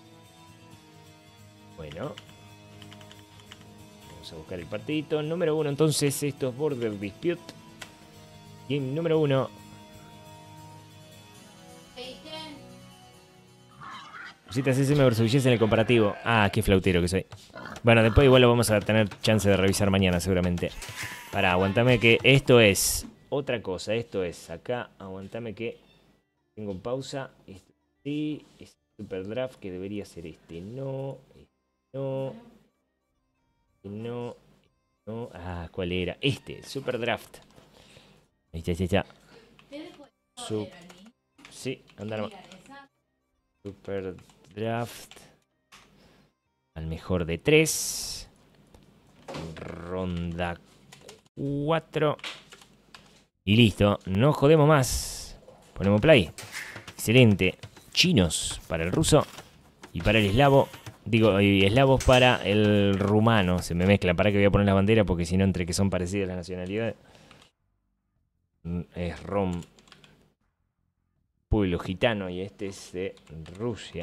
Bueno. Vamos a buscar el partidito. Número uno, entonces, esto es Border Dispute. Game número uno. Cositas C C M versus Villese en el comparativo. Ah, qué flautero que soy. Bueno, después igual lo vamos a tener chance de revisar mañana seguramente. Pará, aguantame que esto es otra cosa. Esto es acá, aguantame que tengo pausa. Este sí, es Super Draft que debería ser este. No, este no, este no, este no. Ah, ¿cuál era? Este, Super Draft. Ahí está, ahí está. Sub... Sí, anda nomás. Super Draft. Al mejor de tres. Ronda cuatro. Y listo. No jodemos más. Ponemos play. Excelente. Chinos para el ruso. Y para el eslavo. Digo, y eslavos para el rumano. Se me mezcla. Para que voy a poner la bandera porque si no, entre que son parecidas las nacionalidades. Es rom. Pueblo gitano. Y este es de Rusia.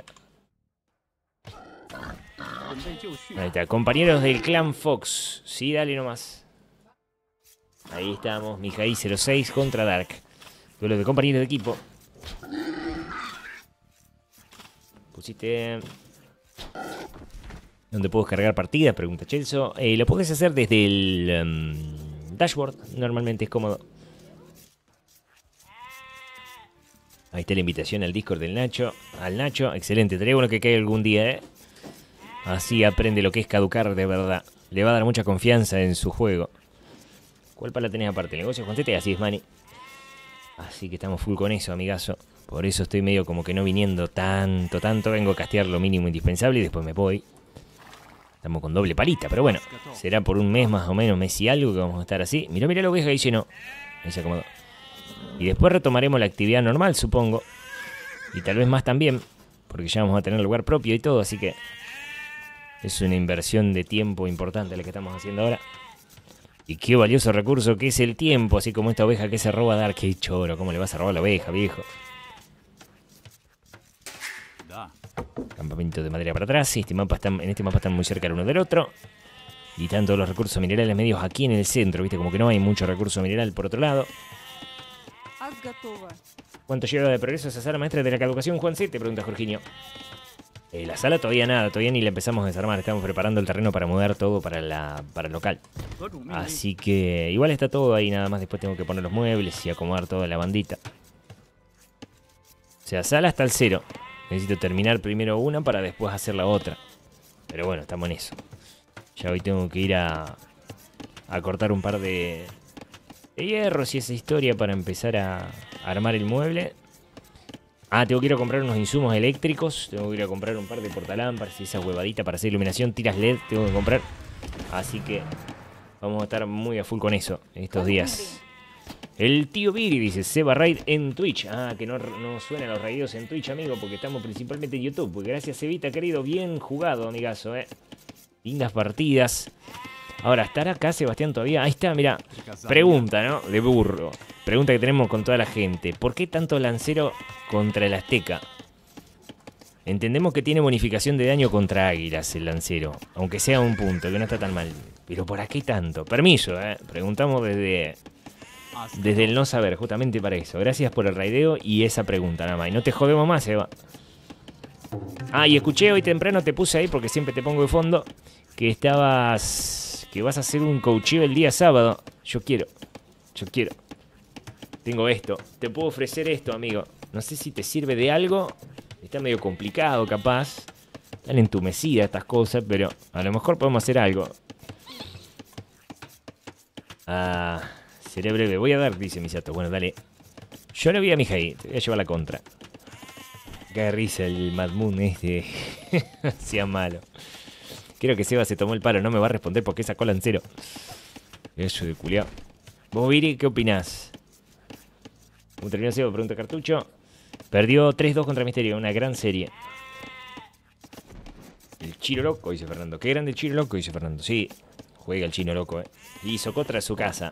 Ahí está, compañeros del clan Fox. Sí, dale nomás. Ahí estamos, Mihai cero seis contra Dark. Duelo de compañeros de equipo. Pusiste... ¿Dónde puedo cargar partidas? Pregunta Chelso. Eh, lo puedes hacer desde el um, dashboard. Normalmente es cómodo. Ahí está la invitación al Discord del Nacho. Al Nacho, excelente. Estaría bueno que caiga algún día, ¿eh? Así aprende lo que es caducar de verdad. Le va a dar mucha confianza en su juego. ¿Cuál pala tenés aparte? El negocio con Tete, así es, Manny. Así que estamos full con eso, amigazo. Por eso estoy medio como que no viniendo tanto, tanto. Vengo a castear lo mínimo indispensable y después me voy. Estamos con doble palita, pero bueno. Será por un mes más o menos, mes y algo que vamos a estar así. Mirá, mirá lo que es ahí lleno. Ahí se acomodó. Y después retomaremos la actividad normal, supongo. Y tal vez más también. Porque ya vamos a tener lugar propio y todo, así que... Es una inversión de tiempo importante la que estamos haciendo ahora. Y qué valioso recurso que es el tiempo. Así como esta oveja que se roba a Dark. Qué choro, ¿cómo le vas a robar a la oveja, viejo? Campamento de madera para atrás. Este mapa está, en este mapa están muy cerca el uno del otro. Y están todos los recursos minerales medios aquí en el centro. Viste, como que no hay mucho recurso mineral por otro lado. ¿Cuánto lleva de progreso esa sala maestra de la caducación, Juan C? Te pregunta Jorginho. Eh, la sala todavía nada, todavía ni la empezamos a desarmar. Estamos preparando el terreno para mudar todo para, la, para el local. Así que igual está todo ahí, nada más. Después tengo que poner los muebles y acomodar toda la bandita. O sea, sala hasta el cero. Necesito terminar primero una para después hacer la otra. Pero bueno, estamos en eso. Ya hoy tengo que ir a, a cortar un par de, de hierros y esa historia para empezar a, a armar el mueble. Ah, tengo que ir a comprar unos insumos eléctricos. Tengo que ir a comprar un par de portalámparas y esa huevadita para hacer iluminación. Tiras L E D tengo que comprar. Así que vamos a estar muy a full con eso en estos días. El tío Viri dice, Seba Raid en Twitch. Ah, que no, no suenan los raideos en Twitch, amigo, porque estamos principalmente en YouTube. Porque gracias, Sebita, querido, bien jugado, amigazo, eh. Lindas partidas. Ahora, ¿estará acá Sebastián todavía? Ahí está, mira. Pregunta, ¿no? De burro. Pregunta que tenemos con toda la gente. ¿Por qué tanto lancero contra el Azteca? Entendemos que tiene bonificación de daño contra águilas el lancero. Aunque sea un punto, que no está tan mal. Pero ¿por qué tanto? Permiso, ¿eh? Preguntamos desde... Desde el no saber, justamente para eso. Gracias por el raideo y esa pregunta nada más. Y no te jodemos más, Eva. Ah, y escuché hoy temprano, te puse ahí porque siempre te pongo de fondo, que estabas... que vas a hacer un coacheo el día sábado. Yo quiero. Yo quiero. Tengo esto. Te puedo ofrecer esto, amigo. No sé si te sirve de algo. Está medio complicado, capaz. Están entumecidas estas cosas, pero a lo mejor podemos hacer algo. Ah... Seré breve, voy a dar, dice Misato. Bueno, dale. Yo no vi a mi Mijaí, te voy a llevar la contra. Qué risa el Mad Moon este. Sea malo. Creo que Seba se tomó el palo, no me va a responder porque sacó lancero. Eso de culiao. Vos, Viri, ¿qué opinás? Un terminó Seba, pregunta Cartucho. Perdió tres dos contra Misterio, una gran serie. El Chino Loco, dice Fernando. Qué grande el Chino Loco, dice Fernando. Sí, juega el Chino Loco, eh. Y Socotra a su casa.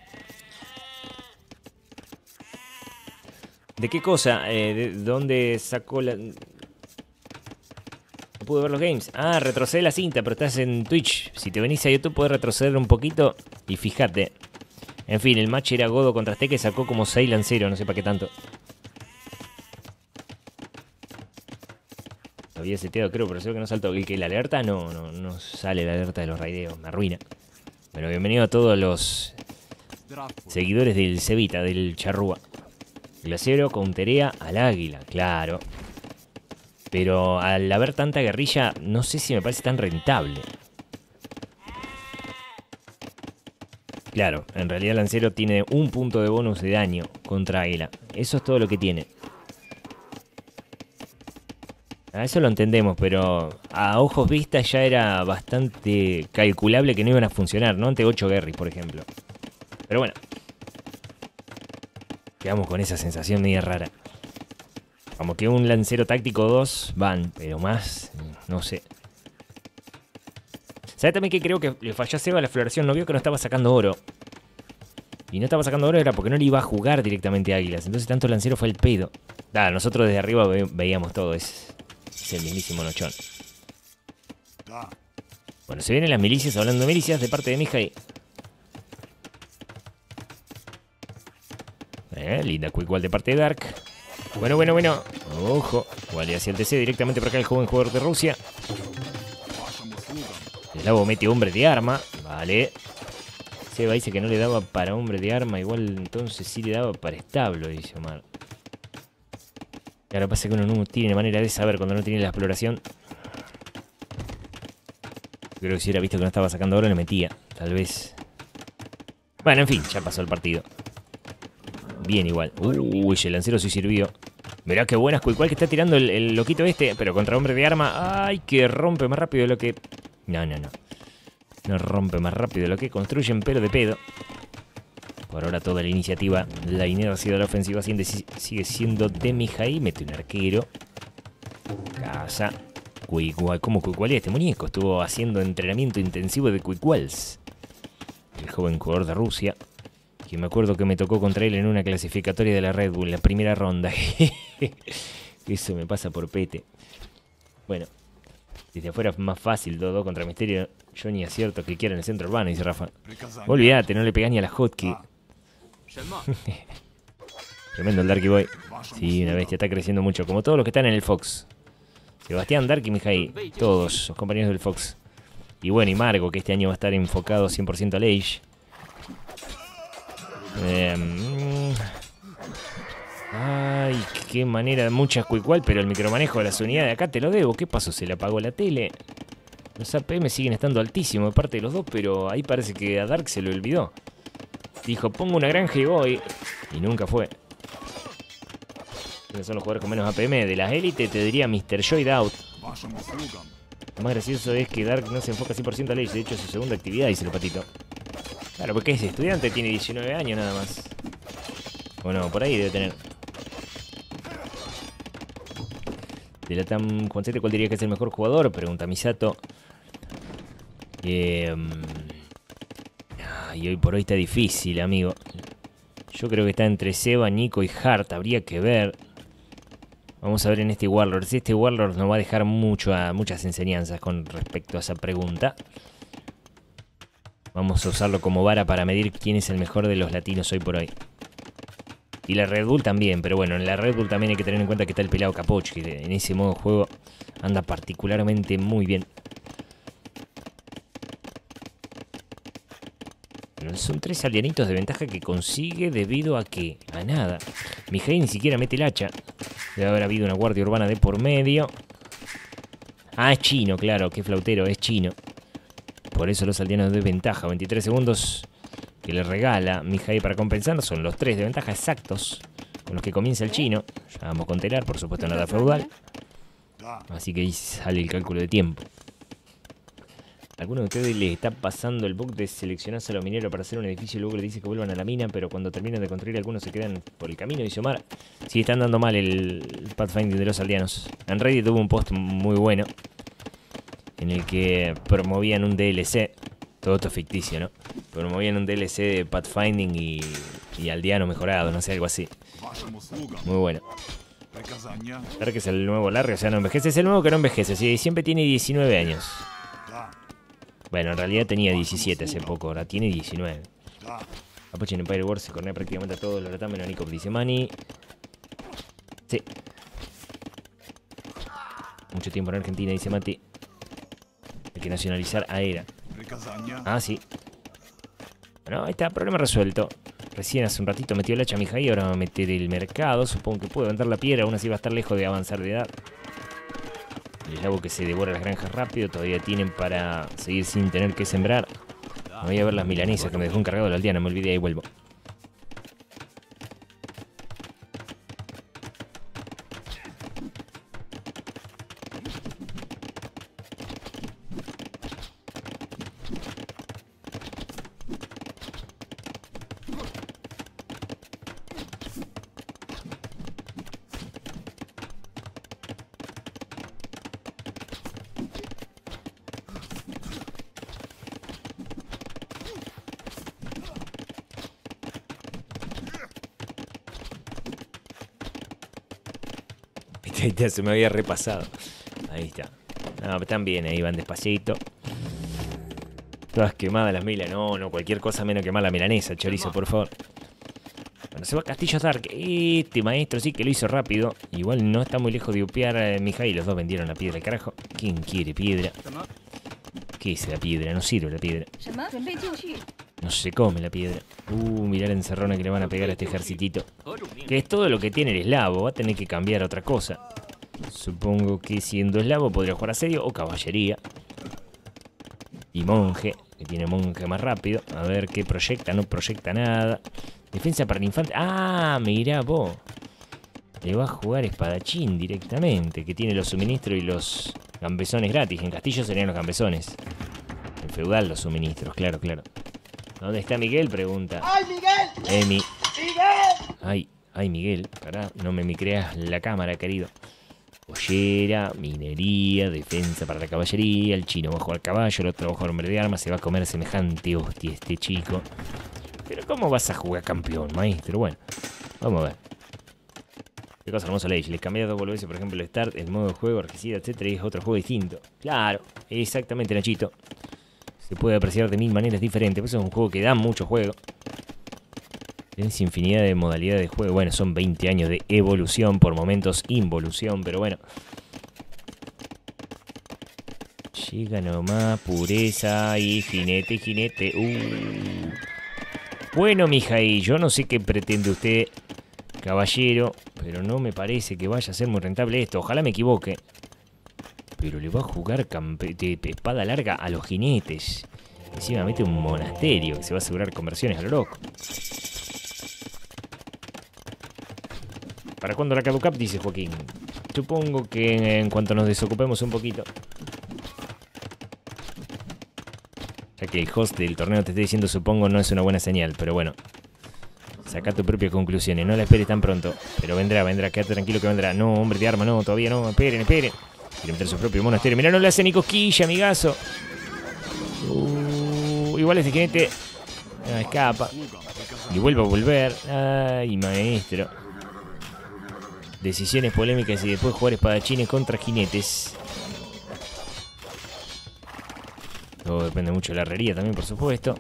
¿De qué cosa? Eh, ¿De dónde sacó la...? No pude ver los games. Ah, retrocede la cinta, pero estás en Twitch. Si te venís a YouTube podés retroceder un poquito y fíjate. En fin, el match era Godo contra Azteca y sacó como seis lanceros, no sé para qué tanto. Había seteado, creo, pero sé que no saltó. ¿Y que la alerta? No, no, no sale la alerta de los raideos, me arruina. Bueno, bienvenido a todos los seguidores del Cevita, del Charrúa. Glacero counterea al águila, claro. Pero al haber tanta guerrilla, no sé si me parece tan rentable. Claro, en realidad Lancero tiene un punto de bonus de daño contra águila. Eso es todo lo que tiene. A eso lo entendemos, pero a ojos vistas ya era bastante calculable que no iban a funcionar, ¿no? Ante ocho guerris, por ejemplo. Pero bueno. Quedamos con esa sensación media rara. Como que un lancero táctico dos van, pero más, no sé. ¿Sabes también que creo que le falló a Seba la floración? No vio que no estaba sacando oro. Y no estaba sacando oro era porque no le iba a jugar directamente a águilas. Entonces tanto lancero fue el pedo. Da, nosotros desde arriba ve veíamos todo. Es, es el mismísimo nochón. Bueno, se vienen las milicias, hablando de milicias, de parte de Mijay. Eh, linda quick wall de parte de Dark. Bueno, bueno, bueno. Ojo. Vale, hacia el T C directamente por acá el joven jugador de Rusia. El Lavo mete hombre de arma. Vale. Seba dice que no le daba para hombre de arma. Igual entonces sí le daba para establo, dice Omar. Claro, pasa que uno no tiene manera de saber cuando no tiene la exploración. Creo que si hubiera visto que no estaba sacando oro le metía. Tal vez. Bueno, en fin, ya pasó el partido. Bien igual. Uy, el lancero sí sirvió. Mirá qué buena igual que está tirando el, el loquito este. Pero contra hombre de arma. Ay, que rompe más rápido de lo que... No, no, no. No rompe más rápido de lo que construyen, pero de pedo. Por ahora toda la iniciativa, la inercia de la ofensiva sigue siendo de Mijay. Mete un arquero. Casa. Quick-Wall. ¿Cómo Quick-Wall este muñeco? Estuvo haciendo entrenamiento intensivo de Quick-Walls. El joven jugador de Rusia. Que me acuerdo que me tocó contra él en una clasificatoria de la Red Bull, la primera ronda. Eso me pasa por pete. Bueno, desde afuera es más fácil, dos dos contra Misterio. Yo ni acierto que quiera en el centro urbano, dice Rafa. Olvídate, no le pegás ni a la hotkey. Tremendo el Darky Boy. Sí, una bestia, está creciendo mucho. Como todos los que están en el Fox. Sebastián, Darky y Mijay. Todos los compañeros del Fox. Y bueno, y Margo, que este año va a estar enfocado cien por ciento al Age. Eh, mm, ay, qué manera, muchas quick wall, pero el micromanejo de las unidades acá te lo debo. ¿Qué pasó? ¿Se le apagó la tele? Los A P M siguen estando altísimos de parte de los dos, pero ahí parece que a Dark se lo olvidó. Dijo, pongo una granja y voy. Y nunca fue. ¿Quiénes son los jugadores con menos A P M? De las élites te diría mister Joy Doubt. Lo más gracioso es que Dark no se enfoca cien por ciento a Lich. De hecho, es su segunda actividad, dice el patito. Claro, porque es estudiante, tiene diecinueve años nada más. Bueno, por ahí debe tener. De la Tam Juancete, ¿cuál diría que es el mejor jugador? Pregunta Misato. Eh, y hoy por hoy está difícil, amigo. Yo creo que está entre Seba, Nico y Hart. Habría que ver. Vamos a ver en este Warlord. Si este Warlord nos va a dejar mucho a, muchas enseñanzas con respecto a esa pregunta. Vamos a usarlo como vara para medir quién es el mejor de los latinos hoy por hoy. Y la Red Bull también, pero bueno, en la Red Bull también hay que tener en cuenta que está el pelado Capoch, que en ese modo de juego anda particularmente muy bien. Pero son tres aldeanitos de ventaja que consigue debido a que, a nada. Mijay ni siquiera mete el hacha. Debe haber habido una guardia urbana de por medio. Ah, es chino, claro, qué flautero, es chino. Por eso los aldeanos de ventaja, veintitrés segundos que le regala Mijay para compensar. Son los tres de ventaja exactos con los que comienza el chino. Ya vamos con telar, por supuesto nada feudal. Así que ahí sale el cálculo de tiempo. ¿Alguno de ustedes le está pasando el bug de seleccionar a los mineros para hacer un edificio y luego le dice que vuelvan a la mina, pero cuando terminan de construir algunos se quedan por el camino? Dice Omar. Sí, están dando mal el pathfinding de los aldeanos. En Reddit tuvo un post muy bueno en el que promovían un D L C. Todo esto es ficticio, ¿no? Promovían un D L C de pathfinding y, y aldeano mejorado, no sé, algo así. Muy bueno. Claro que es el nuevo Larry, o sea, no envejece. Es el nuevo que no envejece, sí, siempre tiene diecinueve años. Bueno, en realidad tenía diecisiete hace poco, ahora tiene diecinueve. Apache en Empire Wars se cornea prácticamente a todos los Latam, menos Nico, dice Manny. Sí. Mucho tiempo en Argentina, dice Mati. Hay que nacionalizar a Era. Ah, sí. Bueno, ahí está, problema resuelto. Recién hace un ratito metió el hacha a Mijay, ahora va a meter el mercado. Supongo que puede vender la piedra, aún así va a estar lejos de avanzar de edad. El eslavo que se devora las granjas rápido, todavía tienen para seguir sin tener que sembrar. Me voy a ver las milanesas que me dejó encargado la aldeana, me olvidé y vuelvo. Se me había repasado. Ahí está. No, están bien, ahí van despacito. Todas quemadas las milas. No, no, cualquier cosa menos quemar la milanesa, chorizo, por favor. Bueno, se va Castillo Dark. Este maestro sí que lo hizo rápido. Igual no está muy lejos de upear a Mijay. Los dos vendieron la piedra, carajo. ¿Quién quiere piedra? ¿Qué es la piedra? No sirve la piedra. No se come la piedra. Uh, mirá la encerrona que le van a pegar a este ejercitito. Que es todo lo que tiene el eslavo. Va a tener que cambiar a otra cosa. Supongo que siendo eslavo podría jugar asedio o caballería. Y monje, que tiene monje más rápido. A ver qué proyecta, no proyecta nada. Defensa para el infante. Ah, mirá vos. Le va a jugar espadachín directamente, que tiene los suministros y los gambesones gratis. En Castillo serían los gambesones. En feudal los suministros, claro, claro. ¿Dónde está Miguel? Pregunta. ¡Ay, Miguel! Emi. ¡Miguel! Ay, ay, Miguel. Pará, no me micreas la cámara, querido. Pollera, minería, defensa para la caballería. El chino va a jugar caballo, el otro va a jugar hombre de armas. Se va a comer semejante hostia este chico. Pero ¿cómo vas a jugar campeón, maestro? Bueno, vamos a ver. Qué cosa hermosa, Age. Les cambié dos veces, por ejemplo, el start, el modo de juego, regicida, etcétera. Y es otro juego distinto. Claro, exactamente, Nachito. Se puede apreciar de mil maneras diferentes. Pues es un juego que da mucho juego. Tienes infinidad de modalidades de juego. Bueno, son veinte años de evolución, por momentos involución, pero bueno. Llega nomás, pureza y jinete, jinete. Uh. Bueno, Mijay, yo no sé qué pretende usted, caballero, pero no me parece que vaya a ser muy rentable esto. Ojalá me equivoque. Pero le va a jugar campe de espada larga a los jinetes. Encima mete un monasterio que se va a asegurar conversiones a lo loco. ¿Para cuándo la caducap? Dice Joaquín. Supongo que en cuanto nos desocupemos un poquito. Ya que el host del torneo te esté diciendo supongo no es una buena señal, pero bueno. Saca tus propias conclusiones, no la esperes tan pronto. Pero vendrá, vendrá, quédate tranquilo que vendrá. No, hombre de arma, no, todavía no, esperen, esperen. Quiere meter su propio monasterio. Mirá, no le hace ni cosquilla, amigazo. Uh, igual este jinete no, escapa. Y vuelve a volver. Ay, maestro. Decisiones polémicas y después jugar espadachines contra jinetes. Todo depende mucho de la herrería también, por supuesto.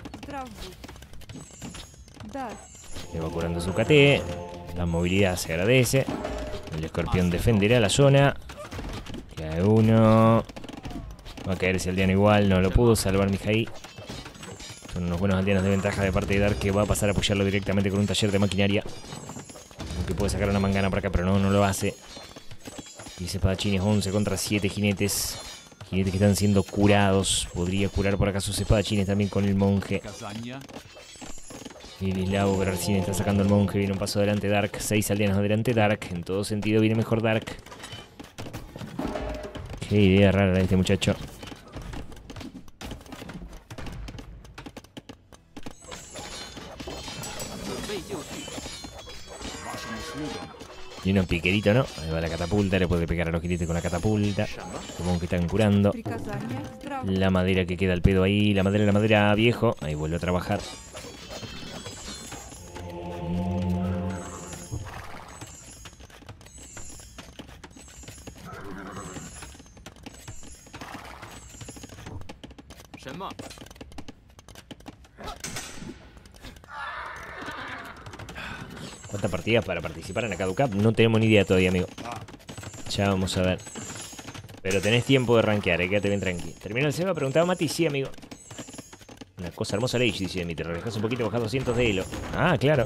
Le va curando su K T. La movilidad se agradece. El escorpión defenderá la zona. Cae uno. Va a caerse el aldeano igual. No lo pudo salvar Mijaí. Son unos buenos aldeanos de ventaja de parte de Dark, que va a pasar a apoyarlo directamente con un taller de maquinaria. Aunque puede sacar una mangana para acá, pero no, no lo hace. Dice espadachines once contra siete jinetes. Jinetes que están siendo curados. Podría curar por acá sus espadachines también con el monje. Lilislao Berarcine está sacando el monje. Viene un paso adelante Dark. Seis aldeanos adelante Dark. En todo sentido viene mejor Dark. Qué idea rara de este muchacho. Y uno piquerito, ¿no? Ahí va la catapulta. Le puede pegar a los jinetes con la catapulta. Supongo que están curando. La madera que queda al pedo ahí. La madera, la madera viejo. Ahí vuelve a trabajar. ¿Cuántas partidas para participar en la caducap? No tenemos ni idea todavía, amigo. Ya vamos a ver. Pero tenés tiempo de rankear, eh, quédate bien tranquilo. ¿Terminó el Seba? Preguntaba Mati, sí, amigo. Una cosa hermosa, Leich, dice mi. Te relajas un poquito, bajas doscientos de elo. Ah, claro.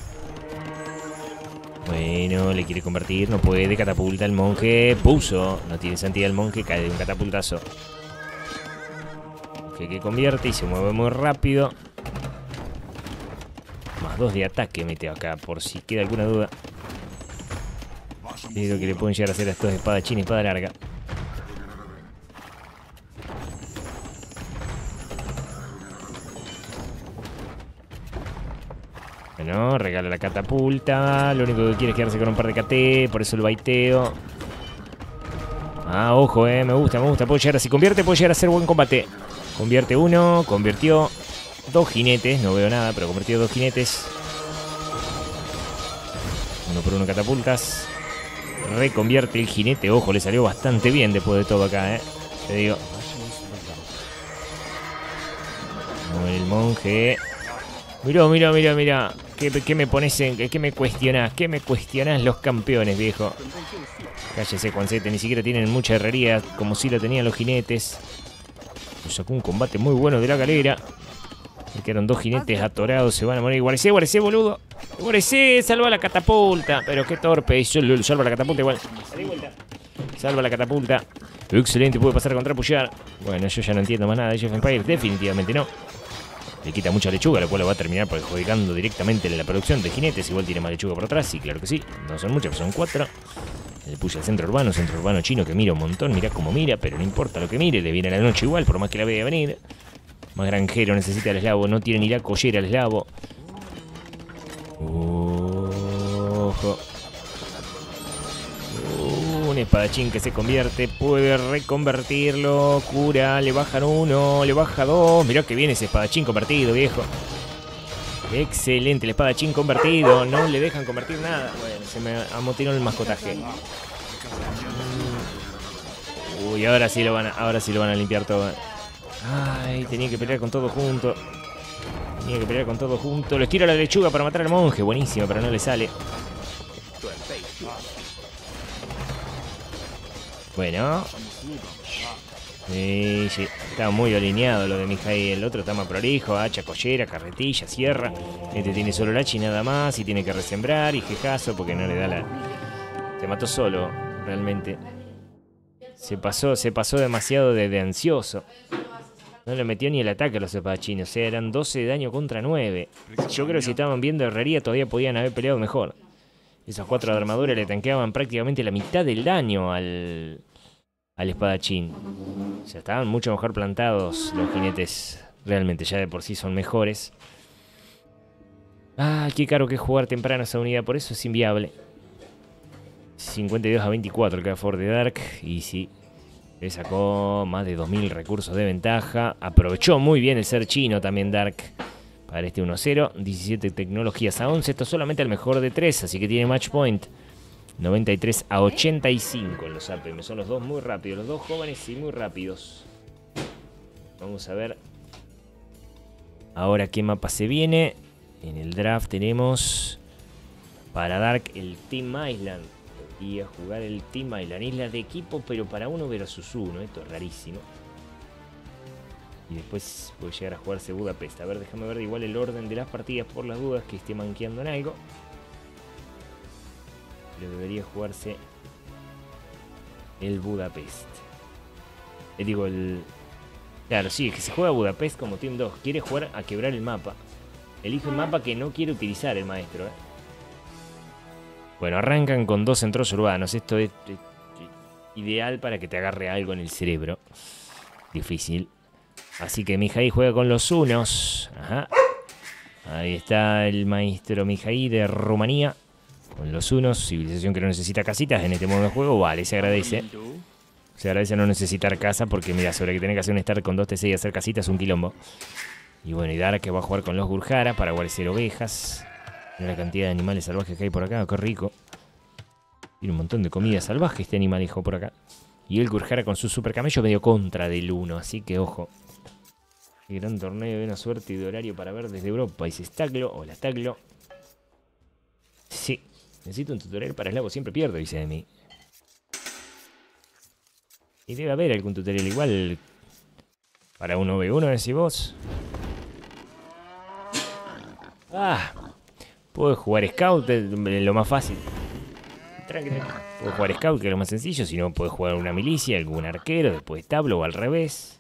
Bueno, le quiere convertir, no puede. Catapulta el monje. Puso. No tiene sentido el monje, cae de un catapultazo. Que, que convierte y se mueve muy rápido. Más dos de ataque mete acá, por si queda alguna duda. Es lo que le pueden llegar a hacer a estos espadachines, espada larga. Bueno, regala la catapulta. Lo único que quiere es quedarse con un par de K T. Por eso el baiteo. Ah, ojo, eh, me gusta, me gusta. Puede llegar a, si convierte, puede llegar a ser buen combate. Convierte uno, convirtió dos jinetes. No veo nada, pero convirtió dos jinetes. Uno por uno catapultas. Reconvierte el jinete. Ojo, le salió bastante bien después de todo acá, eh. Te digo. El monje. Mirá, mirá, mirá, mirá. ¿Qué, qué me pones en, qué me cuestionás? ¿Qué me cuestionás los campeones, viejo? Cállese, Juancete. Ni siquiera tienen mucha herrería como si lo tenían los jinetes. Sacó un combate muy bueno de la galera. Me quedaron dos jinetes atorados. Se van a morir. Guarecé, guarecé, boludo. Guarecé, salva la catapulta. Pero qué torpe. Salva la catapulta igual. Salva la catapulta. Excelente, puede pasar contra Puyar. Bueno, yo ya no entiendo más nada de Age of Empires. Definitivamente no. Le quita mucha lechuga, lo cual lo va a terminar perjudicando directamente en la producción de jinetes. Igual tiene más lechuga por atrás. Sí, claro que sí. No son muchas, pero son cuatro. Le puya al centro urbano, centro urbano chino que mira un montón, mira cómo mira, pero no importa lo que mire, le viene la noche igual, por más que la vea venir. Más granjero necesita al eslavo, no tiene ni la collera al eslavo. Ojo. Uh, un espadachín que se convierte, puede reconvertirlo, cura, le bajan uno, le baja dos. Mirá que viene ese espadachín convertido, viejo. Excelente, el espadachín convertido. No le dejan convertir nada. Bueno, se me amotinó el mascotaje. Uy, ahora sí lo van a, ahora sí lo van a limpiar todo. Ay, tenía que pelear con todo junto. Tenía que pelear con todo junto. Les tiro la lechuga para matar al monje. Buenísimo, pero no le sale. Bueno. Sí, sí, está muy alineado lo de Mijaí. El otro está más prolijo, hacha, collera, carretilla, sierra. Este tiene solo el hacha y nada más. Y tiene que resembrar y jejazo porque no le da la... Se mató solo, realmente. Se pasó, se pasó demasiado de, de ansioso. No le metió ni el ataque a los espadachines. O sea, eran doce de daño contra nueve. Yo creo que si estaban viendo herrería todavía podían haber peleado mejor. Esas cuatro de armadura le tanqueaban prácticamente la mitad del daño al, al espadachín. O sea, estaban mucho mejor plantados los jinetes. Realmente, ya de por sí son mejores. Ah, qué caro que es jugar temprano esa unidad. Por eso es inviable. cincuenta y dos a veinticuatro queda a favor de Dark. Y sí, le sacó más de dos mil recursos de ventaja. Aprovechó muy bien el ser chino también Dark para este uno cero. diecisiete tecnologías a once. Esto solamente el mejor de tres, así que tiene match point. noventa y tres a ochenta y cinco en los A P M. Son los dos muy rápidos, los dos jóvenes y muy rápidos. Vamos a ver ahora qué mapa se viene. En el draft tenemos para Dark el Team Island. Y a jugar el Team Island. Isla de equipo, pero para uno versus uno. Esto es rarísimo. Y después puede llegar a jugarse Budapest. A ver, déjame ver igual el orden de las partidas por las dudas que esté manqueando en algo. Pero debería jugarse el Budapest. Le digo el... Claro, sí, es que se juega Budapest como Team dos. Quiere jugar a quebrar el mapa. Elige un mapa que no quiere utilizar el maestro, ¿eh? Bueno, arrancan con dos centros urbanos. Esto es, es, es ideal para que te agarre algo en el cerebro. Difícil. Así que Mijaí juega con los unos. Ajá. Ahí está el maestro Mijaí de Rumanía. Con los unos. Civilización que no necesita casitas en este modo de juego. Vale, se agradece. Se agradece no necesitar casa porque, mira, sobre que tener que hacer un start con dos T C y hacer casitas es un quilombo. Y bueno, y Dara que va a jugar con los Gurjara para guarecer ovejas. Mira la cantidad de animales salvajes que hay por acá, qué rico. Tiene un montón de comida salvaje este animal, hijo, por acá. Y el Gurjara con su super camello medio contra del uno, así que ojo. Qué gran torneo, de una suerte y de horario para ver desde Europa. Dice Staglo, hola Staglo. Sí, necesito un tutorial para eslavo, siempre pierdo, dice de mí. Y debe haber algún tutorial igual para uno ve uno, decís vos. Ah, puedo jugar Scout, es lo más fácil. Tranqui, tranqui. Puedo jugar Scout, que es lo más sencillo. Si no, puedo jugar una milicia, algún arquero, después establo o al revés.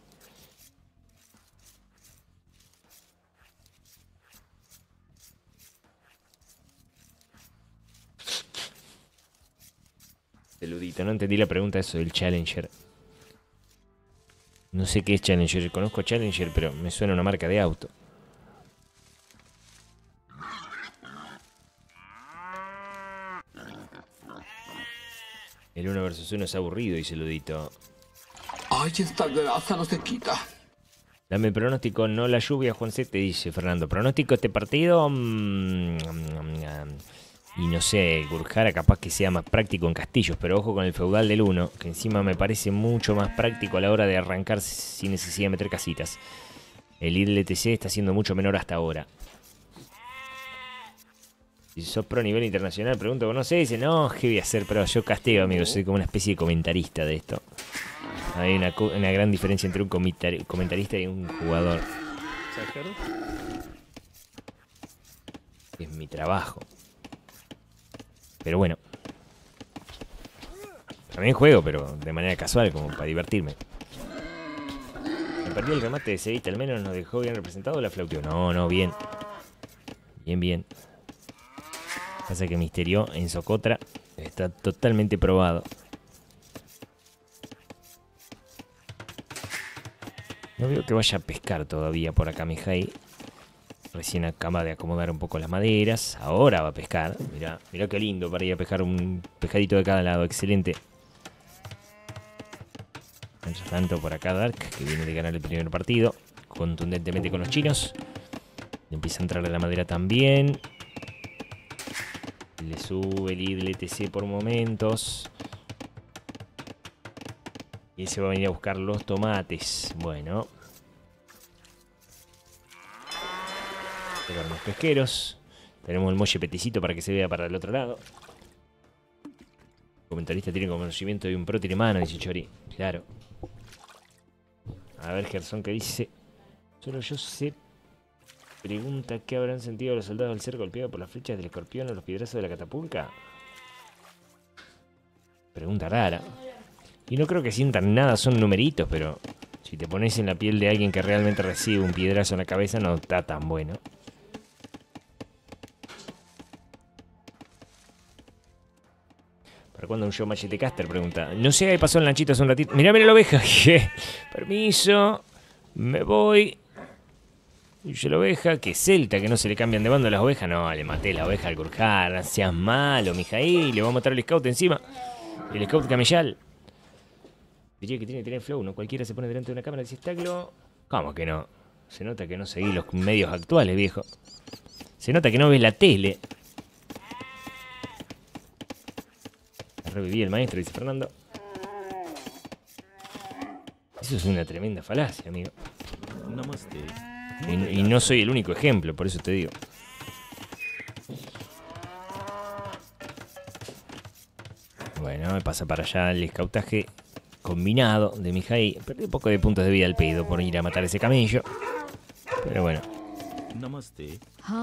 Saludito, no entendí la pregunta eso del Challenger. No sé qué es Challenger, conozco Challenger, pero me suena una marca de auto. El uno versus uno es aburrido, dice Ludito. Ay, esta grasa no se quita. Dame el pronóstico, no la lluvia, Juan C. te dice Fernando. Pronóstico de este partido. Mmm, y no sé, Gurjara capaz que sea más práctico en castillos, pero ojo con el feudal del uno, que encima me parece mucho más práctico a la hora de arrancar sin necesidad de meter casitas. El I L T C está siendo mucho menor hasta ahora. Si sos pro a nivel internacional, pregunto, no sé, dice, no, ¿qué voy a hacer? Pero yo casteo, amigo, soy como una especie de comentarista de esto. Hay una, una gran diferencia entre un comentarista y un jugador. Es mi trabajo. Pero bueno. También juego, pero de manera casual, como para divertirme. Me perdió el remate de Sevita, al menos nos dejó bien representado, la flauteó. No, no, bien. Bien, bien. Pasa que Misterio en Socotra está totalmente probado. No veo que vaya a pescar todavía por acá Mijaí. Recién acaba de acomodar un poco las maderas. Ahora va a pescar. Mirá, mirá qué lindo para ir a pescar un pescadito de cada lado. Excelente. Mientras tanto por acá Dark, que viene de ganar el primer partido contundentemente con los chinos. Le empieza a entrar a la madera también. Le sube el I L T C por momentos. Y él se va a venir a buscar los tomates. Bueno. Llegaron los pesqueros. Tenemos el muelle peticito para que se vea para el otro lado. El comentarista tiene conocimiento de un pro tiene mano, dice Chori. Claro. A ver, Gerson, ¿qué dice? Solo yo sé. Pregunta, ¿qué habrán sentido los soldados al ser golpeados por las flechas del escorpión o los piedrazos de la catapulta? Pregunta rara. Y no creo que sientan nada, son numeritos, pero si te pones en la piel de alguien que realmente recibe un piedrazo en la cabeza, no está tan bueno. ¿Para cuándo un show Machete Caster? Pregunta. No sé, ahí pasó el Lanchito hace un ratito. Mirá, mirá la oveja. Permiso. Me voy. Y yo la oveja, que celta, que no se le cambian de bando a las ovejas. No, le maté la oveja al Gurjar. No seas malo, Mijail. Le voy a matar al scout encima. El scout camellal. Diría que tiene que tener flow, ¿no? Cualquiera se pone delante de una cámara y dice Staglo. ¿Cómo que no? Se nota que no seguís los medios actuales, viejo. Se nota que no ves la tele. Reviví el maestro, dice Fernando. Eso es una tremenda falacia, amigo. Namaste. Y, y no soy el único ejemplo, por eso te digo. Bueno, me pasa para allá el escautaje combinado de Mijail. Perdí un poco de puntos de vida al pedo por ir a matar ese camello. Pero bueno. Namaste.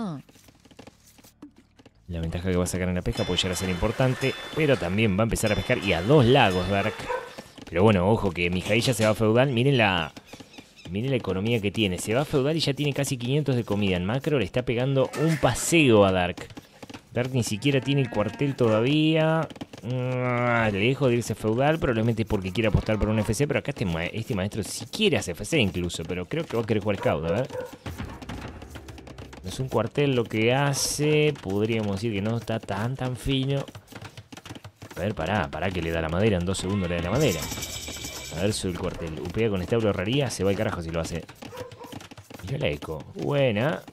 La ventaja que va a sacar en la pesca puede llegar a ser importante, pero también va a empezar a pescar y a dos lagos, Dark. Pero bueno, ojo que Mijail ya se va a feudal. Miren la, miren la economía que tiene. Se va a feudal y ya tiene casi quinientos de comida. En macro le está pegando un paseo a Dark. Dark ni siquiera tiene el cuartel todavía. Ah, lejos de irse feudal, probablemente porque quiere apostar por un F C. Pero acá este, ma este maestro si quiere hace F C incluso, pero creo que va a querer jugar scout, a ver. Es un cuartel lo que hace. Podríamos decir que no está tan tan fino. A ver, pará, pará que le da la madera. En dos segundos le da la madera. A ver, sube el cuartel. Upea con establo herrería. Se va al carajo si lo hace. Mira la eco. Buena.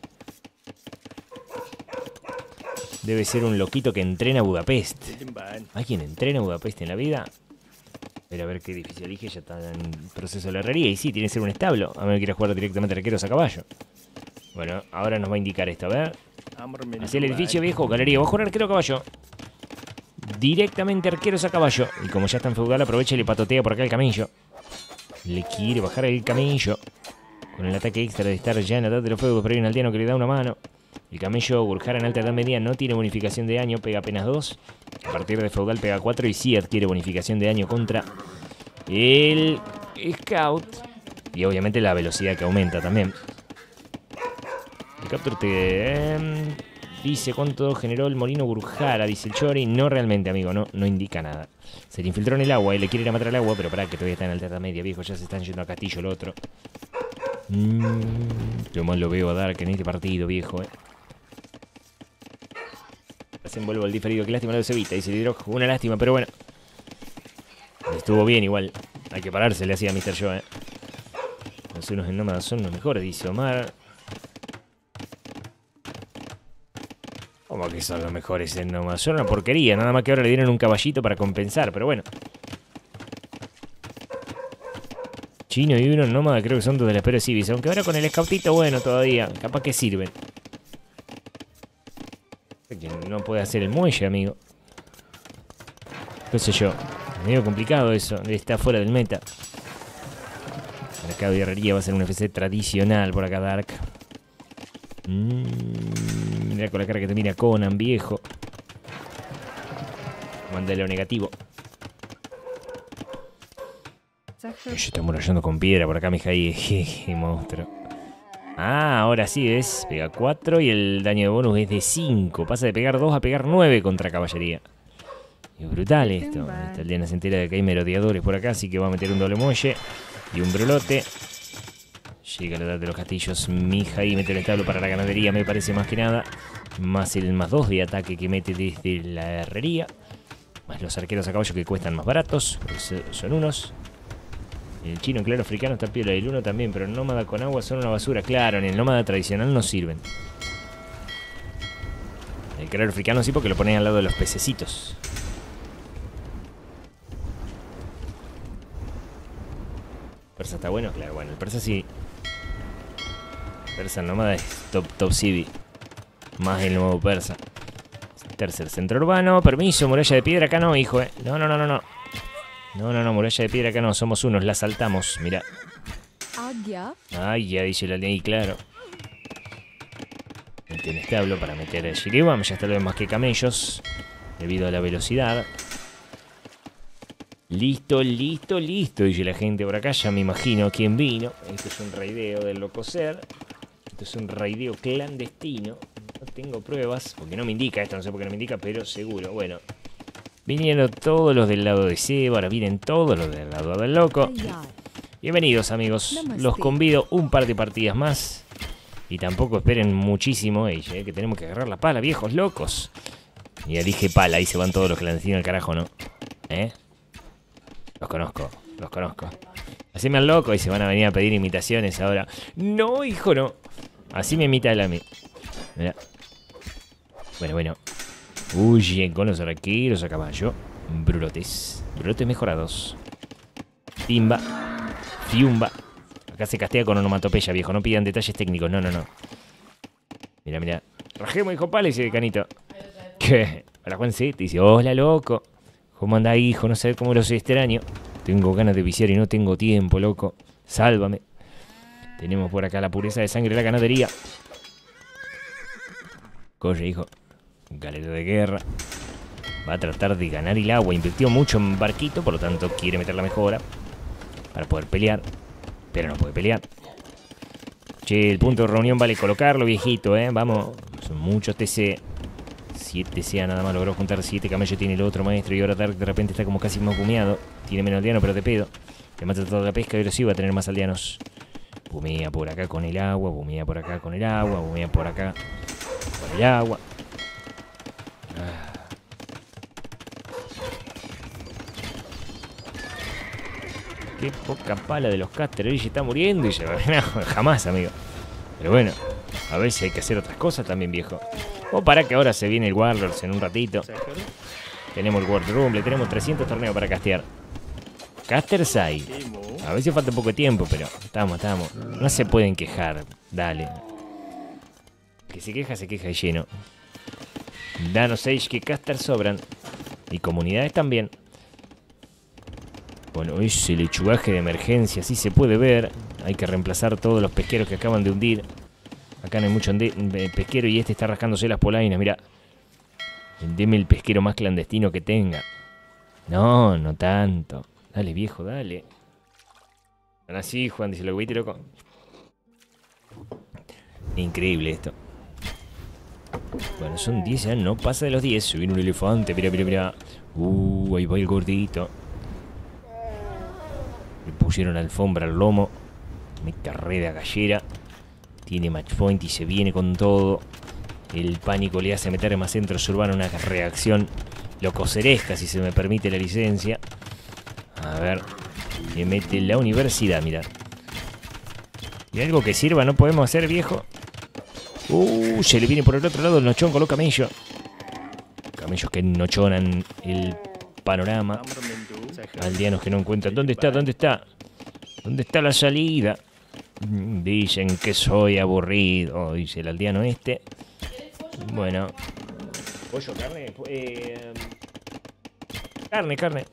Debe ser un loquito que entrena a Budapest. ¿Hay quien entrena a Budapest en la vida? Pero a ver qué edificio elige. Ya está en proceso de la herrería. Y sí, tiene que ser un establo. A menos que quiera jugar directamente arqueros a caballo. Bueno, ahora nos va a indicar esto, a ver. Hacia el edificio viejo, galería. Va a jugar arquero a caballo. Directamente arqueros a caballo. Y como ya está en feudal, aprovecha y le patotea por acá el camello. Le quiere bajar el camello. Con el ataque extra de estar ya en la edad de los feudos, pero hay un aldeano que le da una mano. El camello Gurjar en alta edad media no tiene bonificación de daño, pega apenas dos. A partir de feudal pega cuatro y sí adquiere bonificación de daño contra el scout. Y obviamente la velocidad que aumenta también. El capture te eh, dice cuánto generó el molino Gurjara, dice el Chori. No realmente, amigo, no, no indica nada. Se le infiltró en el agua y le quiere ir a matar al agua, pero pará que todavía está en alta edad media, viejo. Ya se están yendo a Castillo el otro. Mm, yo más lo veo a Dark en este partido, viejo, eh. Se envuelvo el diferido, qué lástima lo de Cevita, dice el Hidro. Una lástima, pero bueno. Estuvo bien igual. Hay que pararse, le hacía a mister Joe, eh. Los unos en nómadas son los mejores, dice Omar. ¿Cómo que son los mejores en nómadas? Son una porquería, nada más que ahora le dieron un caballito para compensar, pero bueno. Chino y uno en nómada creo que son dos de la espera Civis. Aunque ahora con el scoutito, bueno, todavía. Capaz que sirven. No puede hacer el muelle, amigo. ¿Qué sé yo? Medio complicado eso. Está fuera del meta. Mercado de herrería va a ser un F C tradicional por acá, Dark. Mm, mira con la cara que te mira Conan, viejo. Mándale lo negativo. Yo estoy murallando con piedra por acá, Mijail. Jeje, monstruo. Ah, ahora sí, ¿ves? Pega cuatro y el daño de bonus es de cinco. Pasa de pegar dos a pegar nueve contra caballería. Es brutal esto. Esta aldea se entera de que hay merodeadores por acá, así que va a meter un doble muelle y un brolote. Llega la edad de los castillos. Mijail mete el establo para la ganadería, me parece más que nada. Más el más dos de ataque que mete desde la herrería. Más los arqueros a caballo que cuestan más baratos. Son unos. El chino en claro africano está piola, el uno también, pero el nómada con agua son una basura. Claro, en el nómada tradicional no sirven. El claro africano sí, porque lo ponen al lado de los pececitos. ¿Persa está bueno? Claro, bueno, el persa sí. Persa nómada es top, top C V. Más el nuevo persa. Tercer centro urbano, permiso, muralla de piedra acá no, hijo, eh. No, no, no, no, no. No, no, no, muralla de piedra acá no, somos unos, la saltamos, mira. Ay, ya dice la ley, claro. Mete el establo para meter el Shiriwam, ya está lo demás que camellos, debido a la velocidad. Listo, listo, listo, dice la gente por acá. Ya me imagino quién vino. Este es un raideo del Locoser. Esto es un raideo clandestino. No tengo pruebas, porque no me indica esto, no sé por qué no me indica, pero seguro. Bueno, vinieron todos los del lado de Seba, ahora vienen todos los del lado del Loco. Bienvenidos, amigos. Los convido un par de partidas más. Y tampoco esperen muchísimo, eh, que tenemos que agarrar la pala, viejos locos. Y ya dije pala, ahí se van todos los clandestinos al carajo, ¿no? ¿Eh? Los conozco, los conozco. Haceme al loco y se van a venir a pedir imitaciones ahora. No, hijo, no. Así me imita él a mí. Mirá. Bueno, bueno. Huyen con los arqueros a caballo. Brulotes. Brulotes mejorados. Timba. Fiumba. Acá se castea con onomatopeya, viejo. No pidan detalles técnicos. No, no, no. Mira, mira. Rajemos, hijo pala, ese canito. ¿Qué? Hola, Juancete. Dice, hola, loco. ¿Cómo anda, hijo? No sé cómo los extraño. Tengo ganas de viciar y no tengo tiempo, loco. Sálvame. Tenemos por acá la pureza de sangre de la ganadería. Corre, hijo. Un galero de guerra. Va a tratar de ganar el agua. Invirtió mucho en barquito, por lo tanto quiere meter la mejora para poder pelear. Pero no puede pelear. Che, el punto de reunión vale colocarlo, viejito, ¿eh? Vamos. Son muchos T C. siete T C nada más logró juntar siete camellos. Tiene el otro maestro. Y ahora Dark de repente está como casi más bumeado. Tiene menos aldeanos, pero de pedo. Le mata toda la pesca y ahora sí va a tener más aldeanos. Bumea por acá con el agua. Bumea por acá con el agua. Bumea por acá con el agua. Ah. Qué poca pala de los casters. Hoy se está muriendo y se va. No, jamás, amigo. Pero bueno, a ver si hay que hacer otras cosas también, viejo. O para que ahora se viene el Warlords en un ratito. Tenemos el World Room, le tenemos trescientos torneos para castear. Casters hay. A veces falta un poco de tiempo, pero estamos, estamos. No se pueden quejar. Dale. Que se queja, se queja de lleno. Danos Age que casters sobran. Y comunidades también. Bueno, ese lechugaje de emergencia, sí se puede ver. Hay que reemplazar todos los pesqueros que acaban de hundir. Acá no hay mucho pesquero y este está rascándose las polainas, mirá. Deme el pesquero más clandestino que tenga. No, no tanto. Dale, viejo, dale. Ahora sí, Juan, dice lo que viste, loco. Increíble esto. Bueno, son diez, ya no pasa de los diez. Se viene un elefante, mira, mira, mira. Uh, ahí va el gordito. Le pusieron alfombra al lomo. Me carré de gallera. Tiene match point y se viene con todo. El pánico le hace meter más centros urbanos. Una reacción locoseresca, si se me permite la licencia. A ver. Le mete la universidad, mira. ¿Y algo que sirva no podemos hacer, viejo? Uh, se le viene por el otro lado el nochón con los camellos. Camellos que nochonan el panorama. Aldeanos que no encuentran. ¿Dónde está? ¿Dónde está? ¿Dónde está la salida? Dicen que soy aburrido, dice el aldeano este. Bueno. ¿Pollo, carne? Eh, carne, carne.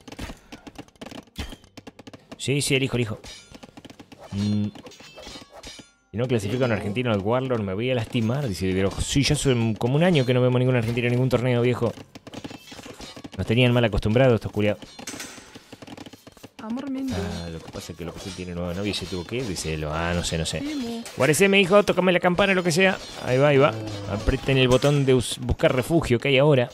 Sí, sí, elijo, elijo. Mm. Si no clasifico a un argentino al Warlord me voy a lastimar, dice el ojo. Sí, ya hace como un año que no vemos ningún argentino en ningún torneo, viejo. Nos tenían mal acostumbrados estos culiados. Ah, lo que pasa es que lo que tiene nueva novia y se tuvo que ir, dice él. Ah, no sé, no sé. Guareceme, hijo, tócame la campana, lo que sea. Ahí va, ahí va. Aprieten el botón de buscar refugio que hay ahora.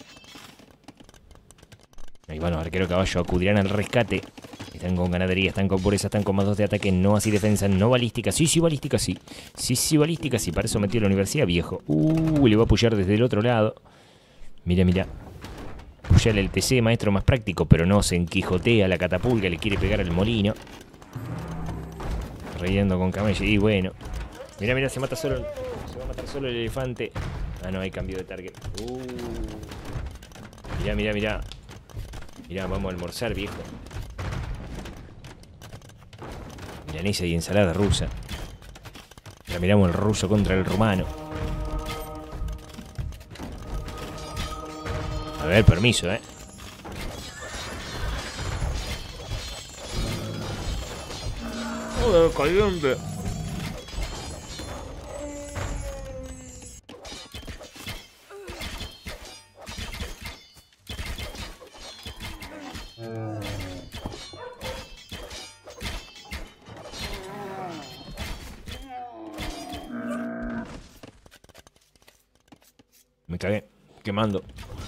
Ahí van los arqueros caballo, acudirán al rescate. Están con ganadería, están con pureza, están con más dos de ataque, no así defensa, no balística. Sí, sí, balística, sí. Sí, sí, balística, sí. Para eso metió la universidad, viejo. Uh, le va a apoyar desde el otro lado. Mira, mira. Apoyarle el T C, maestro más práctico, pero no se enquijotea la catapulta, le quiere pegar al molino. Reyendo con camello. Y bueno. Mira, mira, se mata solo. Se va a matar solo el elefante. Ah, no, hay cambio de target. Uh. Mira, mira, mira. Mira, vamos a almorzar, viejo. Milanesa y ensalada rusa. Ya miramos el ruso contra el rumano. A ver, permiso, eh. Joder, caliente. Me cagué. Quemando.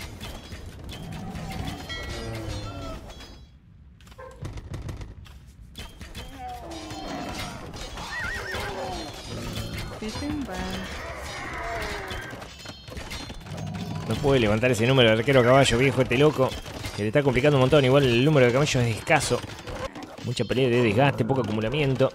No puede levantar ese número de arquero caballo, viejo, este loco. Que le está complicando un montón. Igual el número de caballos es escaso. Mucha pelea de desgaste, poco acumulamiento.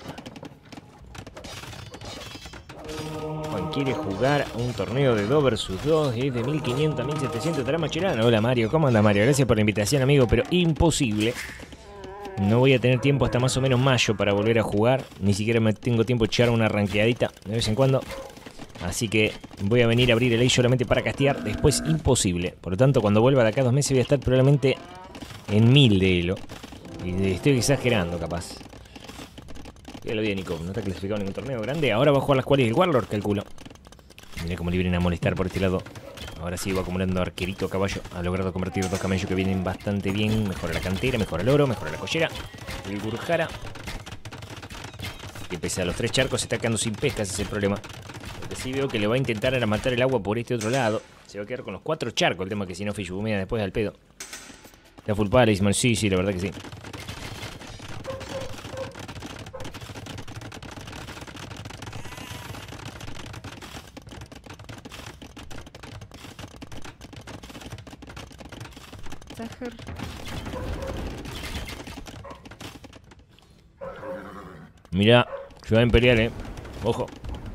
Juan quiere jugar un torneo de dos versus dos. Es de mil quinientos a mil setecientos. Estará Macherano. Hola Mario, ¿cómo anda Mario? Gracias por la invitación, amigo, pero imposible. No voy a tener tiempo hasta más o menos mayo para volver a jugar. Ni siquiera me tengo tiempo de echar una ranqueadita de vez en cuando. Así que voy a venir a abrir el A I solamente para castear. Después imposible. Por lo tanto, cuando vuelva de acá a dos meses voy a estar probablemente en mil de elo. Y estoy exagerando, capaz. Ya lo vi a Nico. No está clasificado en ningún torneo grande. Ahora va a jugar las cuales del Warlord, calculo. Mirá cómo le vienen a molestar por este lado. Ahora sí va acumulando arquerito caballo. Ha logrado convertir dos camellos que vienen bastante bien. Mejora la cantera, mejora el oro, mejora la collera. El Gurjara. Que pese a los tres charcos se está quedando sin pesca, ese es el problema. Lo que sí veo que le va a intentar era matar el agua por este otro lado. Se va a quedar con los cuatro charcos. El tema es que si no Fishbumea después al pedo. Está full pala, Ismael. Sí, sí, la verdad que sí. Mirá, Ciudad Imperial, eh. Ojo.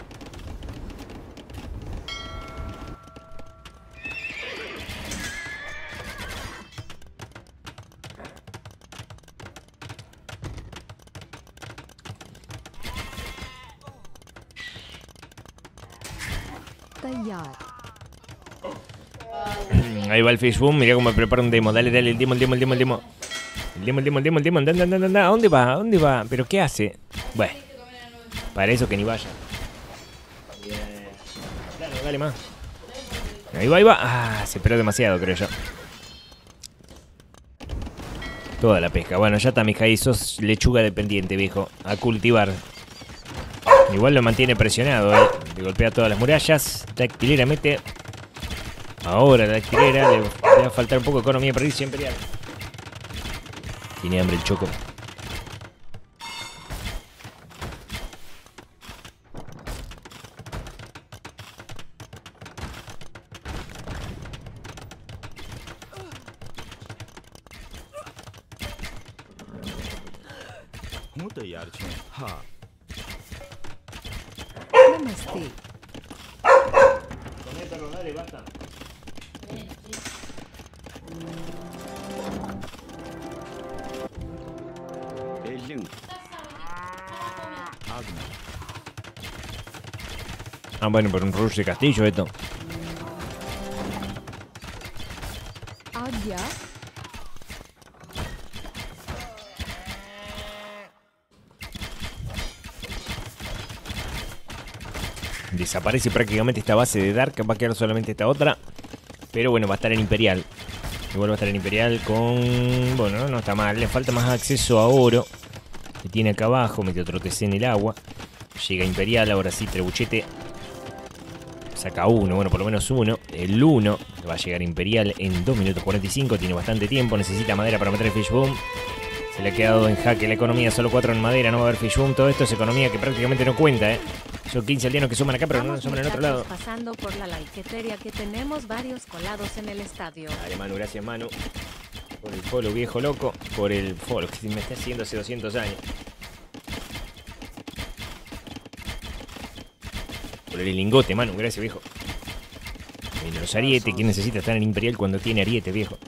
Ahí va el Fishboom, mira cómo me prepara un demo. Dale, dale, el demo, el demo, el demo, el demo. El demo, el demo, el demo, el demo. Anda, anda, anda, anda. ¿A dónde va? ¿A dónde va? ¿Pero qué hace? Bueno, para eso que ni vaya. Dale, dale más. Ahí va, ahí va. Ah, se esperó demasiado, creo yo. Toda la pesca. Bueno, ya está, mija. Ahí sos lechuga dependiente, viejo. A cultivar. Igual lo mantiene presionado, eh. Le golpea todas las murallas. Dactilera mete. Ahora la dactilera. Le, le va a faltar un poco de economía para irse imperial. Tiene hambre el choco. હું તૈયાર છું. હા. Namaste. Ah, bueno, por un rush de castillo esto. Adya. Desaparece prácticamente esta base de Dark. Va a quedar solamente esta otra. Pero bueno, va a estar en Imperial. Igual va a estar en Imperial con... Bueno, no está mal. Le falta más acceso a oro. Que tiene acá abajo. Mete otro T C en el agua. Llega Imperial. Ahora sí, Trebuchete. Saca uno. Bueno, por lo menos uno. El uno va a llegar Imperial en dos minutos cuarenta y cinco. Tiene bastante tiempo. Necesita madera para meter el Fishboom. Se le ha quedado en jaque la economía. Solo cuatro en madera. No va a haber Fishboom. Todo esto es economía que prácticamente no cuenta, ¿eh? Son quince aldeanos que suman acá, pero no suman en otro lado. Pasando por la laiqueteria que tenemos varios colados en el estadio. Dale, Manu, gracias, Manu. Por el follow, viejo loco. Por el follow que me está haciendo hace doscientos años. Por el lingote, Manu, gracias, viejo. Y los arietes, ¿quién necesita estar en Imperial cuando tiene ariete, viejo?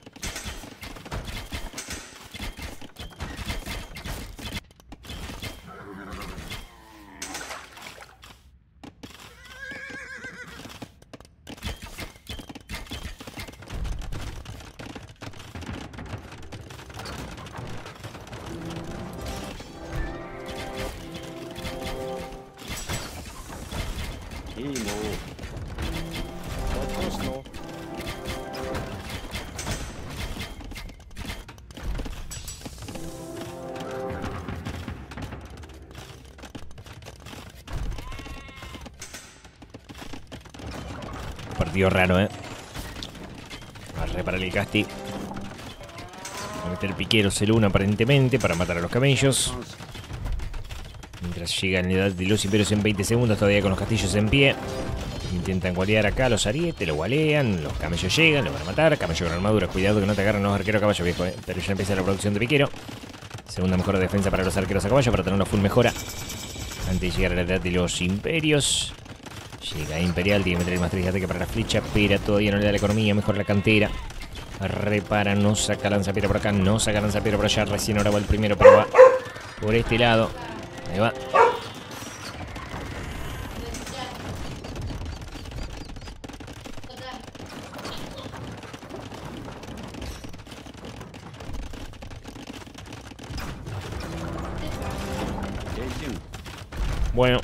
Partido raro, ¿eh? reparar el casti. Vamos a meter piquero C uno aparentemente para matar a los camellos. Mientras llegan la edad de los imperios en veinte segundos, todavía con los castillos en pie. Intentan gualear acá los arietes, lo gualean, los camellos llegan, lo van a matar. Camello con armadura, cuidado que no te agarran los arqueros a caballo, viejo, eh. Pero ya empieza la producción de piquero. Segunda mejor defensa para los arqueros a caballo, para tener una full mejora antes de llegar a la edad de los imperios. Llega Imperial, tiene que meter el más tres de ataque para la flecha, pero todavía no le da la economía, mejor la cantera. Repara, no saca lanzapiedra por acá, no saca lanzapiedra por allá. Recién ahora va el primero, pero va por este lado. Ahí va. Bueno.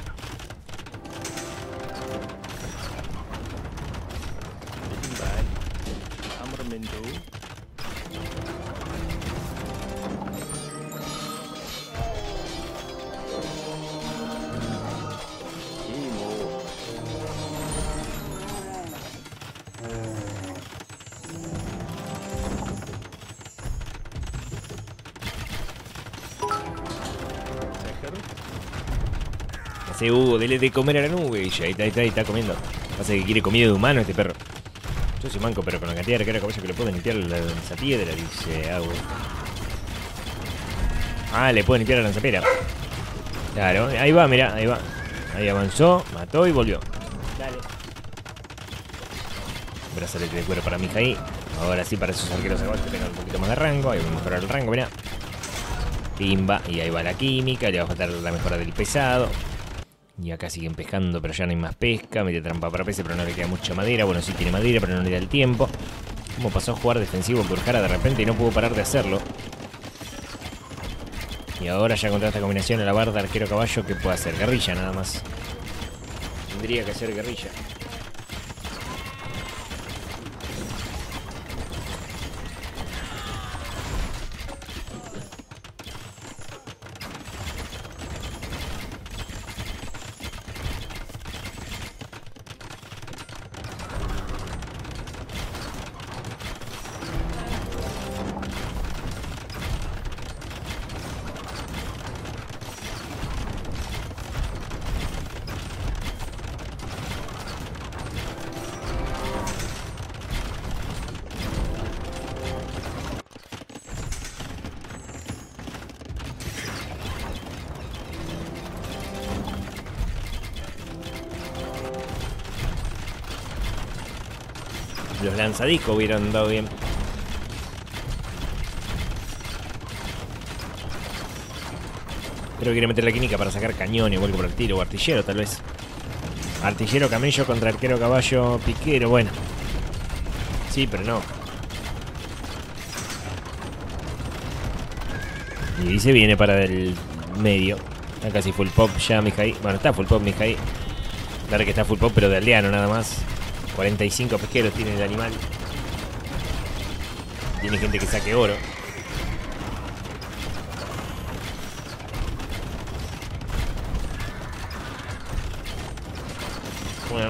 Hace Hugo, dele de comer a la nube. Y ahí está, ahí está, ahí está comiendo. Pasa que quiere comida de humano este perro. Yo soy manco, pero con la cantidad de arquero caballo que le puedo limpiar la lanzapiedra, dice Agua. Ah, le puedo limpiar la lanzapiedra. Claro, ahí va, mirá, ahí va. Ahí avanzó, mató y volvió. Dale. Brazalete de cuero para Mijaí. Ahora sí, para esos arqueros a caballo que tengan un poquito más de rango. Ahí voy a mejorar el rango, mirá. Pimba, y ahí va la química. Le va a faltar la mejora del pesado. Y acá siguen pescando, pero ya no hay más pesca. Mete trampa para peces, pero no le queda mucha madera. Bueno, sí tiene madera, pero no le da el tiempo. ¿Cómo pasó a jugar defensivo por Jara de repente y no pudo parar de hacerlo? Y ahora ya contra esta combinación a la barda arquero-caballo, que puede hacer guerrilla nada más. Tendría que hacer guerrilla. Los lanzadiscos hubieran dado bien. Creo que quiere meter la química para sacar cañón y vuelco por el tiro. O artillero, tal vez. Artillero, camello contra arquero, caballo, piquero. Bueno. Sí, pero no. Y se viene para el medio. Está casi full pop ya, Mijaí. Bueno, está full pop, Mijaí. Claro que está full pop, pero de aldeano nada más. cuarenta y cinco pesqueros tiene el animal. Tiene gente que saque oro. Bueno.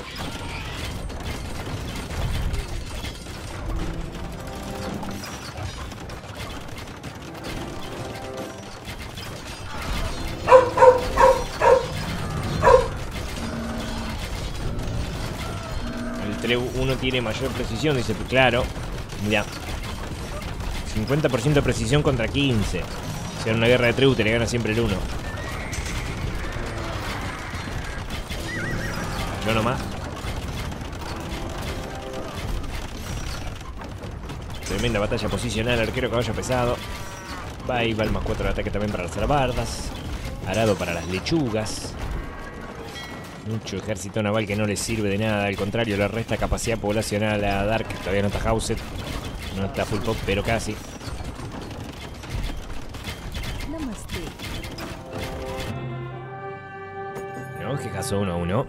Uno tiene mayor precisión, dice, claro. Mira, cincuenta por ciento de precisión contra quince. O sea, en una guerra de tribu te le gana siempre el uno. Yo nomás. Tremenda batalla posicional, arquero caballo pesado. Va y va el más cuatro de ataque también para las alabardas. Arado para las lechugas. Mucho ejército naval que no le sirve de nada, al contrario, le resta capacidad poblacional a Dark. Todavía no está Hauset, no está full pop, pero casi. No, jejazo uno a uno.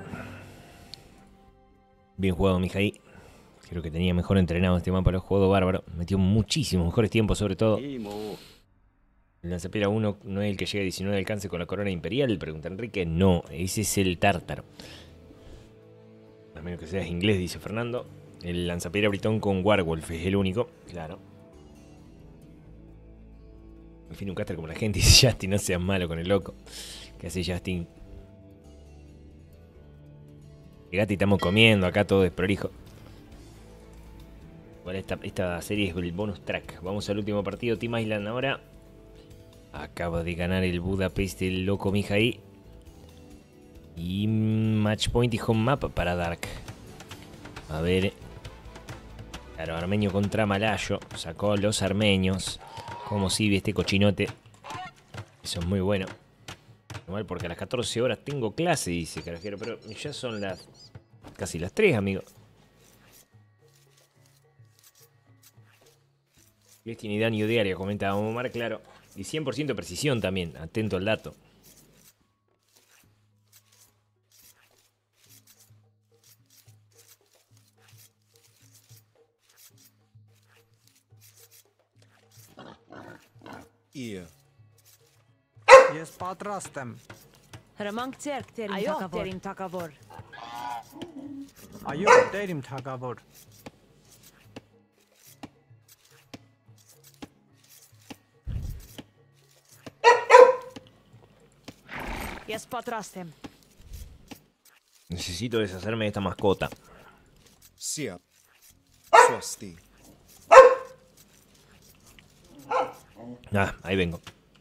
Bien jugado, Mijaí. Creo que tenía mejor entrenado este mapa, lo jugado bárbaro. Metió muchísimos mejores tiempos, sobre todo. El lanzapiedra uno no es el que llega a diecinueve de alcance con la corona imperial, pregunta Enrique. No, ese es el tártaro. A menos que seas inglés, dice Fernando. El lanzapiedra Britón con Warwolf es el único, claro. En fin, un caster como la gente, dice Justin, no seas malo con el loco. ¿Qué hace Justin? Llegate y estamos comiendo acá todo desprolijo. Bueno, esta, esta serie es el bonus track. Vamos al último partido, Team Island ahora. Acaba de ganar el Budapest el loco Mijaí. Y match point y home map para Dark. A ver. Claro, armenio contra malayo. Sacó a los armenios. Como si vi este cochinote. Eso es muy bueno. Igual porque a las catorce horas tengo clase, dice Carajero. Pero ya son las casi las tres, amigo. Destiny y daño diario, comentaba Omar, claro. Y cien por ciento precisión también. Atento al dato. Ihr. Yes, patrastem. Hramank Tserk terim Ajo, takavor. terim takavor. Ayo, derim takavor. Yes, patrastem. Necesito deshacerme de esta mascota. Sia. Swasti. Ah, ahí vengo.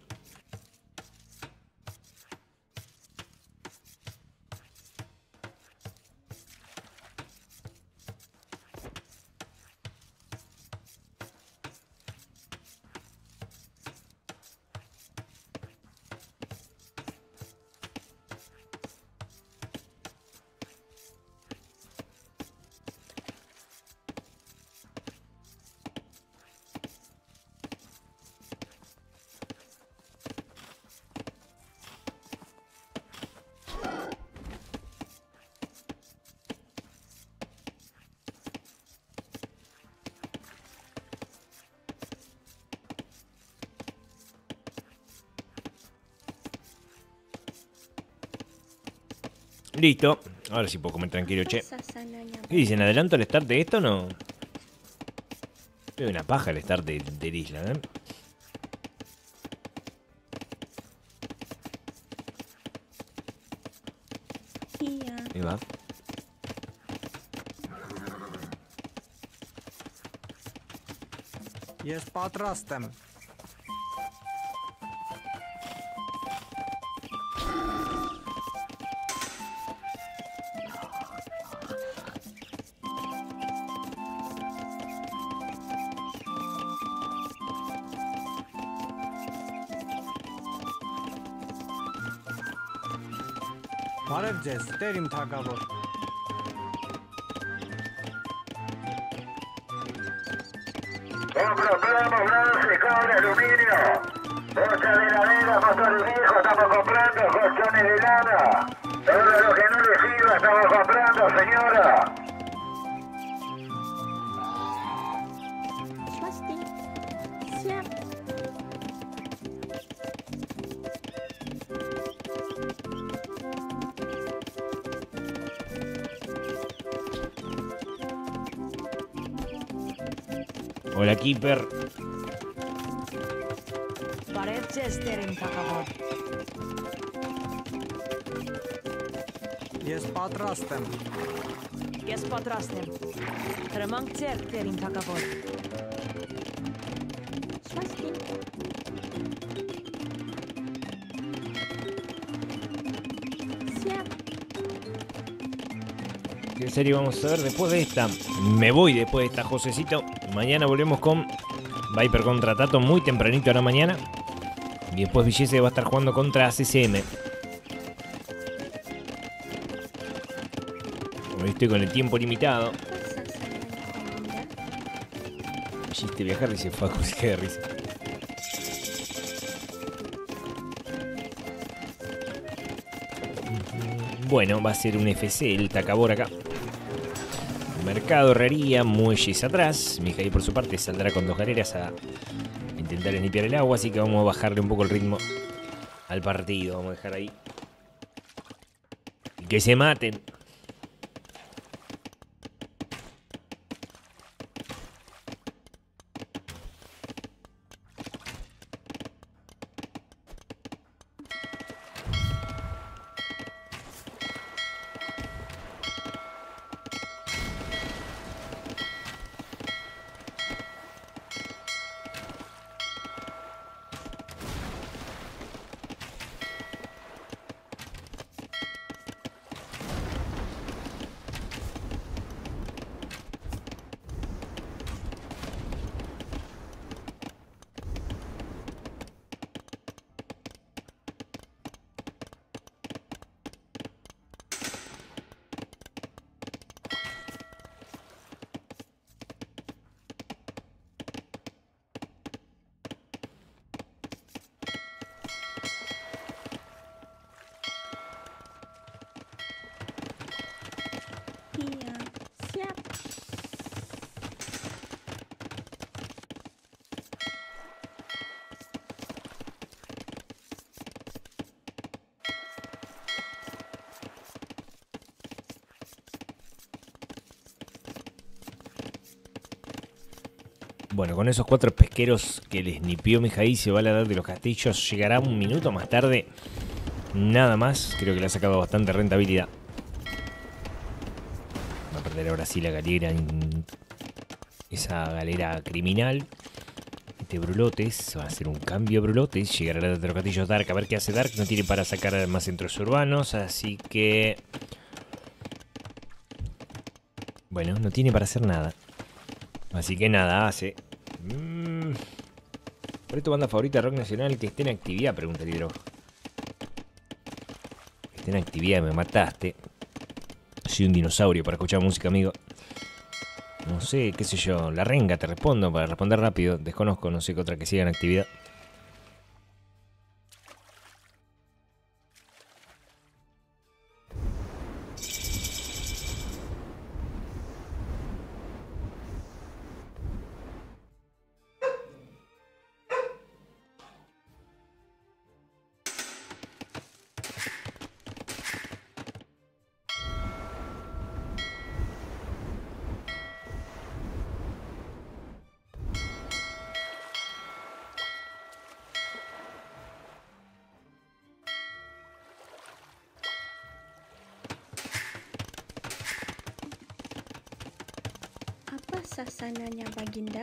Listo. Ahora sí puedo comer tranquilo, che. ¿Qué dicen? ¿Adelanto el start de esto o no? Veo una paja el start de, de isla, ¿eh? Ahí va. Yes, patrastem. Marevjes, derim takavor. Compro plomo, bronce, cobre, aluminio. Bocha de ladera, motores viejos, estamos comprando colchones de lana. Todo lo que no le sirva estamos comprando, señora. Hola, Keeper. Marevjes terim takavor. Yes, patrastem. Yes, patrastem. Hramank Tserk terim takavor. ¿Qué serie vamos a ver después de esta? Me voy después de esta, Josecito. Mañana volvemos con Viper contra Tato muy tempranito a la mañana. Y después Villese va a estar jugando contra C C M. Hoy estoy con el tiempo limitado. Villese viajar, dice Facu, se queda de risa. Bueno, va a ser un F C el Takabor acá. Mercado, herrería, muelles atrás. Mijaí por su parte saldrá con dos galeras a intentar limpiar el agua. Así que vamos a bajarle un poco el ritmo al partido. Vamos a dejar ahí. Y que se maten. Bueno, con esos cuatro pesqueros que les nipió Mijaí, se va a la edad de los castillos. Llegará un minuto más tarde. Nada más. Creo que le ha sacado bastante rentabilidad. Va a perder ahora sí la galera. Esa galera criminal. Este Brulotes. Va a hacer un cambio Brulotes. Llegará a la edad de los castillos Dark. A ver qué hace Dark. No tiene para sacar más centros urbanos. Así que... Bueno, no tiene para hacer nada. Así que nada, hace... Mm. ¿Cuál es tu banda favorita de rock nacional que esté en actividad? Pregunta el hidro. Que esté en actividad, me mataste. Soy un dinosaurio para escuchar música, amigo. No sé, qué sé yo. La renga, te respondo para responder rápido. Desconozco, no sé qué otra que siga en actividad. Apa sasananya Baginda?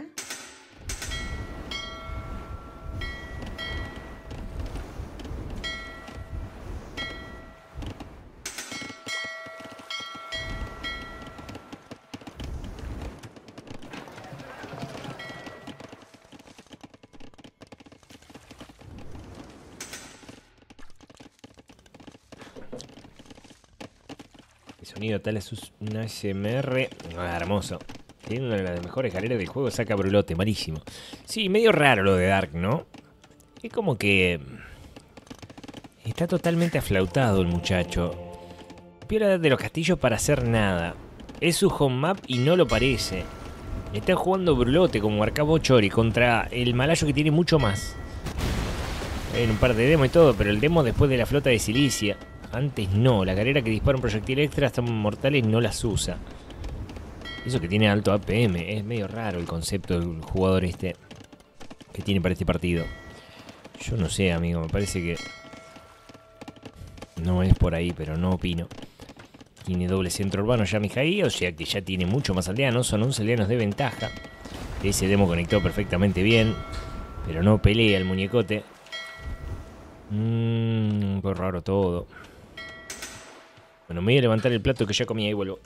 El sonido tal es un A S M R. Ah, hermoso. Tiene una de las mejores galeras del juego, saca Brulote, malísimo. Sí, medio raro lo de Dark, ¿no? Es como que... Está totalmente aflautado el muchacho. Pierde de los castillos para hacer nada. Es su home map y no lo parece. Está jugando Brulote como Arcabo Chori contra el malayo que tiene mucho más. Hay un par de demos y todo, pero el demo después de la flota de Silicia. Antes no, la galera que dispara un proyectil extra hasta mortales no las usa. Eso que tiene alto A P M, es medio raro el concepto del jugador este que tiene para este partido. Yo no sé, amigo, me parece que no es por ahí, pero no opino. Tiene doble centro urbano ya Mijaí, o sea que ya tiene mucho más aldeanos, son once aldeanos de ventaja. Ese demo conectó perfectamente bien, pero no pelea el muñecote. Mmm, qué raro todo. Bueno, me voy a levantar el plato que ya comí y vuelvo.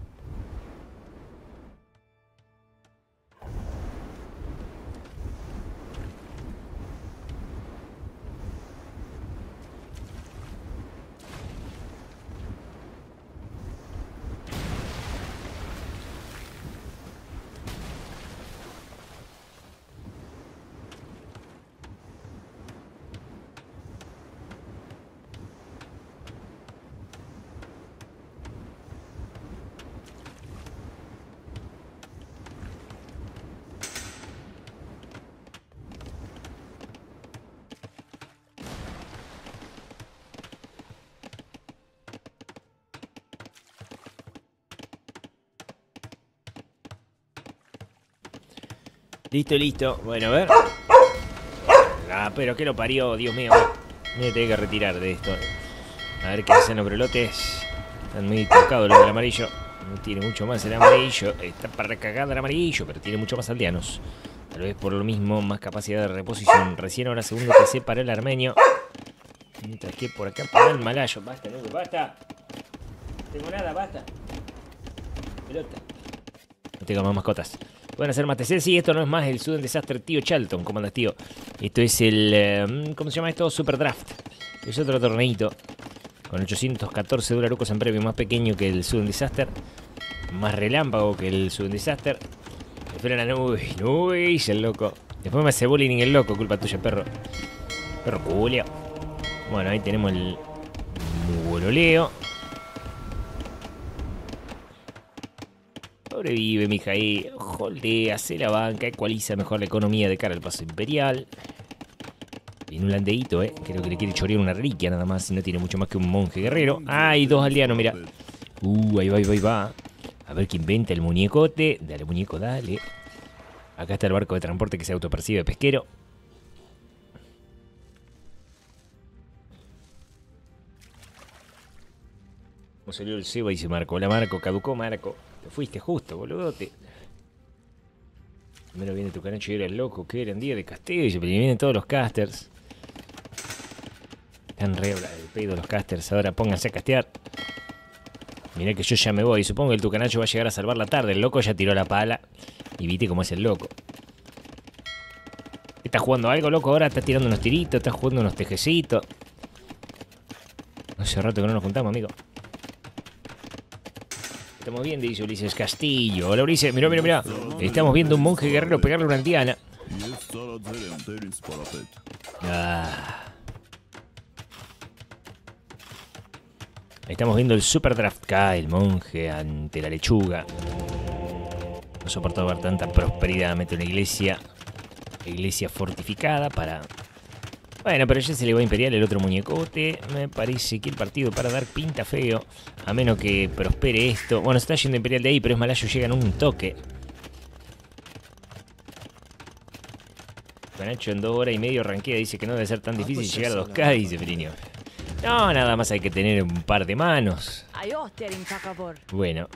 Listo, listo. Bueno, a ver. Ah, pero que lo parió, Dios mío. Me voy a tener que retirar de esto. A ver qué hacen los Brulotes. Están muy tocados los del amarillo. No tiene mucho más el amarillo. Está para cagar el amarillo, pero tiene mucho más aldeanos. Tal vez por lo mismo, más capacidad de reposición. Recién ahora segundo T C para el armenio. Mientras que por acá para el malayo. Basta, no, basta. No tengo nada, basta. Pelota. No tengo más mascotas. Pueden hacer más T C. Sí, esto no es más el Sudden Disaster Tío Charlton. ¿Cómo andas, tío? Esto es el... Eh, ¿Cómo se llama esto? Super Draft. Es otro torneito. Con ochocientos catorce dolarucos en premio. Más pequeño que el Sudden Disaster. Más relámpago que el Sudden Disaster. Espera la nube. Uy, el loco. Después me hace bullying el loco. Culpa tuya, perro. Perro Julio. Bueno, ahí tenemos el... Mugololeo. Sobrevive, Mijaí. Holdea, se la banca, ecualiza mejor la economía de cara al paso imperial. Viene un landeíto, eh. Creo que le quiere chorear una reliquia nada más. Y no tiene mucho más que un monje guerrero. Ah, hay dos aldeanos, mira. Uh, ahí va, ahí va, ahí va. A ver qué inventa el muñecote. Dale, muñeco, dale. Acá está el barco de transporte que se autopercibe pesquero. ¿Cómo salió el cebo? Dice Marco. Hola Marco, caducó Marco. Te fuiste justo, boludote. Primero viene tu canacho y era el loco, que era en día de Castillo, pero vienen todos los casters. Están re el pedo los casters, ahora pónganse a castear. Mirá que yo ya me voy, supongo que el tucanacho va a llegar a salvar la tarde. El loco ya tiró la pala. Y viste cómo es el loco. ¿Estás jugando algo, loco? Ahora estás tirando unos tiritos, estás jugando unos tejecitos. Hace rato que no nos juntamos, amigo. Estamos viendo, dice Ulises Castillo. Hola Ulises, mirá, mirá, mirá. Estamos viendo a un monje guerrero pegarle a una antiana. Ah. Ahí estamos viendo el Super Draft K, el monje ante la lechuga. No soportó ver tanta prosperidad. Mete una iglesia. Iglesia fortificada para... Bueno, pero ya se le va a Imperial el otro muñecote. Me parece que el partido para dar pinta feo. A menos que prospere esto. Bueno, se está yendo Imperial de ahí, pero es Malayo, llegan un toque. Canacho en dos horas y medio ranquea. Dice que no debe ser tan difícil llegar a dos K, dice Ferinio. No, nada más hay que tener un par de manos. Bueno.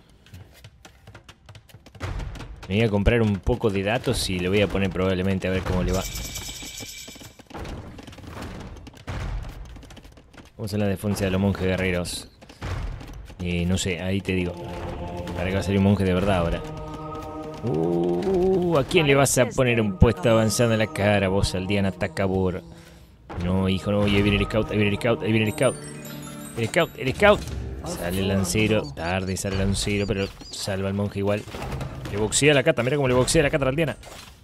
Me voy a comprar un poco de datos y le voy a poner probablemente a ver cómo le va. Vamos a la defensa de los monjes guerreros. Eh, no sé, ahí te digo. Para que va a salir un monje de verdad ahora. Uh, ¿a quién le vas a poner un puesto avanzado en la cara vos, Aldeana Takabur? No, hijo, no, ahí viene el scout, ahí viene el scout, ahí viene el scout. El scout, el scout. Sale el lancero, tarde sale el lancero, pero salva al monje igual. Le boxea la cata, mira cómo le boxea la cata a la aldeana.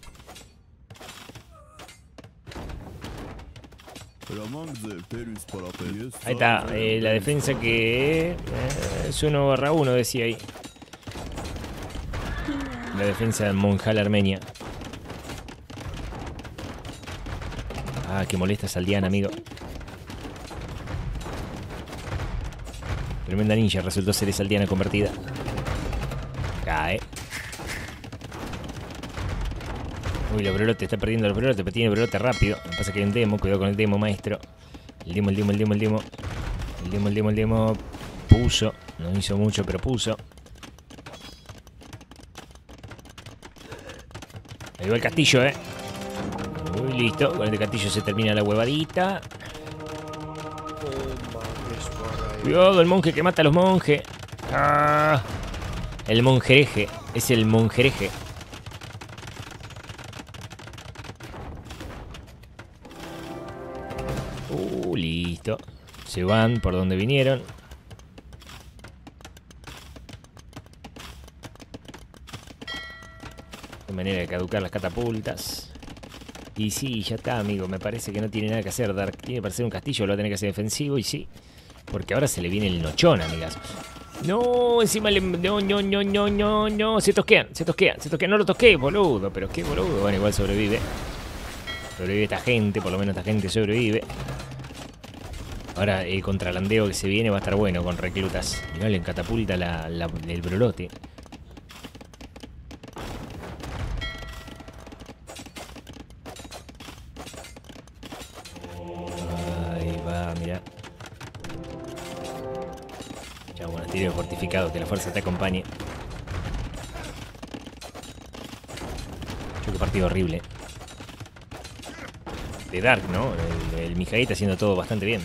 Ahí está, eh, la defensa que eh, es uno barra uno, decía ahí. La defensa del Monjal Armenia. Ah, que molesta esa aldeana, amigo. Tremenda ninja, resultó ser esa aldeana convertida. Cae. Uy, los brelotes, está perdiendo los brelotes, pero tiene brelote rápido. Lo que pasa es que hay un demo, cuidado con el demo, maestro. El demo, el demo, el demo, el demo. El demo, el demo, el demo. Puso. No hizo mucho, pero puso. Ahí va el castillo, eh. Uy, listo. Con este castillo se termina la huevadita. Cuidado, el monje que mata a los monjes. Ah, el monjereje. Es el monjereje. Uh, listo. Se van por donde vinieron. De manera de caducar las catapultas. Y sí, ya está, amigo. Me parece que no tiene nada que hacer. Dark tiene para hacer un castillo, lo va a tener que hacer defensivo. Y sí, porque ahora se le viene el nochón, amigas. No, encima le... No, no, no, no, no, no. Se tosquean, se tosquean, se tosquean. No lo toqué, boludo. Pero qué boludo. Bueno, igual sobrevive. Sobrevive esta gente, por lo menos esta gente sobrevive. Ahora el contralandeo que se viene va a estar bueno con reclutas. Mirá, le catapulta la, la, el brolote. Ahí va, mirá. Ya, bueno, tiro fortificado, que la fuerza te acompañe. Yo, qué partido horrible. De Dark, ¿no? El, el Mijaí está haciendo todo bastante bien.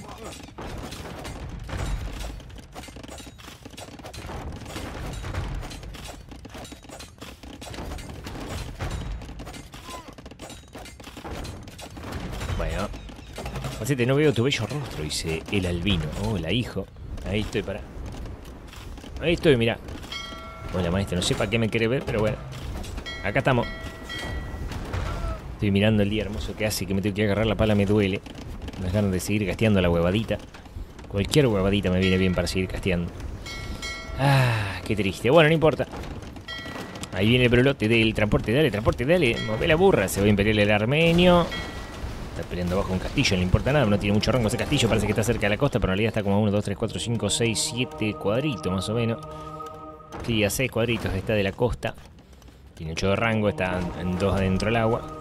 Bueno. Facete, no veo tu bello rostro, dice el albino. Hola, hijo. Ahí estoy, para. Ahí estoy, mirá. Hola, maestro, no sé para qué me quiere ver, pero bueno. Acá estamos. Estoy mirando el día hermoso que hace, que me tengo que agarrar la pala, me duele. Me dan ganas de seguir casteando la huevadita. Cualquier huevadita me viene bien para seguir casteando. Ah, qué triste. Bueno, no importa. Ahí viene el brolote del transporte. Dale, transporte, dale. Move la burra. Se va a imperial el armenio. Está peleando abajo un castillo, no le importa nada. No tiene mucho rango ese castillo. Parece que está cerca de la costa, pero en realidad está como a uno, dos, tres, cuatro, cinco, seis, siete cuadritos más o menos. Sí, a seis cuadritos está de la costa. Tiene ocho de rango, está en dos adentro del agua.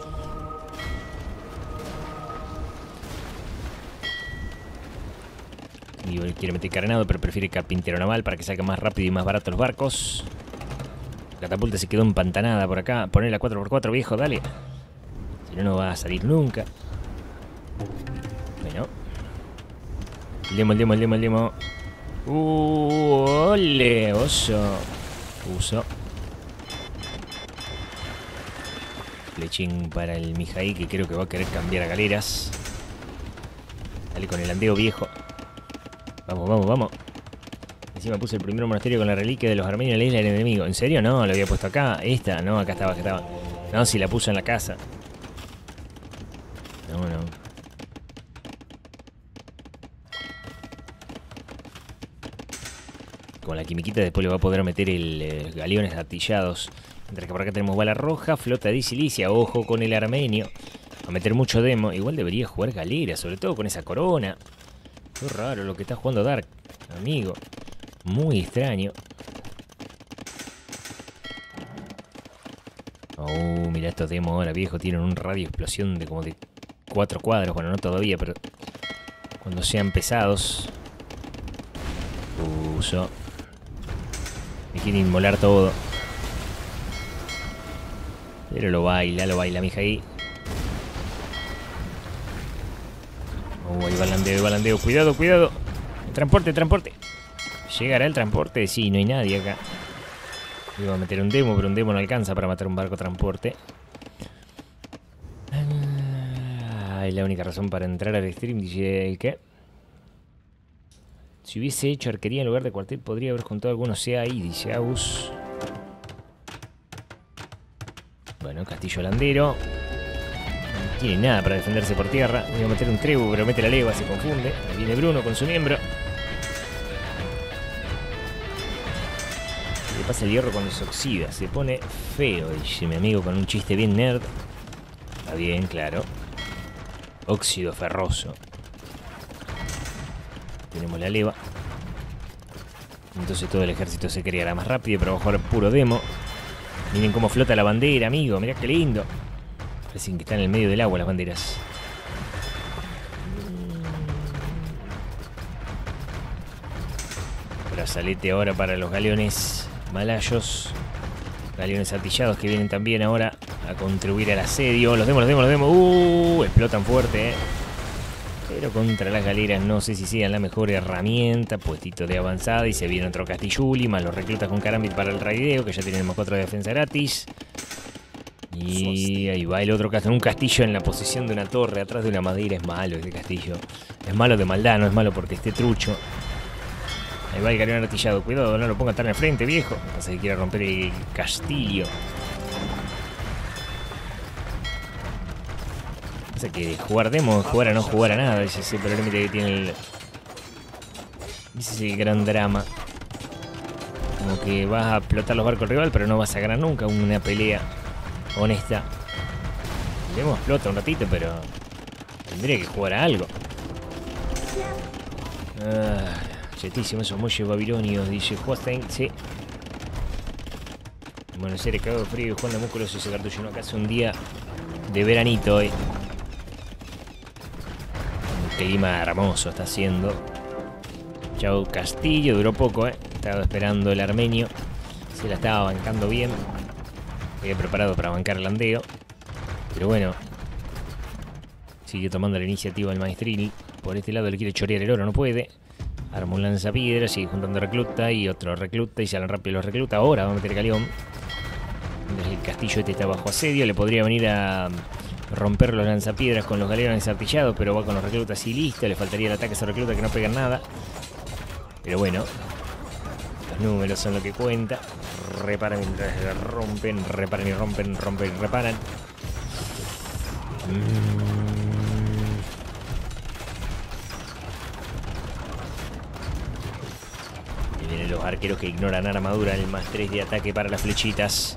Y quiere meter carenado, pero prefiere carpintero naval para que salga más rápido y más barato los barcos. La catapulta se quedó empantanada por acá. Ponela cuatro por cuatro, viejo, dale. Si no, no va a salir nunca. Bueno. El demo, el demo, el demo, el demo. Uh, ole, oso. Uso. Flechín para el Mijaí, que creo que va a querer cambiar a galeras. Dale con el andeo, viejo. Vamos, vamos, vamos. Encima puse el primer monasterio con la reliquia de los armenios en la isla del enemigo. ¿En serio? No, lo había puesto acá. Esta, no, acá estaba, acá estaba. No, si la puso en la casa. No, no. Con la quimiquita después le va a poder meter el eh, galeones artillados. Mientras que por acá tenemos bala roja, flota de silicia. Ojo con el armenio. Va a meter mucho demo. Igual debería jugar galera, sobre todo con esa corona. Qué raro lo que está jugando Dark, amigo. Muy extraño. Oh, mira estos demos ahora, viejo. Tienen un radio de explosión de como de cuatro cuadros. Bueno, no todavía, pero cuando sean pesados. Uso. Me quieren inmolar todo. Pero lo baila, lo baila, mija ahí. Oh, ahí balandeo, ahí balandeo. Cuidado, cuidado. El transporte, el transporte. ¿Llegará el transporte? Sí, no hay nadie acá. Iba a meter un demo, pero un demo no alcanza para matar un barco transporte. Ah, es la única razón para entrar al stream, dice ¿qué? Si hubiese hecho arquería en lugar de cuartel, podría haber juntado algunos C A I, dice Agus. Bueno, castillo holandero. No tiene nada para defenderse por tierra. Voy a meter un trebu, pero mete la legua, se confunde. Ahí viene Bruno con su miembro. Le pasa el hierro cuando se oxida. Se pone feo, dice mi amigo con un chiste bien nerd. Está bien, claro. Óxido ferroso. Tenemos la leva. Entonces todo el ejército se creará más rápido, pero va a jugar puro demo. Miren cómo flota la bandera, amigo. Mirá qué lindo. Parecen que están en el medio del agua las banderas. Brazalete ahora para los galeones malayos. Galeones artillados que vienen también ahora a contribuir al asedio. Los demos, los demos, los demos. Uh, explotan fuerte, eh. Pero contra las galeras no sé si sean la mejor herramienta. Puestito de avanzada y se viene otro Castilluli. Más los reclutas con Karambit para el raideo, que ya tenemos cuatro de defensa gratis. Y ahí va el otro castillo. Un castillo en la posición de una torre, atrás de una madera. Es malo este castillo. Es malo de maldad, no es malo porque esté trucho. Ahí va el galeón artillado. Cuidado, no lo ponga tan al frente, viejo. No sé si quiere romper el castillo. O sea que jugar demo, jugar a no jugar a nada. Ese es el problema que tiene el... Ese es el gran drama. Como que vas a explotar los barcos rival, pero no vas a ganar nunca una pelea honesta. El demo explota un ratito, pero tendría que jugar a algo. Ah, chetísimo esos muelles babilonios, dice Hostain. Sí. En Buenos Aires cagado frío y jugando a músculos ese cartucho. No, acá hace un día de veranito hoy. Un clima hermoso está haciendo. Chau Castillo, duró poco, eh. Estaba esperando el armenio. Se la estaba bancando bien. Había preparado para bancar el andeo. Pero bueno. Sigue tomando la iniciativa el maestril. Por este lado le quiere chorear el oro, no puede. Arma un lanzapiedra, sigue juntando recluta y otro recluta y salen rápido los reclutas. Ahora va a meter galeón. Mientras el castillo este está bajo asedio, le podría venir a romper los lanzapiedras con los galeones artillados, pero va con los reclutas y listo. Le faltaría el ataque a esos reclutas que no pegan nada. Pero bueno, los números son lo que cuenta. Reparan mientras rompen, reparan y rompen, rompen y reparan. Mm. Y vienen los arqueros que ignoran armadura. El más tres de ataque para las flechitas.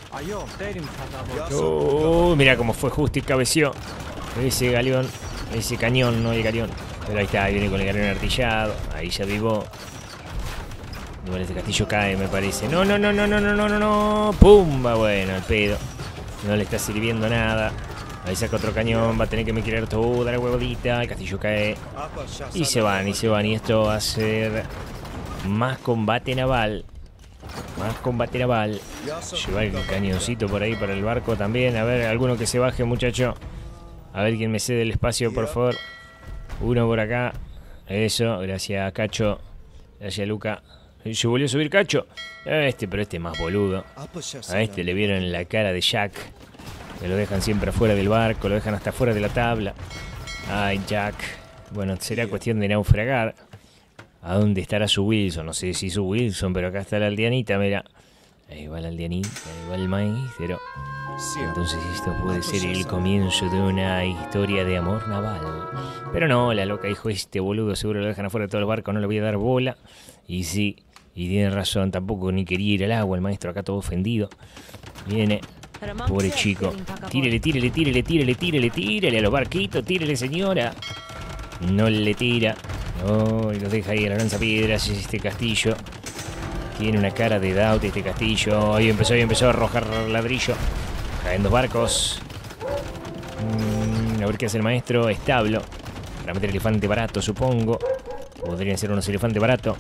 Oh, mira cómo fue justo y cabeció ese galeón, ese cañón, no el galeón. Pero ahí está, ahí viene con el galeón artillado. Ahí ya vivó. Igual ese castillo cae, me parece. No, no, no, no, no, no, no, no, no. Pumba, bueno, el pedo. No le está sirviendo nada. Ahí saca otro cañón, va a tener que me querer toda la huevadita. El castillo cae. Y se van, y se van. Y esto va a ser más combate naval. Más combate naval. Lleva el cañoncito por ahí para el barco también. A ver, alguno que se baje, muchacho. A ver quién me cede el espacio, por favor. Uno por acá. Eso, gracias, Cacho. Gracias, Luca. Se volvió a subir Cacho. Este, pero este es más boludo. A este le vieron la cara de Jack. Que lo dejan siempre afuera del barco, lo dejan hasta afuera de la tabla. Ay, Jack. Bueno, será cuestión de naufragar. ¿A dónde estará su Wilson? No sé si su Wilson, pero acá está la aldeanita, mira. Ahí va la aldeanita, ahí va el maíz, entonces esto puede ser el comienzo de una historia de amor naval. Pero no, la loca dijo, este boludo seguro lo dejan afuera de todos los barcos, no le voy a dar bola. Y sí, y tiene razón, tampoco ni quería ir al agua, el maestro acá todo ofendido. Viene, pobre chico. Tírele, tírele, tírele, tírele, tírele, tírele a los barquitos, tírele, señora. No le tira. No, y los deja ahí a la lanzapiedras, este castillo. Tiene una cara de doubt este castillo. Ahí empezó, ahí empezó a arrojar ladrillo. Caen dos barcos. Mm, a ver qué hace el maestro. Establo. Para meter elefante barato, supongo. Podrían ser unos elefantes baratos.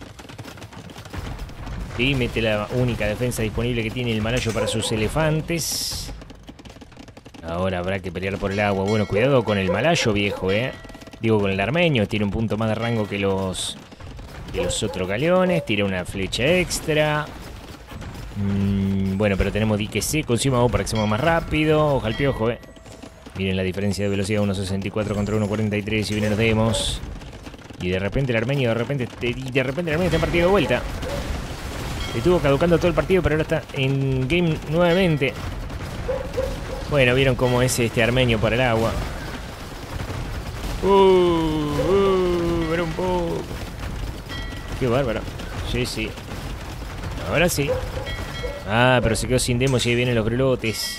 Y mete la única defensa disponible que tiene el malayo para sus elefantes. Ahora habrá que pelear por el agua. Bueno, cuidado con el malayo, viejo, eh. Digo, con el armenio. Tiene un punto más de rango que los... de los otros galeones. Tira una flecha extra. Mm, bueno, pero tenemos dique seco encima para que se mueva más rápido. Ojo al piojo, eh. Miren la diferencia de velocidad, uno sesenta y cuatro contra uno cuarenta y tres. Y vienen los demos. Y de repente el armenio, de repente, y de repente el armenio está en partido de vuelta. Estuvo caducando todo el partido, pero ahora está en game nuevamente. Bueno, vieron cómo es este armenio para el agua. Uh, uh, pero un poco. Qué bárbaro. Sí, sí. Ahora sí. Ah, pero se quedó sin demos y ahí vienen los brelotes.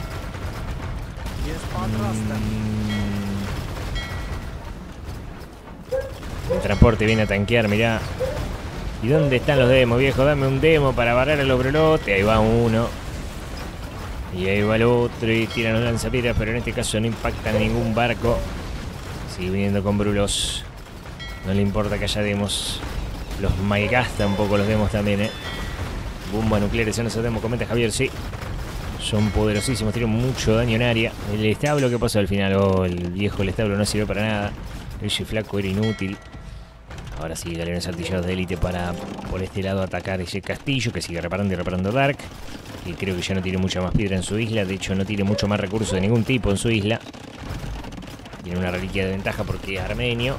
Mm. El transporte viene a tanquear, mirá. ¿Y dónde están los demos, viejo? Dame un demo para barrar a los brelotes. Ahí va uno. Y ahí va el otro y tiran los lanzapiedras, pero en este caso no impactan ningún barco. Sigue viniendo con brulos. No le importa que haya demos. Los malgasta un poco los demos también, eh. Bomba nucleares son esos demos, comenta Javier, sí. Son poderosísimos, tienen mucho daño en área. El establo, ¿qué pasó al final? Oh, el viejo el establo no sirvió para nada. Ese flaco era inútil. Ahora sí, galeones artillados de élite para por este lado atacar ese castillo que sigue reparando y reparando Dark. Y creo que ya no tiene mucha más piedra en su isla. De hecho, no tiene mucho más recursos de ningún tipo en su isla. Tiene una reliquia de ventaja porque es armenio.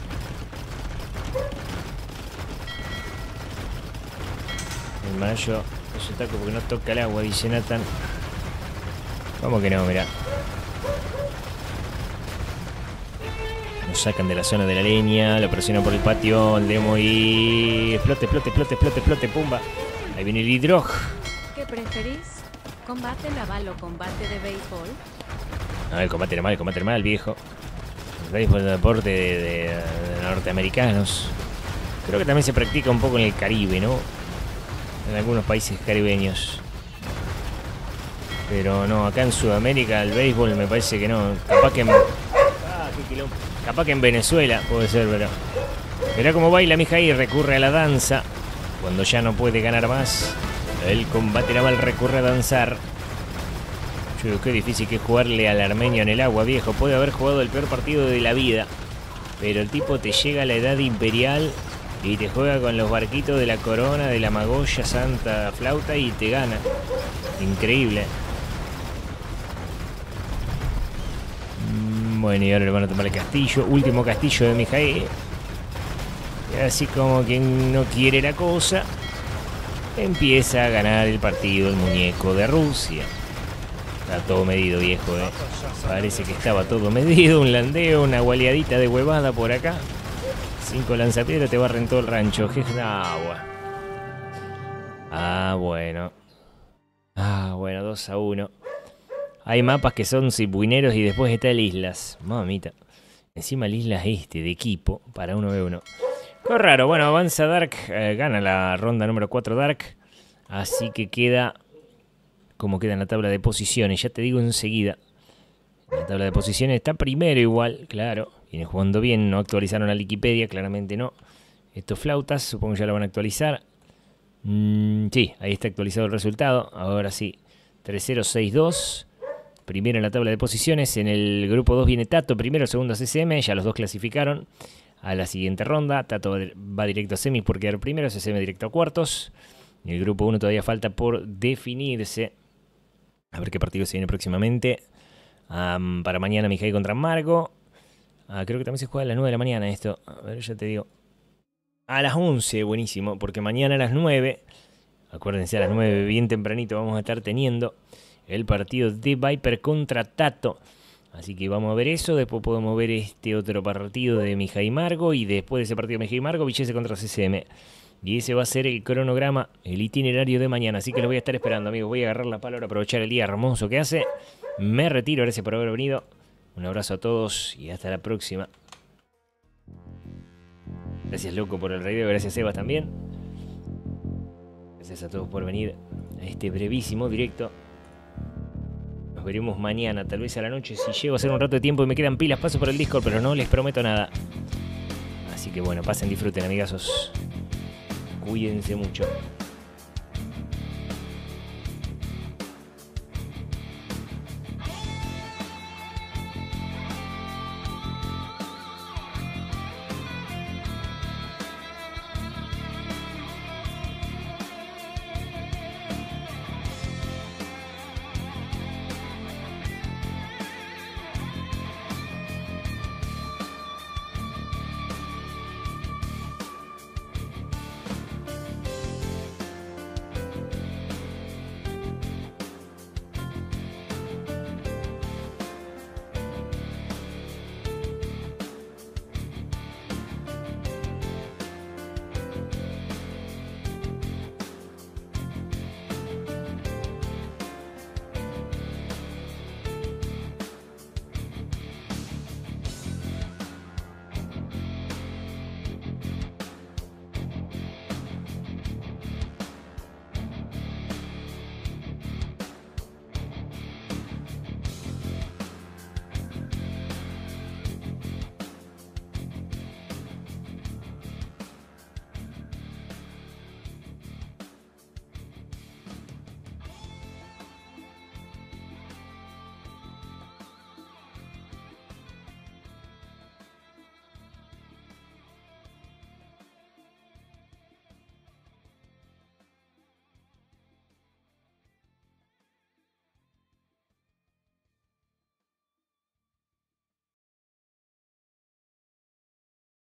El malayo es un taco porque no toca el agua, dice Nathan. ¿Cómo que no? Mirá. Nos sacan de la zona de la leña, lo presionan por el patio, el demo y... Explote, explote, explote, explote, explote, pumba. Ahí viene el hidrog. ¿Qué preferís? ¿Combate naval o combate de béisbol? No, el combate naval, el combate naval, viejo. El béisbol es un deporte de, de, de norteamericanos. Creo que también se practica un poco en el Caribe, ¿no? En algunos países caribeños. Pero no, acá en Sudamérica el béisbol me parece que no. Capaz que en... Ah, qué quilombo. Capaz que en Venezuela puede ser, pero... Mirá cómo baila mi hija y recurre a la danza. Cuando ya no puede ganar más, el combate naval recurre a danzar. Yo, qué difícil que es jugarle al armenio en el agua, viejo. Puede haber jugado el peor partido de la vida, pero el tipo te llega a la edad imperial y te juega con los barquitos de la corona, de la Magoya, Santa Flauta y te gana. Increíble. Bueno, y ahora le van a tomar el castillo. Último castillo de Mijail. Y así como quien no quiere la cosa, empieza a ganar el partido el muñeco de Rusia. Está todo medido, viejo, eh. Parece que estaba todo medido. Un landeo, una gualeadita de huevada por acá. Cinco lanzapiedras te barren todo el rancho. Agua. Ah, bueno. Ah, bueno, dos a uno. Hay mapas que son cipuineros y después está el Islas. Mamita. Encima el Islas este de equipo para uno ve uno. Qué raro. Bueno, avanza Dark. Eh, gana la ronda número cuatro Dark. Así que queda... Como queda en la tabla de posiciones. Ya te digo enseguida. En la tabla de posiciones está primero igual. Claro. Viene jugando bien. No actualizaron la Wikipedia. Claramente no. Estos flautas. Supongo que ya lo van a actualizar. Mm, sí, ahí está actualizado el resultado. Ahora sí. tres cero seis dos. Primero en la tabla de posiciones. En el grupo dos viene Tato. Primero, segundo C C M. Ya los dos clasificaron a la siguiente ronda. Tato va directo a semis por quedar primero. C C M directo a cuartos. En el grupo uno todavía falta por definirse. A ver qué partido se viene próximamente. Um, para mañana Mijay contra Margo. Uh, creo que también se juega a las nueve de la mañana esto. A ver, ya te digo. A las once, buenísimo. Porque mañana a las nueve. Acuérdense, a las nueve, bien tempranito, vamos a estar teniendo el partido de Viper contra Tato. Así que vamos a ver eso. Después podemos ver este otro partido de Mijay Margo. Y después de ese partido de Mijay Margo, Villese contra C C M. Y ese va a ser el cronograma, el itinerario de mañana. Así que lo voy a estar esperando, amigos. Voy a agarrar la palabra, aprovechar el día hermoso que hace. Me retiro, gracias por haber venido. Un abrazo a todos y hasta la próxima. Gracias, loco, por el radio. Gracias, Eva, también. Gracias a todos por venir a este brevísimo directo. Nos veremos mañana, tal vez a la noche. Si llego a hacer un rato de tiempo y me quedan pilas, paso por el Discord, pero no les prometo nada. Así que bueno, pasen, disfruten, amigazos. Cuídense mucho.